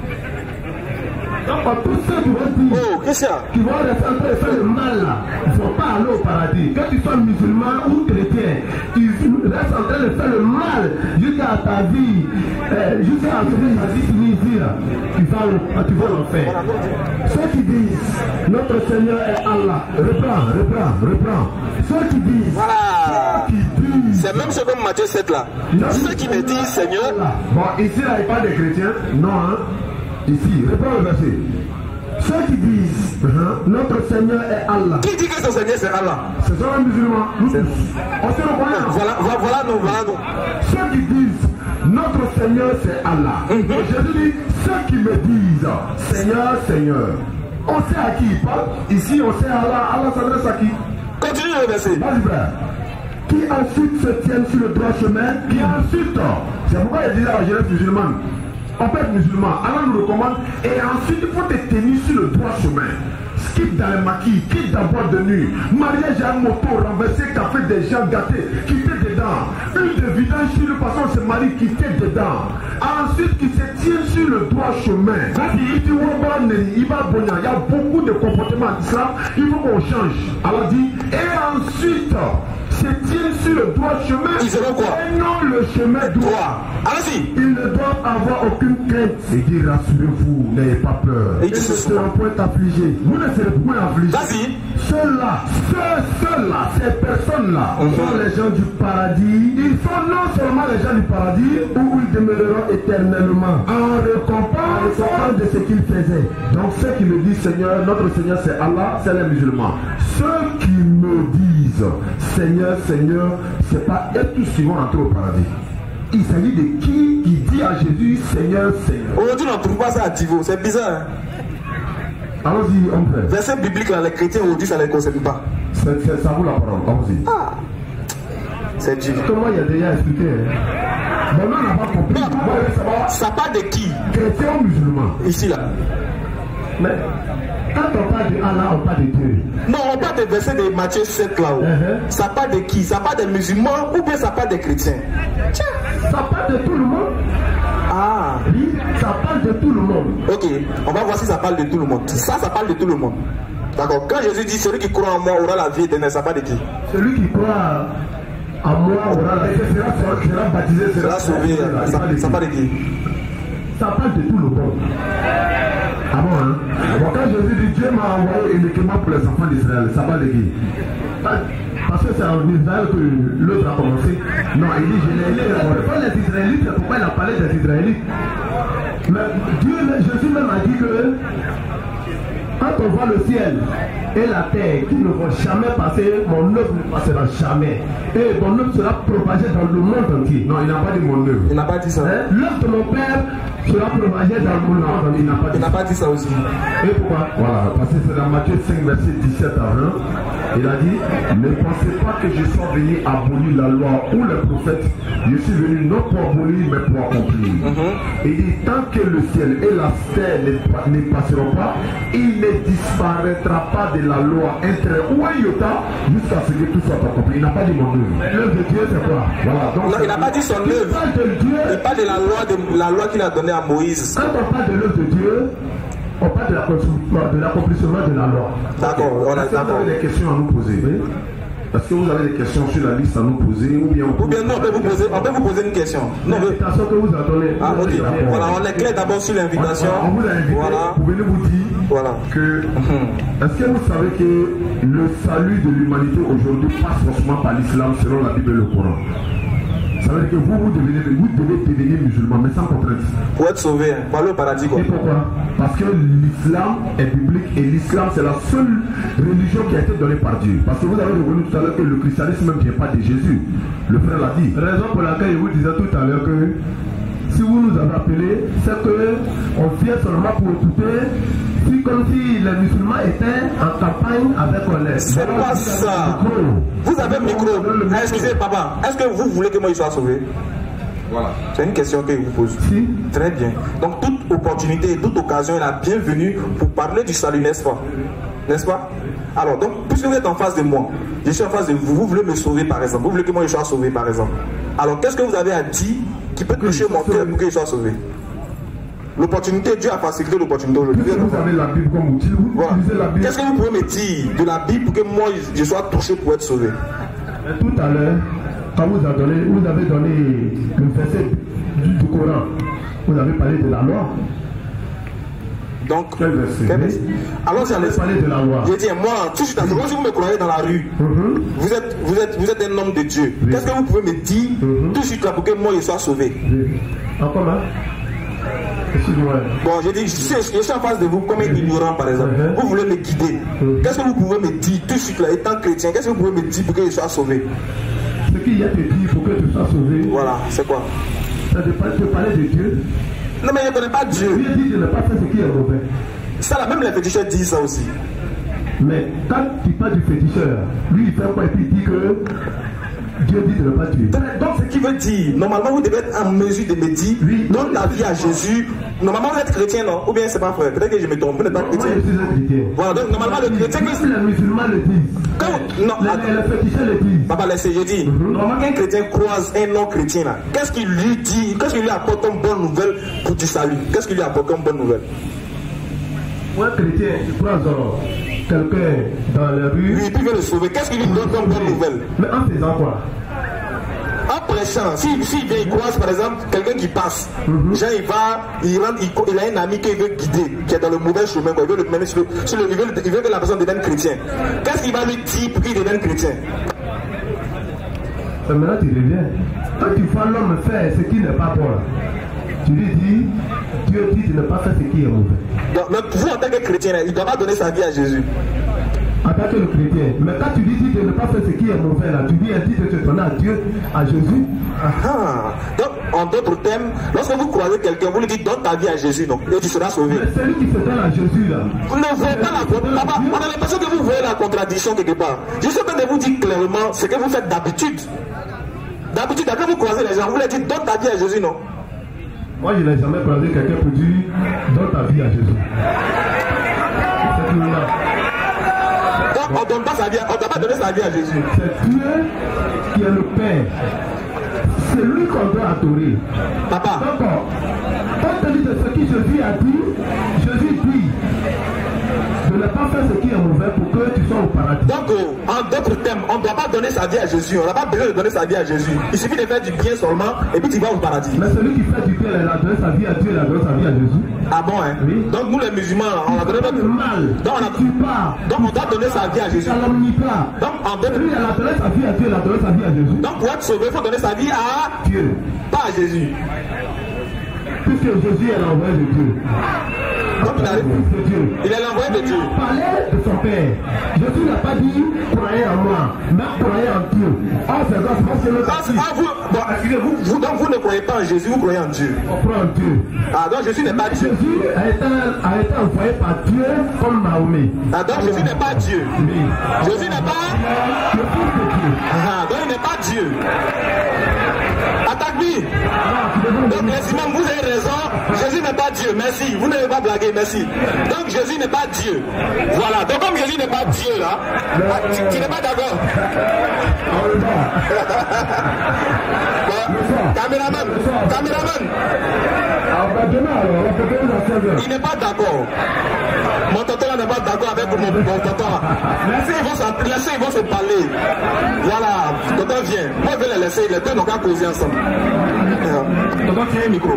Donc, tous ceux qui vont dire, oh, qu'est-ce qui vont rester en train de faire le mal là, ils ne vont pas aller au paradis. Quand tu sois musulman ou chrétien, ils restent en train de faire le mal jusqu'à ta vie, euh, jusqu'à ce que ta vie finisse ici là. Tu vas, tu vas l'enfer. Ceux qui disent, notre Seigneur est Allah, reprends, reprends, reprends. Ceux qui disent, voilà. Ceux qui disent, c'est même ce que Matthieu sept là. Ceux qui me disent Seigneur. Bon, ici là, il parle des chrétiens. Non, hein. Ici, reprends le verset. Ceux qui disent uh-huh, notre Seigneur est Allah. Qui dit que son Seigneur c'est Allah? Ce sont les musulmans. Nous tous. On se reconnaît. Voilà, voilà, voilà nous, voilà nous. Ceux qui disent notre Seigneur c'est Allah. Mm-hmm. Jésus dit ceux qui me disent Seigneur, Seigneur. On sait à qui il parle. Ici, on sait à Allah. Allah s'adresse à qui? Continue le verset. Vas-y, frère. Qui ensuite se tiennent sur le droit chemin. Qui ensuite. C'est pourquoi il disait à la jeunesse musulmane. On peut être musulman, Allah nous recommande, et ensuite il faut te tenir sur le droit chemin. Skip dans les maquis, quitte dans boîte de nuit, mariage à un moto, renversé, café des gens gâtés, quitter dedans. Une de vidange sur le passant se marie, quitter dedans. Ensuite, qui se tient sur le droit chemin. Il y a beaucoup de comportements en islam, il faut qu'on change. Allah dit, et ensuite, se tiennent sur le droit chemin. Ils seront quoi? Et non le chemin droit. Allez-y. Ils ne doivent avoir aucune crainte. Et dit rassurez-vous, n'ayez pas peur. Et ils ne seront point affligés. Vous ne serez point affligés. Vas-y. Ceux-là, ceux, ceux-là, ces personnes-là mm-hmm. sont les gens du paradis. Ils sont non seulement les gens du paradis où ils demeureront éternellement en récompense, en récompense de ce qu'ils faisaient. Donc ceux qui me disent Seigneur, notre Seigneur c'est Allah, c'est les musulmans. Ceux qui me disent Seigneur, Seigneur, c'est pas eux tous qui vont entrer au paradis. Il s'agit de qui qui dit à Jésus Seigneur, Seigneur. Aujourd'hui, on ne trouve pas ça à Tivo, c'est bizarre. Hein? Allons-y, on fait. Verset biblique là, les chrétiens aujourd'hui, ça ne les concerne pas. C'est, c'est, ça vaut la parole, allons-y. Ah. C'est Dieu. Comment il y a déjà expliqué. Hein? Bon, on n'a pas compris. Non, bon, ça parle de qui? Chrétien ou musulman? Ici là. Mais quand on parle de Allah, on parle de Dieu. Non, on parle des versets de Matthieu sept là. Uh-huh. Ça parle de qui? Ça parle des musulmans ou bien ça parle des chrétiens? Tiens, ça parle de tout le monde. Ah. Oui, ça parle de tout le monde. Ok, on va voir si ça parle de tout le monde. Ça, ça parle de tout le monde. D'accord. Quand Jésus dit celui qui croit en moi aura la vie éternelle, ça parle de qui? Celui qui croit en moi aura la vie éternelle, sera, sera baptisé, sera, sera sauvé. Ça, ça, ça parle de qui? Ça parle de tout le monde. Ah bon, hein? Bon, quand Jésus dit Dieu m'a envoyé uniquement pour les enfants d'Israël, ça parle de qui? Parce parce que c'est en Israël que l'autre a commencé. Non, il dit je l'ai lu. Pas les Israélites, c'est pourquoi il a parlé des Israélites. Mais Dieu, Jésus même a dit que quand on voit le ciel et la terre qui ne vont jamais passer, mon œuvre ne passera jamais. Et mon œuvre sera propagée dans le monde entier. Non, il n'a pas dit mon œuvre. Il n'a pas dit ça. Hein? L'œuvre de mon Père sera propagée dans le monde entier. Il n'a pas, il n'a pas dit ça aussi. Et pourquoi? Voilà, parce que c'est dans Matthieu cinq, verset dix-sept à vingt. Il a dit, ne pensez pas que je sois venu abolir la loi ou les prophètes. Je suis venu non pour abolir, mais pour accomplir. Mm-hmm. Et il dit, tant que le ciel et la terre ne, ne passeront pas, il ne disparaîtra pas de la loi un trait ou un iota jusqu'à ce que tout soit accompli. Il n'a pas dit mon œuvre. L'œuvre de Dieu, c'est quoi? Voilà. Donc, non, il n'a pas dit son œuvre. Il parle de la loi, de la loi qu'il a donnée à Moïse. Quand on parle de l'œuvre de Dieu, on parle de l'accomplissement de la loi. D'accord, on a d'accord. Vous avez des questions à nous poser? Est-ce que vous avez des questions sur la liste à nous poser ou bien on peut, ou bien non, on peut vous poser, on peut vous poser une question. L'invitation que vous avez donnée. Ah, ok. Voilà, on est clair d'abord sur l'invitation. On vous a invité. Voilà. Vous venez vous dire voilà. que. Est-ce que vous savez que le salut de l'humanité aujourd'hui passe forcément par l'islam selon la Bible et le Coran? Ça veut dire que vous, vous, devenez, vous devez devenir musulman, mais sans contrainte. Pour être sauvé, hein. Pour aller au paradis. Quoi. Et pourquoi? Parce que l'islam est biblique et l'islam c'est la seule religion qui a été donnée par Dieu. Parce que vous avez revenu tout à l'heure que le christianisme même ne vient pas de Jésus. Le frère l'a dit. Raison pour laquelle je vous disais tout à l'heure que si vous nous avez appelés, c'est qu'on vient seulement pour écouter. C'est comme si les musulmans étaient en campagne avec les. C'est pas ça. Vous avez le micro. Ah, excusez, papa. Est-ce que vous voulez que moi je sois sauvé? Voilà. C'est une question que je vous pose. Si. Très bien. Donc toute opportunité et toute occasion est la bienvenue pour parler du salut, n'est-ce pas? N'est-ce pas? Alors, donc, puisque vous êtes en face de moi, je suis en face de vous, vous voulez me sauver par exemple, vous voulez que moi je sois sauvé par exemple. Alors, qu'est-ce que vous avez à dire qui peut toucher mon cœur pour que je sois sauvé? L'opportunité, Dieu a facilité l'opportunité aujourd'hui. Vous avez la Bible comme outil, vous voilà. utilisez la Bible. Qu'est-ce que vous pouvez me dire de la Bible pour que moi je sois touché pour être sauvé? Tout à l'heure, quand vous avez donné, vous avez donné le verset du, du Coran, vous avez parlé de la loi. Donc, quel verset? Quel verset? Alors, j'allais parler de la loi. Je dis, moi, tout de suite, mm-hmm. si vous me croyez dans la rue, mm-hmm. vous, êtes, vous, êtes, vous êtes un homme de Dieu. Oui. Qu'est-ce que vous pouvez me dire mm-hmm. tout de suite là pour que moi je sois sauvé? Oui. Encore là? Bon, je dis, je suis, je suis en face de vous comme un ignorant par exemple. Mm-hmm. Vous voulez me guider. Mm-hmm. Qu'est-ce que vous pouvez me dire tout de suite là, étant chrétien? Qu'est-ce que vous pouvez me dire pour que je sois sauvé? Ce qu'il y a de dire pour que tu sois sauvé. Voilà, c'est quoi? Ça dépend de parler de Dieu. Non, mais je ne connais pas Dieu. Dieu dit de ne pas faire ce qui est mauvais. Ça, là, même les féticheurs disent ça aussi. Mais quand tu parles du féticheur, lui il fait quoi et puis il dit que Dieu dit de ne pas tuer. Donc, ce qui veut dire, normalement, vous devez être en mesure de me dire, oui. Donne la vie à Jésus. Normalement, vous êtes chrétien, non? Ou bien c'est pas frère? Peut-être que je me trompe, vous n'êtes pas chrétien. Moi, je suis un chrétien. Voilà, donc normalement, le chrétien. Qui... les musulmans le disent. Quand... Non, les, les féticheurs le disent. Papa, laissez, je dis. Mm-hmm. Normalement, qu'un chrétien croise un non-chrétien, là, qu'est-ce qu'il lui dit? Qu'est-ce qu'il lui apporte comme bonne nouvelle pour du salut? Qu'est-ce qu'il lui apporte comme bonne nouvelle? Moi, chrétien, il croise quelqu'un dans la rue. Oui, puis il veut le sauver. Qu'est-ce qu'il lui donne comme bonne nouvelle? Mais en faisant quoi? En prêchant, s'il si, si vient, il croise par exemple quelqu'un qui passe, mm-hmm. Jean il va, il, rentre, il, il a un ami qu'il veut guider, qui est dans le mauvais chemin, quoi. Il veut le mener sur le, sur le il, veut, il veut que la personne devienne chrétien. Qu'est-ce qu'il va lui dire pour qu'il devienne chrétien? Maintenant tu reviens. Quand tu vois l'homme faire ce qui n'est pas bon, tu lui dis, Dieu dit de ne pas faire ce qui est mauvais. Donc, mais vous en tant que chrétien, il ne doit pas donner sa vie à Jésus. En tant que le chrétien. Mais quand tu dis de ne pas faire ce qui est mauvais là, tu dis un dit de te donner à Dieu, à Jésus. Ah. Donc, en d'autres termes, lorsque vous croisez quelqu'un, vous lui dites donne ta vie à Jésus, non? Et tu seras sauvé. Mais celui qui se donne à Jésus là. Vous ne voyez pas la contradiction. On a l'impression que vous voyez la contradiction quelque part. Je suis en train de vous dire clairement ce que vous faites d'habitude. D'habitude, quand vous croisez les gens, vous leur dites donne ta vie à Jésus, non? Moi, je n'ai jamais croisé quelqu'un pour dire donne ta vie à Jésus. C'est tout là. On ne donne pas sa vie, on ne doit pas donner sa vie à Jésus. C'est Dieu qui est le Père. C'est lui qu'on doit adorer. Papa. Donc, compte tenu de ce que Jésus a dit, Jésus dit de ne pas faire ce qui est ouvert pour que tu sois au paradis. Donc, euh, en d'autres termes, on ne doit pas donner sa vie à Jésus. On n'a pas besoin de donner sa vie à Jésus. Il suffit de faire du bien seulement et puis tu vas au paradis. Mais celui qui fait du bien, il a donné sa vie à Dieu, il a donné sa vie à Jésus. Ah bon, hein? Oui. Donc, nous les musulmans, on a donné notre mal. Donc, on a... pas. Donc, on doit donner sa vie à Jésus. Calomnie pas. Donc, en d'autres... Lui, il a donné sa vie à Dieu, il a donné sa vie à Jésus. Donc, pour être sauvé, il faut donner sa vie à Dieu, pas à Jésus. Puisque Jésus est l'envoyé de Dieu. Donc, il, a... de Dieu. il est l'envoyé de Dieu. Il parlait de son Père. Jésus n'a pas dit croyez en moi, mais croyez en Dieu. Ah, c'est ça, c'est parce que le ah, vous, bon, excusez-vous, vous, donc vous ne croyez pas en Jésus, vous croyez en Dieu. On croit en Dieu. Ah, donc Jésus n'est pas Dieu. Jésus a été, a été envoyé par Dieu comme Mahomet. Ah, donc Jésus n'est pas Dieu. Oui. Jésus n'est pas le Fils de Dieu. Ah, donc il n'est pas Dieu. Attaque-lui. Donc les imams, vous avez raison. Jésus n'est pas Dieu. Merci. Vous n'avez pas blagué. Merci. Donc Jésus n'est pas Dieu. Voilà. Donc comme Jésus n'est pas Dieu là, ah, tu, tu n'es pas d'accord. Caméraman. Caméraman. Il n'est pas d'accord. Mon tonton là n'est pas d'accord avec mon, mon tonton là. Laissez, ils vont se, laissez, ils vont se parler. Voilà. Tonton vient. Moi je vais les laisser. Les deux n'ont qu'à causer ensemble. Tonton, tiens un micro.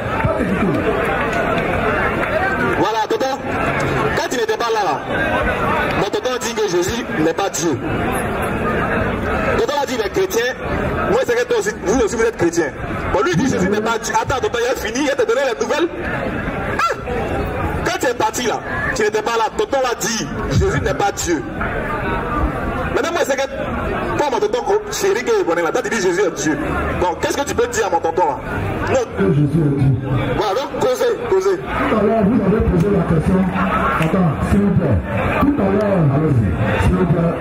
Voilà, tonton. Quand il n'était pas là, là, mon tonton dit que Jésus n'est pas Dieu. Tonton a dit il est chrétien. Moi, c'est que toi aussi, vous aussi vous êtes chrétien. Bon, lui dit Jésus n'est pas Dieu. Attends, tonton, il a fini, il a te donné les nouvelles. Ah! Quand tu es parti là, tu n'étais pas là. Tonton a dit Jésus n'est pas Dieu. Maintenant, moi, c'est que toi, mon tonton chéri qui est bonnet là, toi, tu dis Jésus est Dieu. Donc, qu'est-ce que tu peux dire à mon tonton là? Non. Jésus est Dieu. Voilà, donc, causez, causez. Tout à l'heure, vous avez posé la question. Attends, s'il vous plaît. Tout à l'heure, allez-y. S'il vous plaît.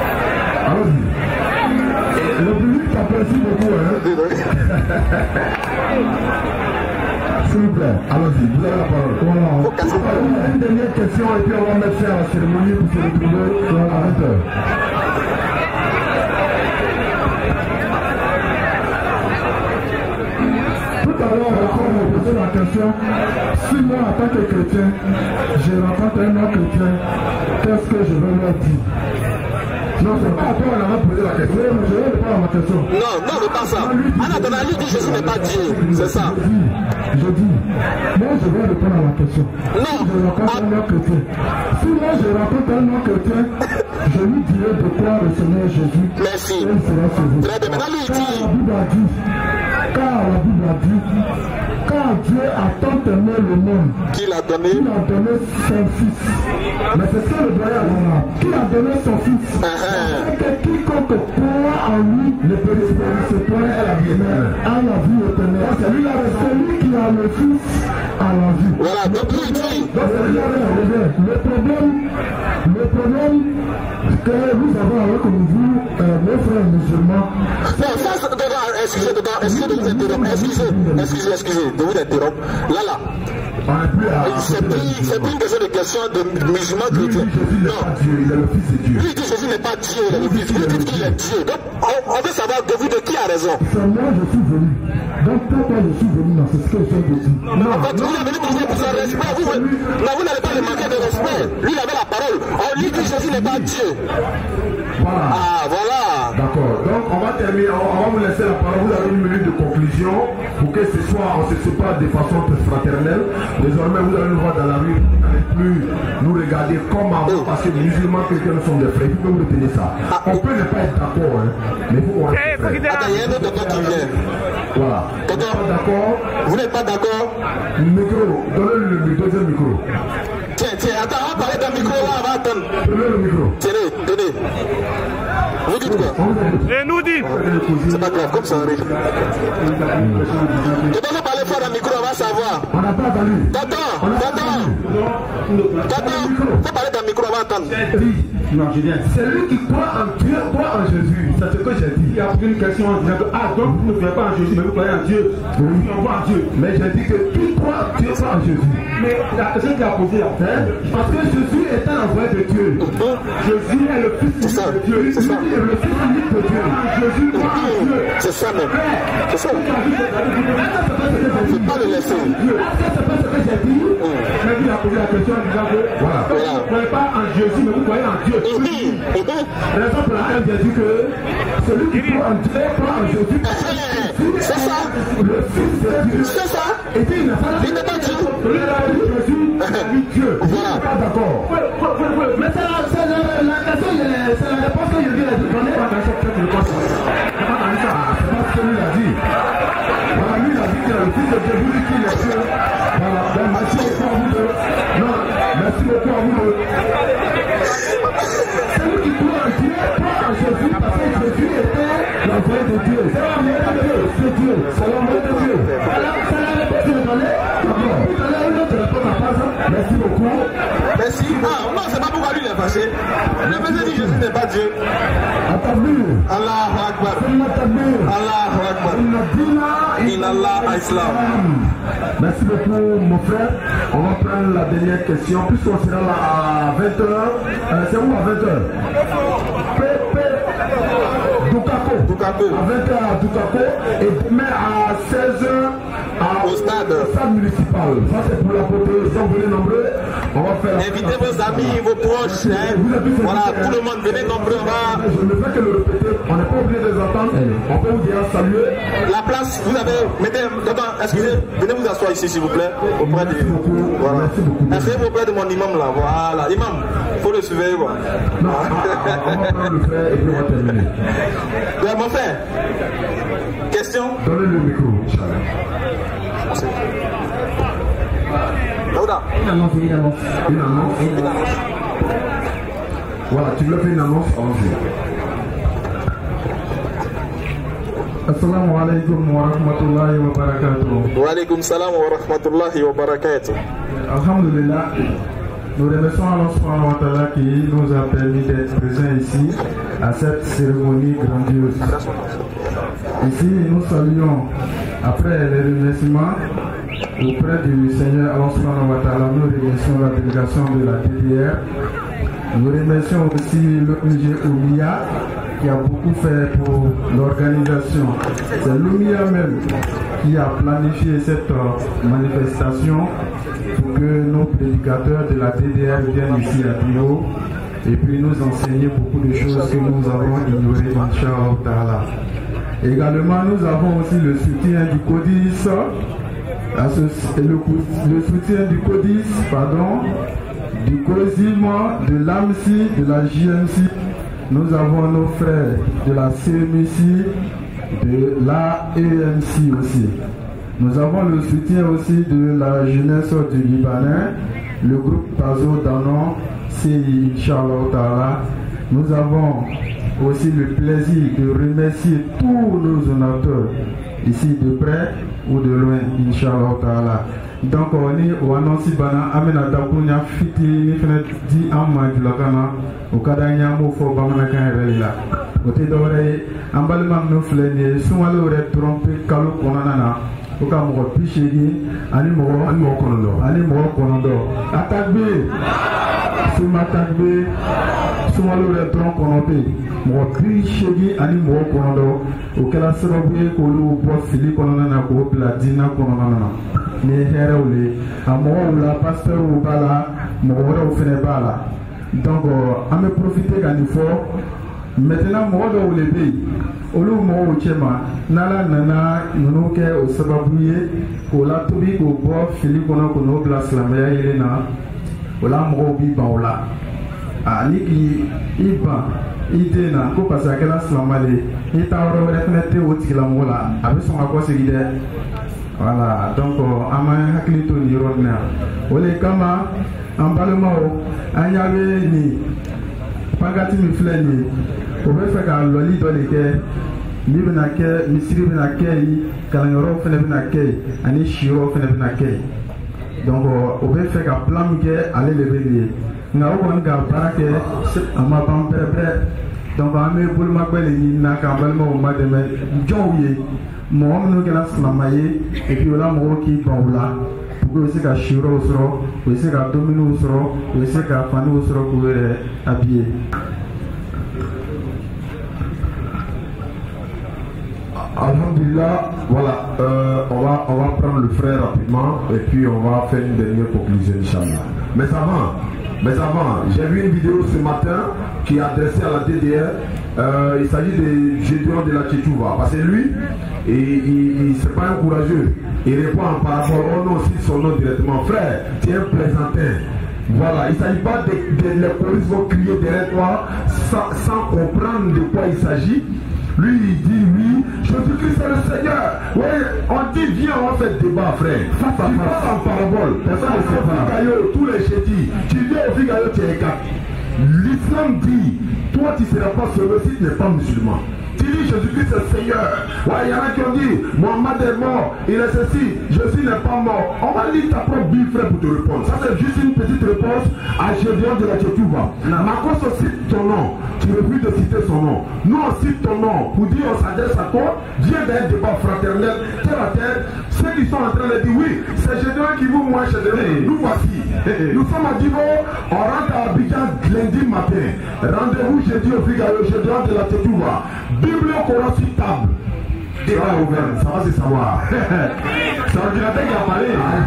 Allez-y. Le public t'apprécie beaucoup, hein? S'il vous plaît, allons-y, vous avez la parole. Voilà. Une dernière question et puis on va mettre fin à la cérémonie pour se retrouver dans la vingt heures. Tout à l'heure, on m'a posé la question, si moi, en tant que chrétien, je rencontre un autre chrétien, qu'est-ce que je vais leur dire? Non, c'est pas à toi, on a posé la question. Mais je vais répondre à ma question. Non, non, mais pas ça. En attendant, lui dit Jésus n'est pas Dieu. C'est ça. Je dis, je dis, moi je vais répondre à la question. Non. Si je rencontre un autre chrétien, si moi je rencontre un autre chrétien, je lui dirai de quoi le Seigneur Jésus. Merci. Très bien. Maintenant, lui, il dit. Car la Bible a dit, car Dieu a tant aimé le monde, qu'il a donné, qu'il a donné son fils. Mais c'est ce que le doyen a dit, qu'il a donné son fils. Uh-huh. Que quiconque croit en lui ne périsse point à la vie éternelle. À la vie éternelle. C'est lui, celui qui a le fils à la vie. Voilà, donc lui il dit. Donc, le problème, le problème que nous avons avec vous, euh, mes frères musulmans. Non, ça, c'est dedans, excusez, dedans, excusez de vous interrompre, excusez, excusez, excusez de vous interrompre. Là, là. C'est plus, c'est plus une question de question de musulman chrétien. Non. Lui dit Jésus n'est pas Dieu, il est le fils. Vous dites qu'il est Dieu. Donc, on, on veut savoir de vous de qui a raison. C'est moi, je suis venu. Donc, pourquoi je suis venu dans ce que je viens de dire? Non, quand vous êtes venu pour pour son respect, vous, non, vous n'allez pas le manquer de respect. Lui, il avait la parole. On lui dit Jésus n'est pas Dieu. Voilà. Ah, voilà. D'accord. Donc, on va terminer. On va vous laisser la parole. Vous avez une minute de conclusion pour que ce soit, on se sépare de façon fraternelle. Désormais, vous avez le droit dans la rue. Vous n'allez plus nous regarder comme avant parce que les musulmans chrétiens sont des frères. Vous pouvez vous retenir ça. On peut ne pas être d'accord, hein, mais il faut qu'on reste frères. Attends, il y a un autre tonton qui vient. Voilà. Tonton, d'accord. Vous n'êtes pas d'accord? Micro. Donnez-le le deuxième micro. Tiens, tiens, attends, on va parler d'un micro là, on va attendre. Donnez le micro. Tenez, tenez. Vous dites quoi? Et nous dit. C'est pas grave, comme ça on arrive. Tu dois parler fort dans le micro, on va savoir. On n'a pas entendu. Tonton, tonton. Tonton, faut parler dans le micro, on va attendre. Non, je viens. Celui qui croit en Dieu, croit en Jésus. C'est ce que j'ai dit. Il y a une question en disant que, ah, donc vous ne croyez pas en Jésus, mais vous croyez en Dieu. Oui, on croit en Dieu. Mais j'ai dit que qui croit en Dieu, croit en Jésus. Mais la question qui a posé là, hein? Parce que Jésus est un envoyé de Dieu. Jésus est le Fils de Dieu. C'est ça. Lui est le Fils unique de Dieu. Jésus croit en Dieu. C'est ça même. C'est ça. Il ne faut pas le laisser. Est-ce que c'est pas ce que j'ai dit? Mais il a posé la question en disant que, voilà. Vous ne croyez pas en Jésus, mais vous croyez en Dieu. Raison pour laquelle j'ai dit que celui qui croit en Dieu croit en Jésus. C'est ça. Le Fils de Dieu. C'est ça. Et puis il n'a pas Il n'est pas Dieu. Il a dit Jésus, il a dit Dieu. Voilà. Pas d'accord. Mais c'est la, c'est la, la question, c'est la réponse que je viens de donner. Pas dans cette réponse. C'est pas dans ça. C'est pas ce que lui a dit. Voilà, lui il a dit que le Fils de Dieu, vous dites qu'il est Dieu. Voilà, donc merci beaucoup à vous deux. Non, merci beaucoup à vous deux. Celui qui croit en Dieu, croit en Jésus, parce que Jésus était l'envoyé de Dieu. C'est l'envoyé de Dieu. C'est Dieu. C'est l'envoyé de Dieu. Alors, c'est la réponse que je donnais. D'accord. Tout à l'heure, une autre réponse à part ça. Merci beaucoup. Merci. Ah, non, c'est pas pourquoi lui il est fâché. Le monsieur dit Jésus n'est pas Dieu. Atabir. Allahu Akbar. Allahu Akbar. Inallah Islam. Merci beaucoup, mon frère. On va prendre la dernière question, puisqu'on sera là à vingt heures. Euh, c'est où à vingt heures? Pépé Dukako. Dukako. À vingt heures à Dukako. Et demain à seize heures à, au stade. Au stade municipal. Ça, c'est pour la beauté. Ils sont venus nombreux. On va faire. Invitez vos amis, vos proches. Hein. Voilà, tout le monde, venez nombreux. On va... Je ne fais que le répéter. On n'est pas obligé de les entendre. On peut vous dire saluer. La place, vous avez. Mettez. Attends, excusez. Venez vous asseoir ici, s'il vous plaît. Auprès de. Voilà. Essayez auprès de mon imam là. Voilà. Imam, il faut le surveiller. Quoi. Non, on va prendre le frère et puis on va terminer. Bien, mon frère. Question. Donnez le micro, Inch'Allah. Laouda. Une annonce, une annonce. Une annonce. Une annonce. Voilà, tu veux faire une annonce en jeu. Assalamu alaikum wa rahmatullahi wa barakatuh. Wa alaikum salam wa rahmatullahi wa barakatuh. Alhamdulillah, nous remercions Allah subhanahu wa ta'ala qui nous a permis d'être présents ici à cette cérémonie grandiose. Ici, nous saluons, après les remerciements auprès du Seigneur Allah subhanahu wa ta'ala, nous remercions la délégation de la D D R. Nous remercions aussi l'O N G Oumia qui a beaucoup fait pour l'organisation. C'est l'Oumia même qui a planifié cette manifestation pour que nos prédicateurs de la D D R viennent ici à Bio et puis nous enseigner beaucoup de choses que nous avons ignorées, Inch'Allah Ta'ala. Également, nous avons aussi le soutien du CODIS, le, le soutien du CODIS, pardon, du COSIM, de l'A M C I, de la J M C. Nous avons nos frères de la C M I C, de l'A E M C aussi. Nous avons le soutien aussi de la jeunesse du Libanais, le groupe Tazo Danon, C I, Inch'Allah Ta'ala. Nous avons aussi le plaisir de remercier tous nos donateurs, ici de près ou de loin, Inch'Allah Ta'ala. Donc, on est au annonce bana amena dakunya fiti ni fene di amma dilakana au kadanya mo fo bamana kan rela o te dore ambalma no flene sumalo re trompe kalo konana o ka mo pishegi ani mo ani mo konondo ani mo konondo atakbe suma takbe sumalo re tron konope mo pishegi ani mo konondo o kala sababu ko lu bo fili konana ko bladina konana ni hɛrɛw le a mɔgɔw la pasitɛrw b'a la mɔgɔ wɛrɛw fɛnɛ b'a la donc an bɛ profiter ka nin fɔ maintenant mɔgɔ dɔw le bɛ yen olu mɔgɔw cɛma n'ala nana ninnu kɛ o sababu ye k'o latobi k'o bɔ fili kɔnɔ k'o n'o bila silamɛya yelen na o la mɔgɔw b'i ban o la ani k'i i ban i den na ko parce que a kɛra silamɛ le i ta yɔrɔ wɛrɛ fɛnɛ tɛ o tigilamɔgɔ la a bɛ sɔn ka kɔsegin dɛ. Voilà, donc an b'an hakili to nin yɔrɔ in na o le kama an balimaw an y'a bɛ nin pankati min filɛ nin ye o bɛ fɛ ka lɔli dɔ de kɛ min bɛna kɛ misiri bɛna kɛ yen kalanyɔrɔw fɛnɛ bɛna kɛ yen ani siyɔrɔw fɛnɛ bɛna kɛ yen donc o bɛ fɛ ka plan min kɛ ale de bɛ nin ye nka o kɔni ka baara kɛ a ma ban pɛrɛpɛrɛ donc an bɛ bolomakpɛ de ɲini na k'an balimaw ma dɛmɛ jɔnw ye. Mɔgɔ minnu kɛra silamɛ ye et puis o la mɔgɔw k'i ban o la pour que u bɛ se ka siyɔrɔw sɔrɔ u bɛ se ka dumuniw sɔrɔ u bɛ se ka faniw sɔrɔ k'u yɛrɛ habiller. Alhamdulillah, voilà, euh, on, va, on va prendre le frère rapidement et puis on va faire une dernière conclusion, Inch'Allah. Mais avant, Mais avant, j'ai vu une vidéo ce matin qui est adressée à la D D R. Euh, il s'agit des Gédéons de la Tchétchouva. Parce que lui, il, il, il c'est pas un courageux. Il répond en parabole, oh non, si son nom directement. Frère, tu es un plaisantin. Voilà, il ne s'agit pas de, de les polices vont crier derrière toi sans, sans comprendre de quoi il s'agit. Lui, il dit oui, Jésus-Christ est le Seigneur. Oui, on dit viens, on fait débat, frère. Ça, ça passe en parabole. Personne ne sait pas. Tous les jeudis, tu viens au Figayo, tu es quatre. L'islam dit, toi tu ne seras pas sauvé si tu n'es pas musulman. Tu dis Jésus-Christ est Seigneur. Ouais, il y en a qui ont dit Mohamed est mort, il est ceci, Jésus n'est pas mort. On va lire ta propre Bible, frère, pour te répondre. Ça, c'est juste une petite réponse à Gédéon de la Tchétchouva. Marcos cite ton nom, tu refuses de citer son nom. Nous, on cite ton nom pour dire on s'adresse à toi. Viens d'un débat fraternel, terre à terre. Ceux qui sont en train de dire oui, c'est Gédéon qui vous moi, Gédéon. Nous voici. Nous sommes à Divo, on rentre à Abidjan lundi matin. Rendez-vous jeudi au Figaro, Gédéon de la Tchétchouva. Bible au Coran sur table. Débat ouvert, ça va se savoir. C'est l'ordinateur qui a parlé.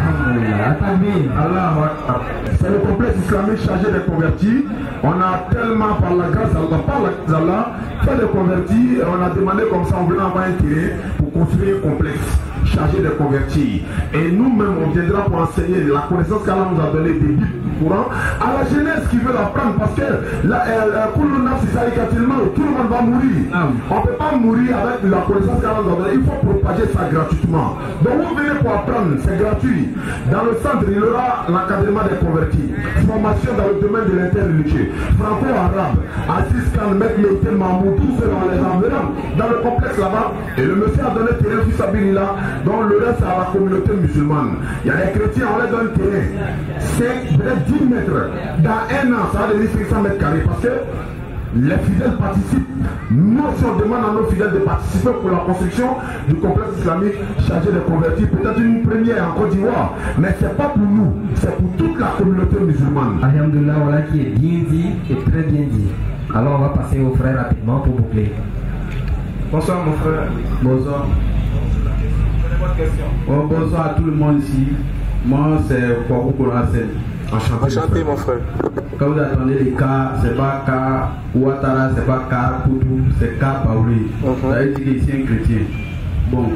C'est le complexe islamique chargé des convertis. On a tellement, par la grâce d'Allah, par la grâce d'Allah, fait des convertis. On a demandé comme ça, on venait avoir un terrain pour construire un complexe chargé des convertis. Et nous-mêmes, on viendra pour enseigner la connaissance qu'Allah nous a donné des Bibles courants à la jeunesse qui veut l'apprendre. Parce que là, pour le nafs, tout le monde va mourir. On ne peut pas mourir avec la connaissance qu'Allah nous a donnée. Il faut propager ça gratuitement. Donc vous venez pour apprendre, c'est gratuit. Dans le centre, il y aura l'encadrement des convertis. Formation dans le domaine de l'interreligieux. Franco-arabe, Aziz Khan, Maître Mété Mahmoud, tout cela les enverra dans le complexe là-bas. Et le monsieur a donné terrain fils Abilila, dont le reste à la communauté musulmane. Il y a des chrétiens, on les donne terrain. C'est peut-être dix mètres. Dans un an, ça va devenir cinq cents mètres carrés. Parce que les fidèles participent. Nous, si on demande à nos fidèles de participer pour la construction du complexe islamique chargé de convertis, peut-être une première en Côte d'Ivoire, mais ce n'est pas pour nous, c'est pour toute la communauté musulmane. Alhamdulillah, voilà qui est bien dit et très bien dit. Alors on va passer au frère rapidement pour boucler. Bonsoir mon frère. Bonsoir. Oh, bonsoir à tout le monde ici. Moi c'est Kwaku Konasen. Enchanté, Enchanté mon frère. Quand vous attendez les cas, c'est pas cas Ouattara, c'est pas cas Poutou, c'est cas Paouli. Ça veut dire qu'il est un chrétien. Bon,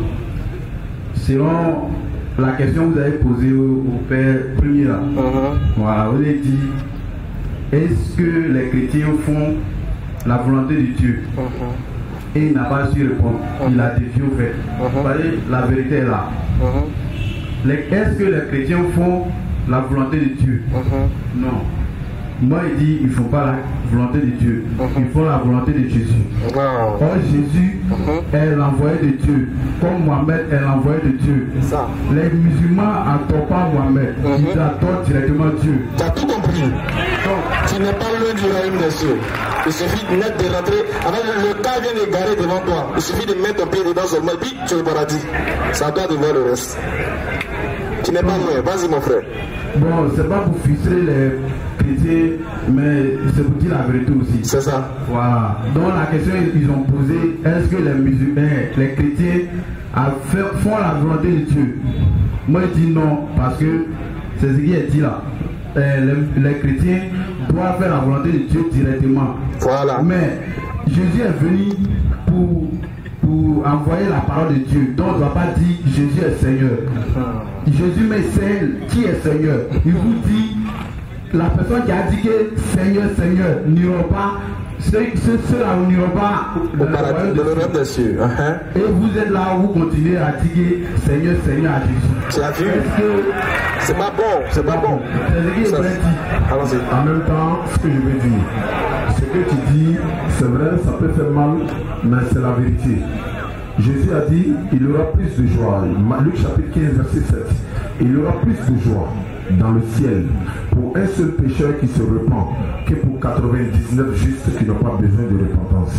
selon la question que vous avez posée au, au Père premier là, uh-huh. Voilà, vous avez dit est-ce que les chrétiens font la volonté de Dieu? Uh-huh. Et il n'a pas su répondre. Uh-huh. Il a défié au fait. Uh-huh. Vous voyez, la vérité est là. Uh-huh. Est-ce que les chrétiens font la volonté de Dieu? Uh-huh. Non. Moi, il dit, ils ne font pas la volonté de Dieu. Uh-huh. Ils font la volonté de Jésus. Wow. Or, Jésus uh-huh. est l'envoyé de Dieu. Comme Mohamed est l'envoyé de Dieu. Ça. Les musulmans n'adorent pas Mohamed. Uh-huh. Ils adorent directement Dieu. Tu as tout compris. Donc, tu n'es pas loin du royaume des cieux. Il suffit de mettre de rentrer. Avec le cas vient de garer devant toi. Il suffit de mettre ton pied dedans seulement. Et puis, tu es au paradis. C'est à toi de voir le reste. Tu n'es pas loin. Vas-y, mon frère. Bon, c'est pas pour frustrer les chrétiens, mais c'est pour dire la vérité aussi. C'est ça. Voilà. Donc la question ils ont posé, est-ce que les musulmans, les chrétiens font la volonté de Dieu? Moi je dis non, parce que c'est ce qui est dit là. Les, les chrétiens doivent faire la volonté de Dieu directement. Voilà. Mais Jésus est venu pour pour envoyer la parole de Dieu. Donc on ne doit pas dire Jésus est Seigneur. Jésus met celle qui est Seigneur. Il vous dit, la personne qui a dit que Seigneur, Seigneur, n'iront pas, ceux-là n'iront pas au paradis de l'Europe des cieux. Et vous êtes là où vous continuez à dire que Seigneur, Seigneur à Jésus. Tu as vu? C'est pas bon, c'est pas bon. C'est ce qu'il est dit. En même temps, ce que je veux dire, ce que tu dis, c'est vrai, ça peut faire mal, mais c'est la vérité. Jésus a dit, il y aura plus de joie. Luc chapitre quinze, verset sept. Il y aura plus de joie dans le ciel pour un seul pécheur qui se repent que pour quatre-vingt-dix-neuf justes qui n'ont pas besoin de repentance.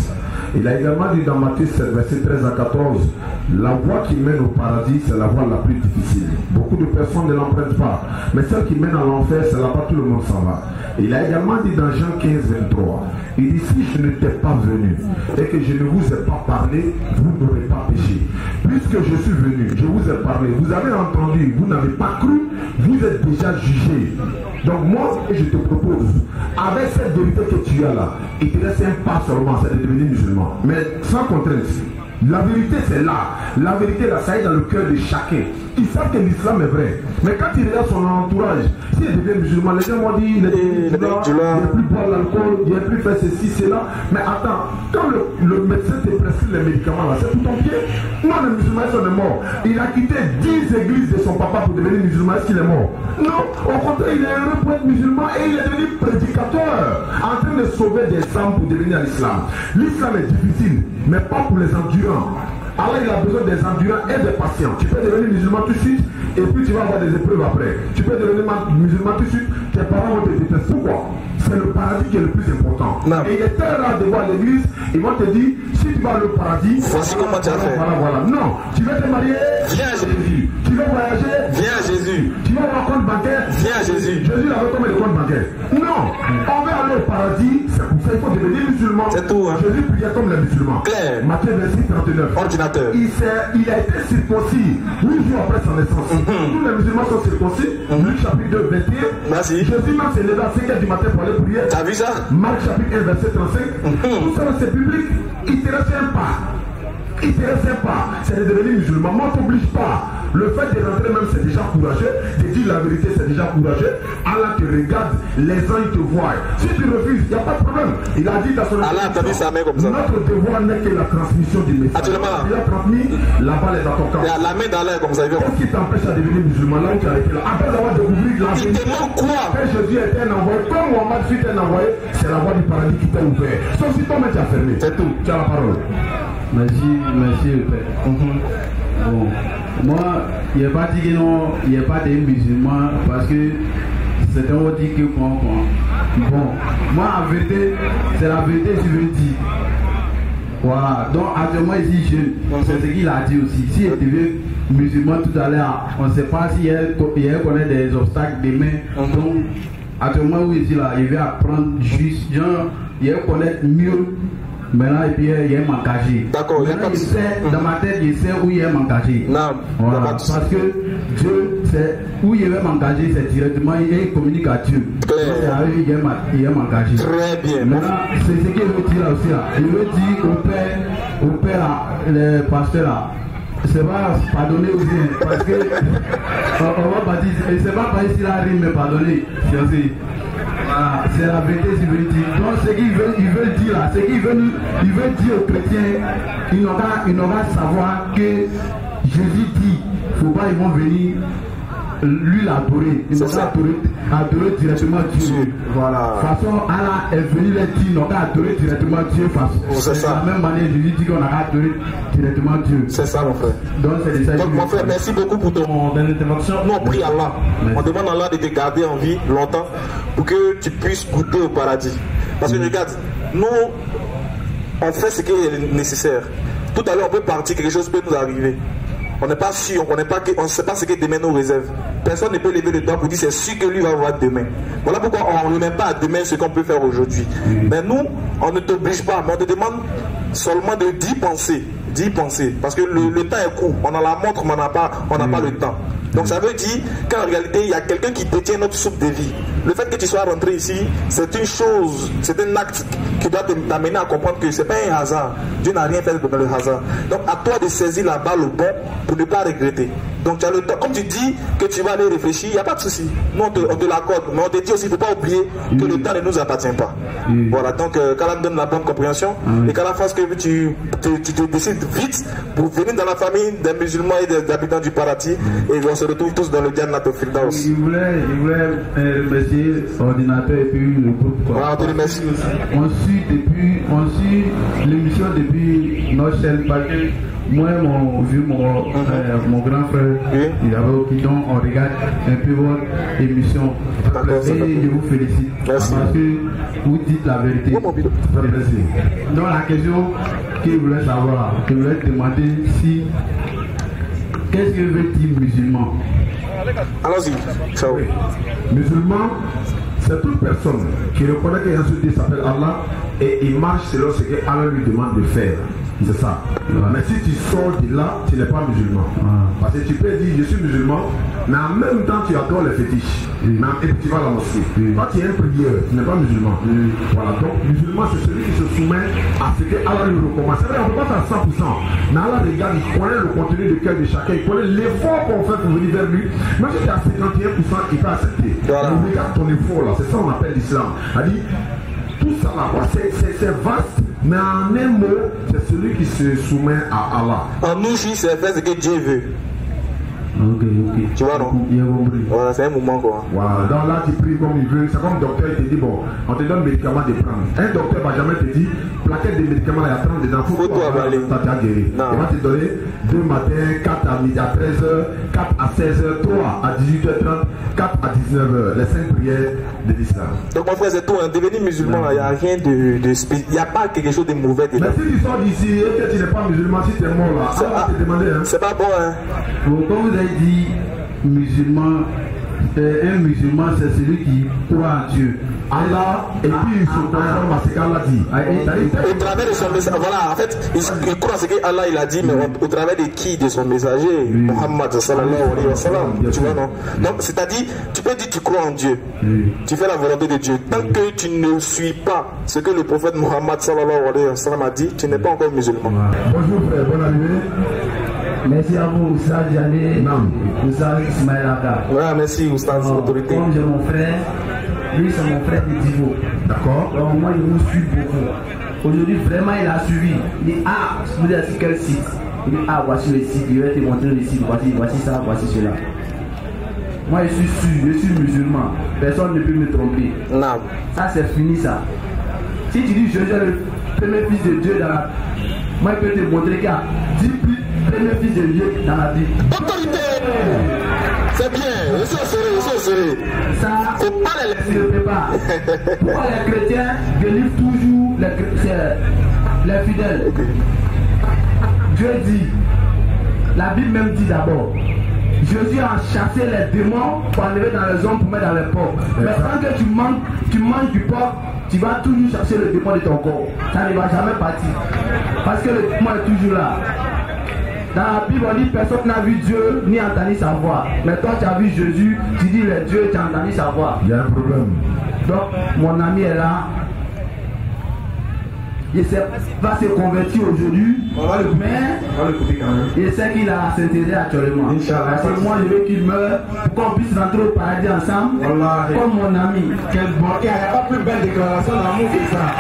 Il a également dit dans Matthieu sept, verset treize à quatorze, la voie qui mène au paradis, c'est la voie la plus difficile. Beaucoup de personnes ne l'empruntent pas, mais celle qui mène à l'enfer, c'est là-bas tout le monde s'en va. Il a également dit dans Jean quinze, vingt-trois, il dit, si je n'étais pas venu et que je ne vous ai pas parlé, vous n'aurez pas péché. Puisque je suis venu, je vous ai parlé, vous avez entendu, vous n'avez pas cru, vous êtes déjà jugé. Donc moi, je te propose, avec cette vérité que tu as là, il te reste un pas seulement, c'est de devenir musulman. Mais sans contrainte. La vérité c'est là. La vérité là, ça est dans le cœur de chacun. Ils savent que l'islam est vrai. Mais quand il regarde son entourage, s'il devient musulman, les gens vont dire il est plus boire l'alcool, il est plus faire ceci, cela. Mais attends, quand le, le médecin te prescrit les médicaments là, c'est tout ton pied. Non, le musulman est mort. Il a quitté dix églises de son papa pour devenir musulman. Est-ce qu'il est mort? Non, au contraire, il est heureux pour être musulman et il est devenu prédicateur, en train de sauver des âmes pour devenir l'islam. L'islam est difficile, mais pas pour les endurants. Alors il a besoin des endurants et des patients. Tu peux devenir musulman tout de suite et puis tu vas avoir des épreuves après. Tu peux devenir musulman tout de suite, tes parents vont te détester. Pourquoi? C'est le paradis qui est le plus important. Non. Et il est très rare de voir l'église, ils vont te dire, si tu vas au paradis, voici comment tu as fait. Voilà, voilà. Non, tu veux te marier, viens à Jésus. Tu veux voyager, viens à Jésus. Tu veux avoir un compte bancaire, viens à Jésus. Jésus avait combien de comptes bancaires? Non, on veut aller au paradis, c'est pour ça qu'il faut devenir musulman. C'est tout. Hein? Jésus priait comme les musulmans. Claire. Matthieu vingt-six, trente-neuf. Ordinateur. Il, il a été circoncis huit jours après son naissance. Mm-hmm. Tous les musulmans sont circoncis. Mm-hmm. Luc chapitre deux, vingt et un. Merci. Jésus même s'est levé à cinq heures du matin pour aller prier. T'as vu ça? Marc chapitre un, verset trente-cinq. Mm-hmm. Tout ça c'est public. Il te reste un pas. Il te reste un pas. C'est de devenir musulman. Moi, on t'oblige pas. Le fait de rentrer même, c'est déjà courageux. De dire la vérité, c'est déjà courageux. Allah te regarde, les gens, ils te voient. Si tu refuses, il n'y a pas de problème. Il a dit dans son Allah a tenu sa main comme ça. Notre devoir n'est que la transmission du message. Actuellement. Il a transmis, la balle est dans ton camp. Il a la main dans l'air comme ça. Qu'est-ce qui t'empêche à devenir musulman là où tu as été là? Après avoir découvert la vérité. Il te manque quoi? Quand Jésus était un envoyé, comme Mohamed fut un envoyé, c'est la voie du paradis qui t'a ouvert. Sauf si toi-même tu as fermé. C'est tout. Tu as la parole. Merci, merci le Père. Mm-hmm. Bon, moi, il n'y a pas dit que non, il n'y a pas de musulmans parce que c'est un dit que quoi, quoi. Bon, moi, en vérité, c'est la vérité que je veux dire. Voilà, donc actuellement ici, je, c'est ce qu'il a dit aussi. Si il devient musulman tout à l'heure, on ne sait pas si elle, elle connaît des obstacles demain. Mm-hmm. Donc, actuellement, où ici, là, il va apprendre juste, genre, il va connaître mieux. Maintenant, et puis il est engagé. D'accord, il sait, mmh. Dans ma tête, il sait où il est engagé. Non, voilà. Parce que Dieu, c'est où il est engagé, c'est directement, il communique à Dieu. C'est avec lui il est engagé. Très bien. Maintenant, c'est ce qu'il veut dire là aussi. Là. Il veut dire au père, au père, le pasteur là. C'est pas pardonner aussi, parce que on, on va pas dire, c'est pas pas ici la rime, mais pardonner. Voilà, c'est la vérité, si vous dire. Donc, ce qu'ils veulent, ils veulent dire là, c'est qu'ils veulent, ils veulent dire aux chrétiens, ils n'ont pas savoir que Jésus dit, il ne faut pas, ils vont venir lui l'adorer. Ils n'ont pas adorer, adorer directement Dieu. Voilà. De toute façon, Allah est venu les dire, ils n'ont pas adorer directement Dieu. C'est ça. De la même manière, Jésus dit qu'on a adoré directement Dieu. C'est ça, mon frère. Donc, c'est ça. Donc, mon frère, merci beaucoup pour ton intervention. Nous, on prie Allah. Merci. On demande à Allah de te garder en vie longtemps pour que tu puisses goûter au paradis. Parce que, mmh. regarde, nous, on fait ce qui est nécessaire. Tout à l'heure, on peut partir, quelque chose peut nous arriver. On n'est pas sûr, on ne sait pas ce que demain nous réserve. Personne ne peut lever le doigt pour dire c'est sûr que lui va voir demain. Voilà pourquoi on ne met pas à demain ce qu'on peut faire aujourd'hui. Mmh. Mais nous, on ne t'oblige pas, mais on te demande seulement de d'y penser. D'y penser. Parce que le, le temps est court. On a la montre, mais on n'a pas, on n'a mmh. pas le temps. Donc ça veut dire qu'en réalité, il y a quelqu'un qui détient notre soupe de vie. Le fait que tu sois rentré ici, c'est une chose, c'est un acte qui doit t'amener à comprendre que ce n'est pas un hasard. Dieu n'a rien fait dans le hasard. Donc à toi de saisir la balle au bon pour ne pas regretter. Donc tu as le temps. Comme tu dis que tu vas aller réfléchir, il n'y a pas de souci. Nous on te, on te l'accorde. Mais on te dit aussi, il ne faut pas oublier que le temps ne nous appartient pas. Mmh. Voilà, donc euh, qu'Allah donne la bonne compréhension mmh. et qu'Allah fasse que tu, tu, tu te décides vite pour venir dans la famille des musulmans et des habitants du paradis mmh. et on se retrouve tous dans le Jannat au Firdaus. Il voulait, il voulait euh, remercier l'ordinateur et puis le groupe. Voilà, on te remercie. On suit depuis, on suit l'émission depuis notre chaîne parce que moi, mon, vu mon, uh-huh. euh, mon grand frère, oui. il avait au donc on regarde un peu votre émission. Et je vous félicite. Merci. Parce que vous dites la vérité. Oh, donc la question que je voulais savoir, je voulais te demander si qu'est-ce que veut dire musulman? Allons-y. Ciao. Oui. Musulman, c'est toute personne qui reconnaît qu'il y a un seul Dieu qui s'appelle Allah et il marche selon ce que Allah lui demande de faire. C'est ça. Voilà. Mais si tu sors de là, tu n'es pas musulman. Ah. Parce que tu peux dire je suis musulman, mais en même temps tu adores les fétiches. Oui. Et puis tu vas à la mosquée. Oui. Toi tu es un prieur, tu n'es pas musulman. Oui. Voilà. Donc musulman c'est celui qui se soumet à ce que Allah lui recommande. C'est vrai, on ne peut pas faire cent pour cent. Mais Allah regarde, il connaît le contenu de cœur de chacun, il connaît l'effort qu'on fait pour venir vers lui. Même si tu es à cinquante et un pour cent, il peut accepter. Voilà. Il regarde ton effort là, c'est ça qu'on appelle l'islam. C'est-à-dire, tout ça là, c'est vaste. Mais en un mot, c'est celui qui se soumet à Allah. En nous, c'est faire ce que Dieu veut. Ok, ok. Tu vois, non? Voilà, c'est un moment quoi. Voilà, donc là, tu pries comme il veut. C'est comme le docteur, il te dit, bon, on te donne médicaments de prendre. Un docteur va jamais te dire, plaquette de médicaments, il y a trente dedans. Faut toi avaler. Ça t'a guéri. Il va te donner deux matins, quatre à midi, à treize heures, quatre à seize heures, trois à dix-huit heures trente, quatre à dix-neuf heures. Les cinq prières de l'islam. Donc, mon frère, c'est tout. Hein. Devenir musulman, il n'y a rien de, de spécial. Il n'y a pas quelque chose de mauvais dedans. Mais si tu sors d'ici et que tu n'es pas musulman, si tu es mort là, ça va te demander. Hein. C'est pas bon, hein. Bon, comme vous avez dit, musulman, euh, un musulman, c'est celui qui croit en Dieu. Allah, et puis il se conforme à ce qu'Allah dit. Au travers de son message, voilà, en fait, il, il croit ce qu'Allah il a dit, mais au, au travers de qui? De son messager, oui. Muhammad sallallahu alayhi wa sallam. Tu vois, non? Donc, c'est-à-dire, tu peux dire que tu crois en Dieu, oui. Tu fais la volonté de Dieu. Tant que tu ne suis pas ce que le prophète Muhammad sallallahu alayhi wa sallam a dit, tu n'es pas encore musulman. Bonjour frère, bonne arrivée. Merci à vous, Oustaz Diané, Oustaz Ismaël Aga. Voilà, merci Oustaz, oh, autorité. Comme j'ai mon frère, lui c'est mon frère de Divo. D'accord. Donc moi je vous suis beaucoup. Aujourd'hui vraiment il a suivi. Il dit ah, vous êtes sur quel site? Il dit ah, voici le site, je vais te montrer le site, voici, voici ça, voici cela. Moi je suis sûr, je suis musulman. Personne ne peut me tromper. Non. Ça c'est fini ça. Si tu dis je suis le premier fils de Dieu dans la... Moi je peux te montrer qu'il y a dix plus premier fils de Dieu dans la Bible. Autorité! C'est bien, je suis serré, je suis serré. Ça, faut pas les laisser. Ne peut pas. Pourquoi les chrétiens délivrent toujours les, les fidèles? Okay. Dieu dit, la Bible même dit d'abord, Jésus a chassé les démons pour enlever dans les hommes pour mettre dans les porcs. Mais tant que tu manges, tu manges du porc, tu vas toujours chercher le démon de ton corps. Ça ne va jamais partir. Parce que le démon est toujours là. Dans la Bible, on dit personne n'a vu Dieu ni entendu sa voix. Mais toi, tu as vu Jésus, tu dis le Dieu, tu as entendu sa voix. Il y a un problème. Donc, mon ami est là. Il va se convertir aujourd'hui. Mais il sait qu'il a s'intéressé actuellement. Parce que moi, je veux qu'il meure pour qu'on puisse rentrer au paradis ensemble. Comme mon ami. Quel bon. Il n'y a pas plus belle déclaration d'amour que ça.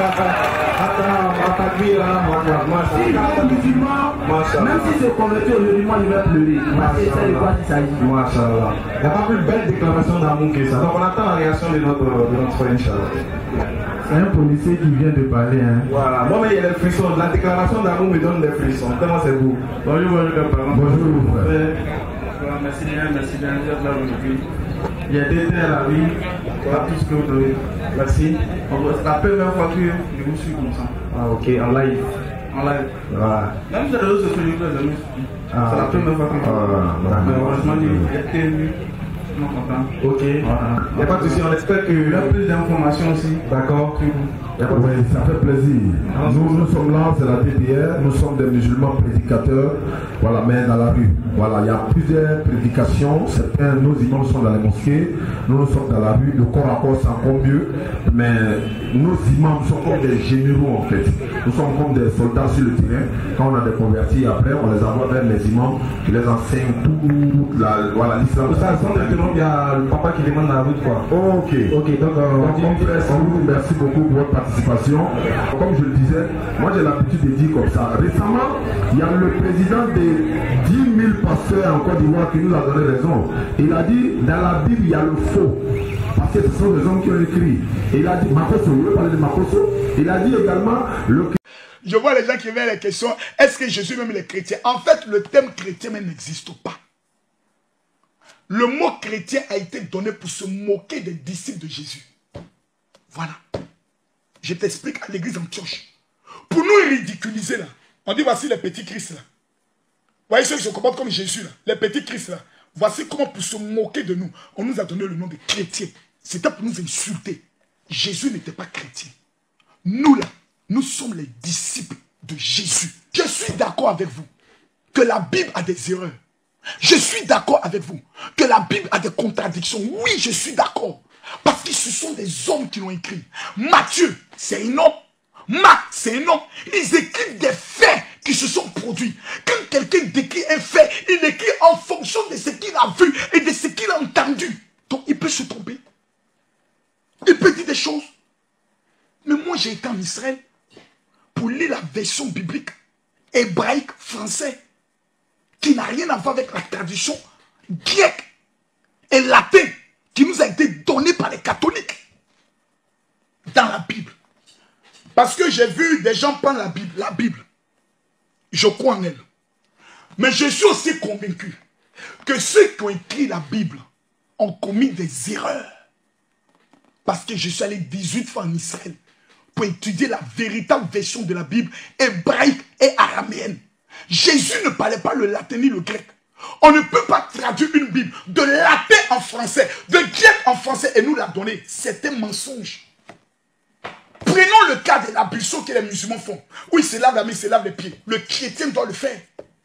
Même si c'est converti aujourd'hui, moi je vais pleurer. C'est ça de quoi il s'agit. Il n'y a pas plus belle déclaration d'amour que ça. Donc on attend la réaction de notre, de notre frère, Inch'Allah. C'est un policier qui vient de parler. Hein. Voilà, moi il y a des frissons. La déclaration d'amour me donne des frissons. Comment c'est vous? Bonjour, bonjour, bonjour, frère. Merci bien, merci bien. Il y a des terres à la vie, pas tout ce que vous donnez. Merci. C'est la première fois que je vous suis comme ça. Ah, ok, en live. En live. Voilà. Même si les réseaux sociaux, je vous amis. C'est la première fois que je vous suis. Mais heureusement, il y a tenu. Ok, il n'y a pas de souci, on espère qu'il y a plus d'informations aussi. D'accord. Oui, ça fait plaisir. Nous, nous sommes là, c'est la D D R, nous sommes des musulmans prédicateurs, voilà, mais dans la rue. Voilà, il y a plusieurs prédications, certains, nos imams sont dans les mosquées, nous, nous sommes dans la rue, le corps à corps c'est encore mieux, mais nos imams sont comme des généraux en fait. Nous sommes comme des soldats sur le terrain. Quand on a des convertis, après, on les envoie vers les imams qui les enseignent tout, la, voilà, l'islam. Ça, sans maintenant, il y a le papa qui demande la route, quoi. Oh, ok. Ok, donc, euh, donc on vous remercie beaucoup pour votre participation. Comme je le disais, moi j'ai l'habitude de dire comme ça. Récemment, il y a le président des dix mille pasteurs en Côte d'Ivoire qui nous a donné raison. Il a dit, dans la Bible, il y a le faux. Parce que ce sont des hommes qui ont écrit. Et il a dit, Makoso, je veux parler de Makoso. Il a dit également, le Je vois les gens qui viennent les questions, est-ce que Jésus même les chrétiens? En fait, le thème chrétien même n'existe pas. Le mot chrétien a été donné pour se moquer des disciples de Jésus. Voilà. Je t'explique à l'église d'Antioche. Pour nous ridiculiser là, on dit voici les petits Christ là. Voyez ceux qui se comportent comme Jésus là, les petits Christ là. Voici comment pour se moquer de nous, on nous a donné le nom de chrétien. C'était pour nous insulter. Jésus n'était pas chrétien. Nous là, nous sommes les disciples de Jésus. Je suis d'accord avec vous que la Bible a des erreurs. Je suis d'accord avec vous que la Bible a des contradictions. Oui, je suis d'accord. Parce que ce sont des hommes qui l'ont écrit. Matthieu, c'est un homme. Marc, c'est un homme. Ils écrivent des faits qui se sont produits. Quand quelqu'un décrit un fait, il écrit en fonction de ce qu'il a vu et de ce qu'il a entendu. Donc, il peut se tromper. Il peut dire des choses. Mais moi, j'ai été en Israël pour lire la version biblique hébraïque, français, qui n'a rien à voir avec la tradition grecque et latine qui nous a été donnée par les catholiques dans la Bible. Parce que j'ai vu des gens prendre la Bible, la Bible, je crois en elle. Mais je suis aussi convaincu que ceux qui ont écrit la Bible ont commis des erreurs. Parce que je suis allé dix-huit fois en Israël pour étudier la véritable version de la Bible hébraïque et araméenne. Jésus ne parlait pas le latin ni le grec. On ne peut pas traduire une Bible de latin en français, de grec en français et nous la donner. C'est un mensonge. Prenons le cas de l'ablution que les musulmans font. Oui, c'est lave la main, c'est lave les pieds. Le chrétien doit le faire.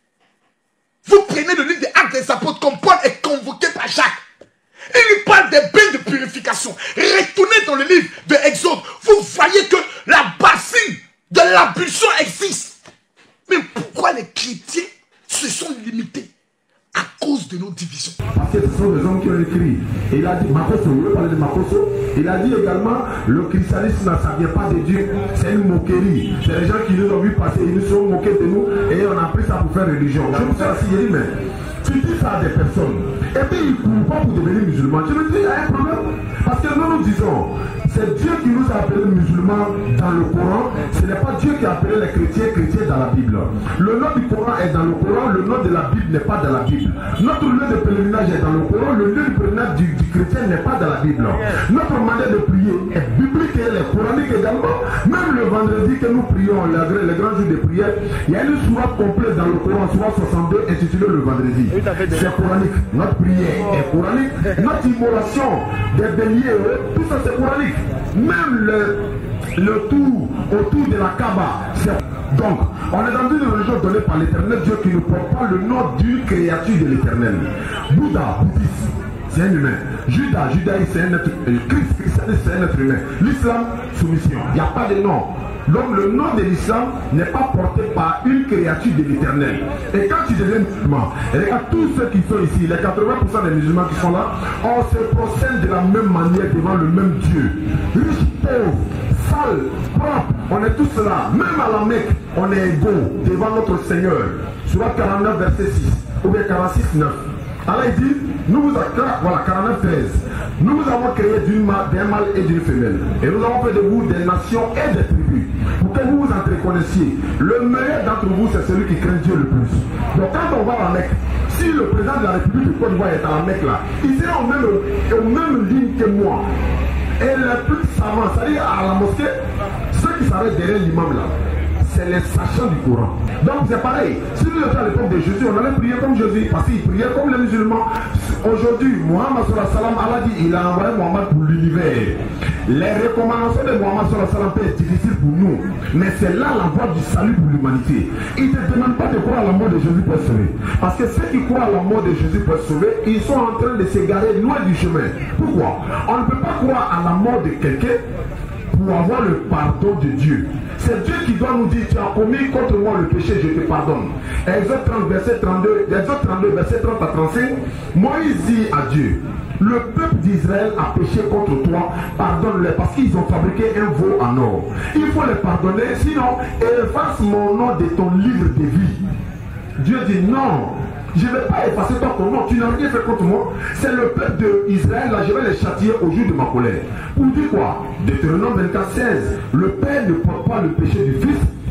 Vous prenez le livre des Actes des Apôtres comme Paul est convoqué par Jacques. Il lui parle des bains de purification. Retournez dans le livre de Exode. Vous voyez que la bassine de l'ablution existe. Mais pourquoi les chrétiens se sont limités? À cause de nos divisions. Parce que ce sont des hommes qui ont écrit. Et il a dit, Makoso, vous voulez parler de Makoso? Il a dit également, le christianisme, ça ne vient pas de Dieu, c'est une moquerie. C'est les gens qui nous ont vu passer, ils nous sont moqués de nous et on a pris ça pour faire religion. Je me suis assis, j'ai dit, mais tu dis ça à des personnes et puis ils ne courent pas pour devenir musulmans. Tu me dis, il y a un problème. Parce que nous nous disons, c'est Dieu qui nous a appelés musulmans dans le Coran. Ce n'est pas Dieu qui a appelé les chrétiens chrétiens dans la Bible. Le nom du Coran est dans le Coran, le nom de la Bible n'est pas dans la Bible. Notre lieu de pèlerinage est dans le Coran, le lieu de pèlerinage du, du chrétien n'est pas dans la Bible. Notre manière de prier est biblique et elle est coranique également. Même le vendredi que nous prions, les, les grands jours de prière, il y a une sourate complète dans le Coran, sourate soixante-deux, intitulée le vendredi. C'est coranique. Notre prière est coranique. Notre immolation des béliers, tout ça c'est coranique. Même le, le tour autour de la Kaaba, c'est... Donc, on est dans une religion donnée par l'Éternel Dieu qui ne porte pas le nom d'une créature de l'Éternel. Bouddha, bouddhiste, c'est un humain. Judas, judaïsme, c'est un être humain. Christ, christianisme, c'est un être humain. L'islam, soumission. Il n'y a pas de nom. Donc, le nom de l'islam n'est pas porté par une créature de l'Éternel. Et quand tu deviens musulman, regarde tous ceux qui sont ici, les quatre-vingts pour cent des musulmans qui sont là, on se procède de la même manière devant le même Dieu. Riche, pauvre, sale, propre, on est tous là. Même à la Mecque, on est égaux devant notre Seigneur. Surat quarante-neuf, verset six, ou bien quarante-six, neuf. Allah il dit, nous vous avons, voilà, quarante-neuf, treize. Nous vous avons créé d'un mâle et d'une femelle. Et nous avons fait de vous des nations et des tribus. Pour que vous vous entreconnaissiez. Le meilleur d'entre vous, c'est celui qui craint Dieu le plus. Donc quand on va à la Mecque, si le président de la République de Côte d'Ivoire est à la Mecque là, il sera au même, au même ligne que moi. Et les plus savants, c'est-à-dire à la mosquée, ceux qui s'arrêtent derrière l'imam là, c'est les sachants du Coran. Donc c'est pareil. Si nous étions à l'époque de Jésus, on allait prier comme Jésus, parce qu'il priait comme les musulmans. Aujourd'hui, Mohammed sallallahu alayhi wa sallam, Allah dit, il a envoyé Mohammed pour l'univers. Les recommandations de Mohammed sallallahu alayhi wa sallam peuvent être difficiles pour nous, mais c'est là la voie du salut pour l'humanité. Il ne te demande pas de croire à la mort de Jésus pour être sauvé. Parce que ceux qui croient à la mort de Jésus pour être sauvé, ils sont en train de s'égarer loin du chemin. Pourquoi? On ne peut pas croire à la mort de quelqu'un pour avoir le pardon de Dieu. C'est Dieu qui doit nous dire, tu as commis contre moi le péché, je te pardonne. Exode trente, verset trente-deux, Exode trente-deux, verset trente à trente-cinq, Moïse dit à Dieu, le peuple d'Israël a péché contre toi, pardonne-les, parce qu'ils ont fabriqué un veau en or. Il faut les pardonner, sinon efface mon nom de ton livre de vie. Dieu dit non. Je ne vais pas effacer ton nom, tu n'as rien fait contre moi. C'est le peuple d'Israël, là, je vais les châtier au jour de ma colère. Pour dire quoi? Deutéronome vingt-quatre, seize. Le Père ne porte pas le péché du Fils, et le Fils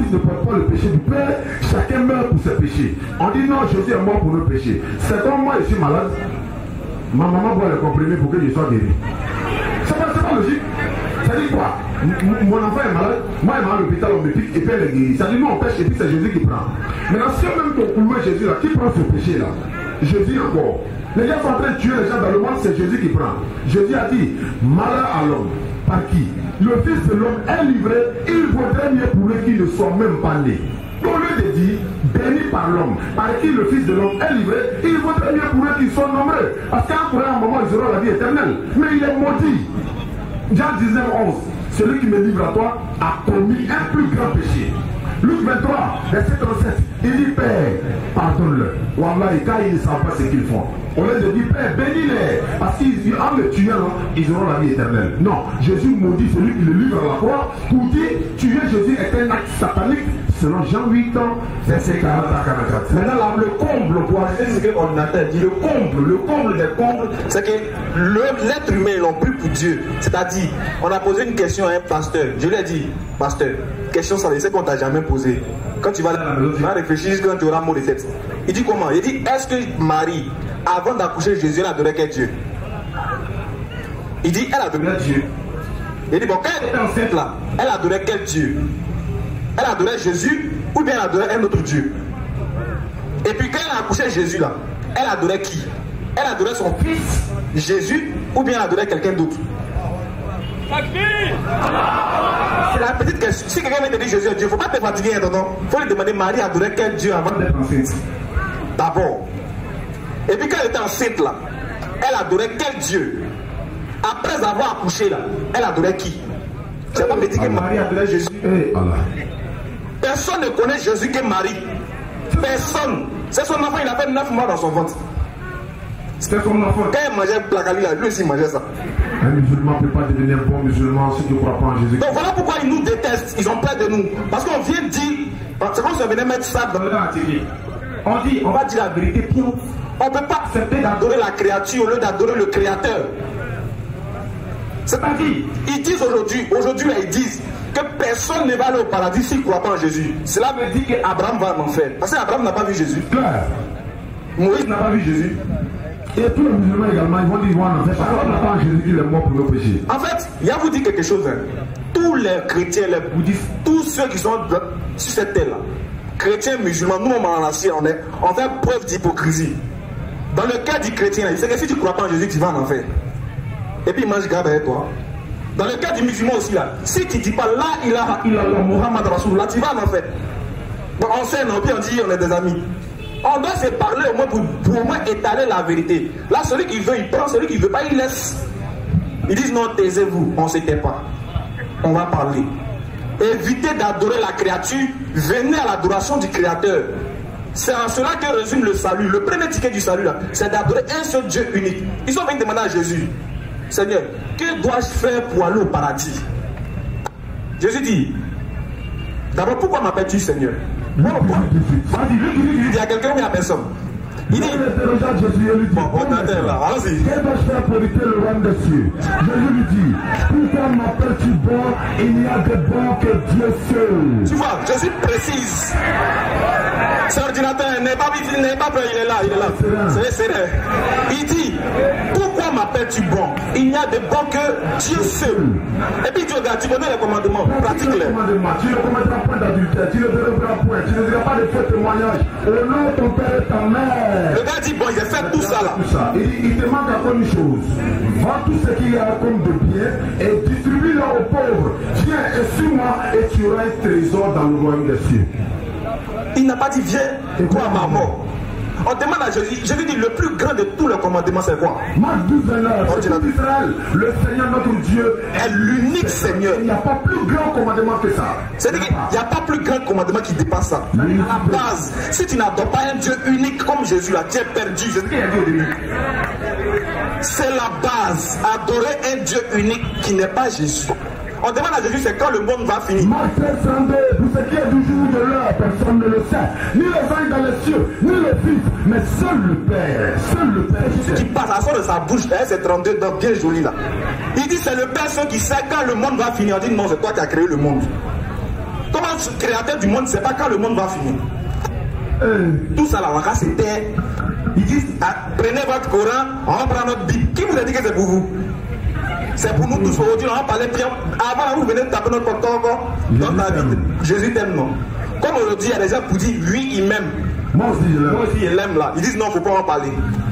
Fils ne porte pas le péché du Père, chacun meurt pour ses péchés. On dit non, Jésus est mort pour nos péchés. C'est comme moi, je suis malade. Ma maman boit le comprimé pour que je sois guéri. C'est pas, pas logique. Ça dit quoi? Mon enfant est malade, moi il est malade à l'hôpital, on me pique et puis elle est guérie. Ça dit nous on pêche et puis c'est Jésus qui prend. Maintenant si on même ton couloir Jésus là, qui prend ce péché là? Jésus encore. Les gens sont en train de tuer les gens dans le monde, c'est Jésus qui prend. Jésus a dit, malheur à l'homme. Par qui? Le Fils de l'homme est livré, il vaudrait mieux pour eux qu'ils ne soient même pas nés. Au lieu de dire, béni par l'homme, par qui le Fils de l'homme est livré, il vaudrait mieux pour eux qu'ils soient nombreux. Parce qu'à un moment, ils auront la vie éternelle. Mais il est maudit. Jean dix-neuf, onze. Celui qui me livre à toi a commis un plus grand péché. Luc vingt-trois, verset trente-sept, il dit Père, pardonne-le. Wallah, et quand ils ne savent pas ce qu'ils font, on leur dit Père, bénis-les. Parce qu'en le tuant, ils auront la vie éternelle. Non, Jésus maudit celui qui le livre à la croix pour dire tuer Jésus est un acte satanique selon Jean huit, verset quarante à quarante-quatre. Maintenant, là, le comble, pour arrêter ce qu'on attend, dit le comble, le comble des combles, c'est que l'être humain, ils l'ont pris pour Dieu. C'est-à-dire, on a posé une question à un pasteur. Je lui ai dit, pasteur, question ça, c'est qu'on t'a jamais posé. Quand tu vas dans la maison, tu vas réfléchir quand tu auras mot de tête. Il dit comment? Il dit, est-ce que Marie, avant d'accoucher Jésus, elle adorait quel Dieu? Il dit, elle adorait Dieu. Il dit, bon, quand elle était enceinte là, elle adorait quel Dieu? Elle adorait Jésus ou bien elle adorait un autre Dieu? Et puis quand elle a accouché Jésus là, elle adorait qui? Elle adorait son fils Jésus ou bien elle adorait quelqu'un d'autre? C'est la petite question. Si quelqu'un vient te dire Jésus est Dieu, il ne faut pas te fatiguer, non? Il faut lui demander Marie adorait quel Dieu avant d'être enceinte. D'abord. Et puis quand elle était enceinte là, elle adorait quel Dieu? Après avoir accouché là, elle adorait qui? Tu vas pas me dire que Marie adorait Jésus? Personne ne connaît Jésus que Marie. Personne. C'est son enfant, il a fait neuf mois dans son ventre. C'était son enfant. Quand il mangeait placali là, lui aussi mangeait ça. Un musulman ne peut pas devenir bon musulman si tu ne crois pas en Jésus. Donc voilà pourquoi ils nous détestent, ils ont peur de nous. Parce qu'on vient dire, c'est comme si on venait mettre ça dans le temps antique. On dit, on va dire la vérité, puis on ne peut pas accepter d'adorer la créature au lieu d'adorer le créateur. C'est-à-dire, ils disent aujourd'hui, aujourd'hui ils disent que personne ne va aller au paradis s'il ne croit pas en Jésus. Cela veut dire qu'Abraham va en enfer. Parce qu'Abraham n'a pas vu Jésus. Moïse n'a pas vu Jésus. Et tous les musulmans également, ils vont dire en enfer. Parce qu'on n'a pas en Jésus qui est mort pour nos péchés. En fait, il y a vous dire quelque chose. Hein. Tous les chrétiens, les bouddhistes, tous ceux qui sont sur cette terre-là, chrétiens, musulmans, nous on en ancien, on, est, on fait preuve d'hypocrisie. Dans le cas du chrétien, c'est que si tu ne crois pas en Jésus, tu vas en enfer. Et puis il mange garde avec toi. Dans le cas du musulman aussi là, si tu ne dis pas là, il a il a Muhammad Rasoul, là tu vas en enfer. Bon, on sait, non, puis on dit on est des amis. On doit se parler au moins pour, pour au moins étaler la vérité. Là, celui qui veut, il prend, celui qui ne veut pas, il laisse. Ils disent non, taisez-vous, on ne se tait pas. On va parler. Évitez d'adorer la créature, venez à l'adoration du Créateur. C'est en cela que résume le salut. Le premier ticket du salut, c'est d'adorer un seul Dieu unique. Ils sont venus demander à Jésus, Seigneur, que dois-je faire pour aller au paradis? Jésus dit, d'abord, pourquoi m'appelles-tu Seigneur? Il y a quelqu'un ou il y a personne? Il dit, bon, on attend là, allons-y. Que dois-je faire pour hériter le royaume des cieux? Jésus lui dit, pourquoi m'appelles-tu bon? Il n'y a de bon que Dieu seul. Tu vois, Jésus précise. C'est ordinateur, n'est pas, il n'est pas prêt, il est là, il est là. C'est serein. Il dit, pourquoi m'appelles-tu bon? Il n'y a de bon que Dieu seul. Et puis tu regardes, tu connais les commandements, pratique-les. Tu ne commettras pas d'adultère, tu ne déroberas point, tu ne diras pas de faux témoignages. Au nom de ton père et ta mère. Le gars dit, bon, il a fait tout ça là. Tout ça. Il, il demande encore une chose. Vends tout ce qu'il y a comme de bien et distribue-le aux pauvres. Viens et suis-moi et tu auras un trésor dans le royaume des cieux. Il n'a pas dit viens et toi à ma mort. On demande à Jésus, Jésus dit le plus grand de tous les commandements c'est quoi? Marc douze, Israël, le Seigneur notre Dieu est l'unique Seigneur. Il n'y a pas plus grand commandement que ça. C'est-à-dire qu'il n'y a pas plus grand commandement qui dépasse ça. À la base, si tu n'adores pas un Dieu unique comme Jésus là, tu es perdu. C'est ce qu'il a dit au début. C'est la base. Adorer un Dieu unique qui n'est pas Jésus. On demande à Jésus, c'est quand le monde va finir. Marc treize, trente-deux, pour ce qui est du jour de l'heure, personne ne le sait. Ni les anges dans les cieux, ni le Fils, mais seul le Père. Seul le Père. Ce qui passe à sort de sa bouche, c'est trente-deux, donc bien joli là. Il dit, c'est le Père seul qui sait quand le monde va finir. On dit, non, c'est toi qui as créé le monde. comment le créateur du monde ne sait pas quand le monde va finir. Euh, tout ça là, c'était. Ils disent ah, prenez votre Coran, on va prendre notre Bible. Qui vous a dit que c'est pour vous? C'est pour nous tous aujourd'hui, on va parler bien. Avant, vous venez de taper notre porte encore dans ta vie. Jésus t'aime, non? Comme aujourd'hui, il y a des gens qui disent oui, il m'aime. Moi aussi, je l'aime. Moi aussi, il l'aime là. Ils disent non, il ne faut pas en parler.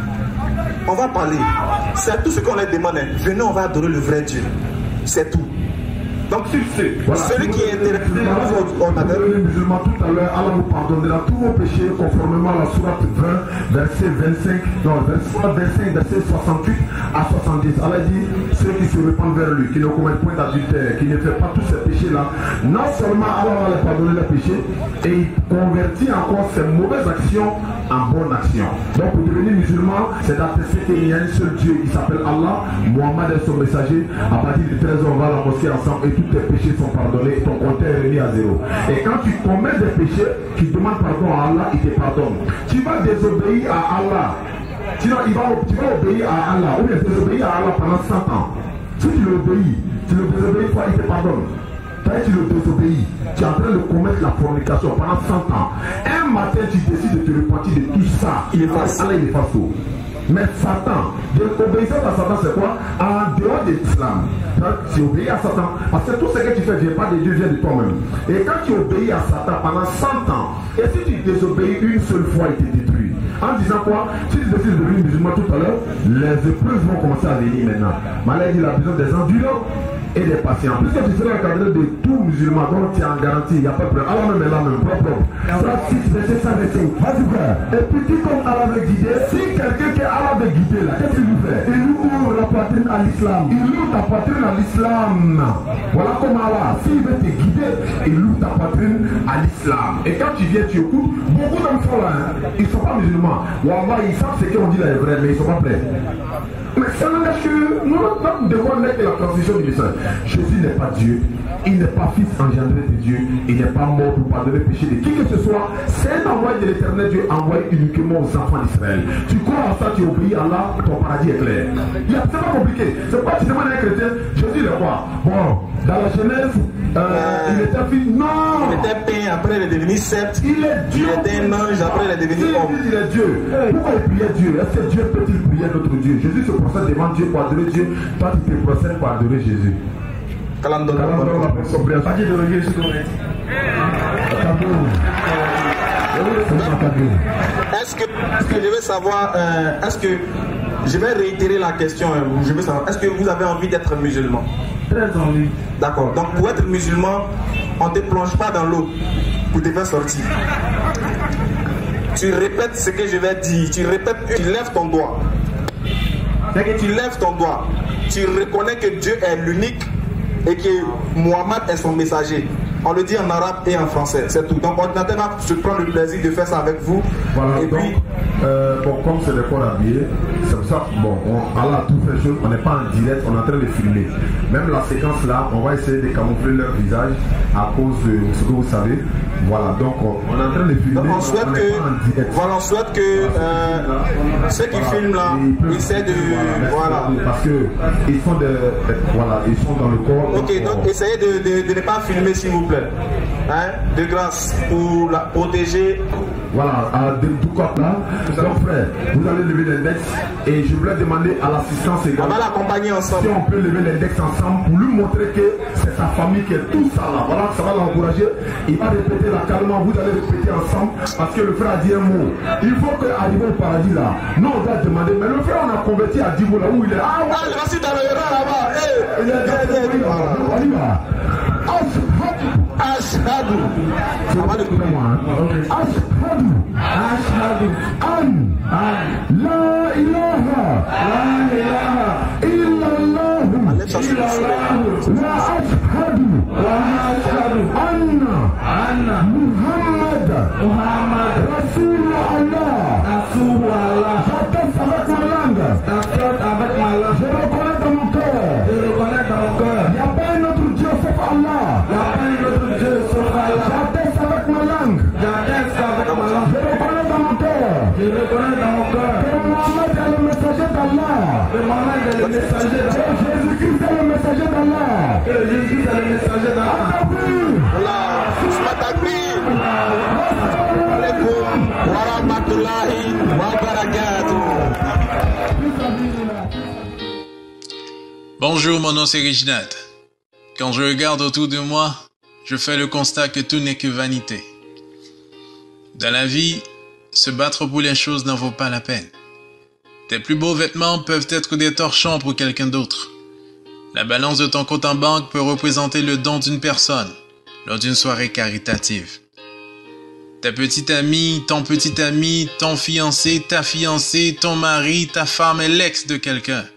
On va parler. C'est tout ce qu'on leur demande. Venez, on va adorer le vrai Dieu. C'est tout. Donc, voilà, celui qui est intéressé on a les musulmans tout à l'heure, Allah nous pardonnera tous vos péchés conformément à la sourate vingt, verset vingt-cinq, non, verset vingt-cinq, verset soixante-huit à soixante-dix. Allah dit, ceux qui se répandent vers lui, qui ne commettent point d'adultère, qui ne fait pas tous ces péchés-là, non seulement Allah va les pardonner les péchés, et il convertit encore ses mauvaises actions en bonnes actions. Donc, pour devenir musulman, c'est d'attester qu'il y a un seul Dieu qui s'appelle Allah, Mohammed est son messager. À partir de treize heures, on va à la mosquée ensemble et tous tes péchés sont pardonnés, ton compteur est remis à zéro. Et quand tu commets des péchés, tu demandes pardon à Allah, il te pardonne. Tu vas désobéir à Allah, sinon il va, tu vas obéir à Allah, ou bien désobéir à Allah pendant cent ans. Si tu l'obéis, tu le désobéis, toi il te pardonne. Quand tu le désobéis, tu es en train de commettre la fornication pendant cent ans. Un matin, tu décides de te repentir de tout ça. Il est face. Allah, il est face. Mais Satan, l'obéissance à Satan, c'est quoi? En dehors de l'islam, tu obéis à Satan. Parce que tout ce que tu fais ne vient pas de Dieu, vient de toi-même. Et quand tu obéis à Satan pendant cent ans, et si tu désobéis une seule fois, il te détruit. En disant quoi? Si tu décides de devenir musulman tout à l'heure, les épreuves vont commencer à venir maintenant. Malgré il a besoin des endurants et des patients. Puisque tu seras encadré de tout musulman, donc tu es en garantie, il n'y a pas de problème. Allah même est là même, propre. Ça, six, verset cent vingt-cinq. Vas-y, frère. Et puis, qui comme Allah veut guider, si quelqu'un qui Allah veut guider là, qu'est-ce qu'il nous fait? Il nous ouvre la poitrine à l'islam. Il ouvre ta poitrine à l'islam. Voilà comme Allah. S'il veut te guider, il ouvre ta poitrine à l'islam. Et quand tu viens, tu écoutes, beaucoup d'hommes sont là, hein. Ils ne sont pas musulmans. Wallah, ils savent ce qu'on dit là est vrai, mais ils ne sont pas prêts. Mais ça n'engage que nous, notre devoir n'est que la transition du message. Jésus n'est pas Dieu, il n'est pas fils engendré de Dieu, il n'est pas mort pour pardonner le péché de qui que ce soit. C'est un envoyé de l'éternel Dieu envoyé uniquement aux enfants d'Israël. Tu crois à ça, tu obéis à Allah, ton paradis est clair. C'est pas compliqué. C'est pas tu demandes à un chrétien, Jésus il est quoi? Bon, dans la Genèse, euh, euh, il était fils. Non! Il était pain, après il est devenu sept. Il est Dieu. Il était un ange, après il est devenu homme. Il est Dieu. Pourquoi il priait Dieu? Est-ce que Dieu peut-il prier notre Dieu? Jésus se procède devant Dieu pour adorer Dieu. Toi tu te procèdes pour adorer Jésus. Est-ce que, est-ce que je veux savoir, euh, est-ce que je vais réitérer la question, je veux savoir, est-ce que vous avez envie d'être musulman? Très envie. D'accord, donc pour être musulman, on ne te plonge pas dans l'eau pour te faire sortir. Tu répètes ce que je vais dire, tu répètes, tu lèves ton doigt. C'est que tu lèves ton doigt, tu reconnais que Dieu est l'unique et que Mohammed est son messager. On le dit en arabe et en français, c'est tout. Donc ordinateur va se prendre le plaisir de faire ça avec vous. Voilà, et donc, puis, euh, bon, comme c'est des corps habillés, c'est pour ça, bon, on, Allah a tout fait chose, on n'est pas en direct, on est en train de filmer. Même la séquence là, on va essayer de camoufler leur visage à cause de ce que vous savez. Voilà, donc on, on est en train de filmer. Donc on souhaite on que, voilà, on souhaite que euh, ceux qui voilà, filment là, ils essaient de, voilà, voilà. Parce que ils sont de, voilà, ils sont dans le corps. Ok, donc, donc essayez de, de, de ne pas filmer s'il vous plaît. Hein, de grâce pour la protéger. Voilà, à de tout cas là, donc frère, vous allez lever l'index et je voulais demander à l'assistance également. On va l'accompagner ensemble. Si on peut lever l'index ensemble pour lui montrer que c'est sa famille qui est tout ça là. Voilà, ça va l'encourager. Il va répéter là calmement, vous allez répéter ensemble parce que le frère a dit un mot. Il faut qu'arriver au paradis là. Nous on doit demander, mais le frère on a converti à Djibo là où il est. Ah ouais, ah, je suis dans le là-bas. Hey, il est on y va. Ashhadu. Ça va le couper moi. Ashhadu. Ashhadu. An. La ilaha. La ilaha. Illallah. Illallah. Wa ashhadu. Wa ashhadu. Anna. Anna. Muhammad. Muhammad. Rasulullah. Rasulullah. J'atteste avec ma langue. J'atteste avec ma langue. Je reconnais dans mon cœur. Je reconnais dans mon cœur. Il n'y a pas un autre Dieu sauf Allah. Il n'y a pas un autre Dieu sauf Allah. J'atteste avec ma langue. J'atteste avec ma langue. Je reconnais dans mon cœur. Je reconnais dans mon cœur. Que Mohammed est le messager d'Allah. Que Mohammed est le messager d'Allah. Que Jésus-Christ est le messager d'Allah. Que Jésus-Christ est le messager d'Allah. Allah. Bonjour, mon nom c'est Reginald. Quand je regarde autour de moi, je fais le constat que tout n'est que vanité. Dans la vie, se battre pour les choses n'en vaut pas la peine. Tes plus beaux vêtements peuvent être des torchons pour quelqu'un d'autre. La balance de ton compte en banque peut représenter le don d'une personne lors d'une soirée caritative. Ta petite amie, ton petit ami, ton fiancé, ta fiancée, ton mari, ta femme est l'ex de quelqu'un.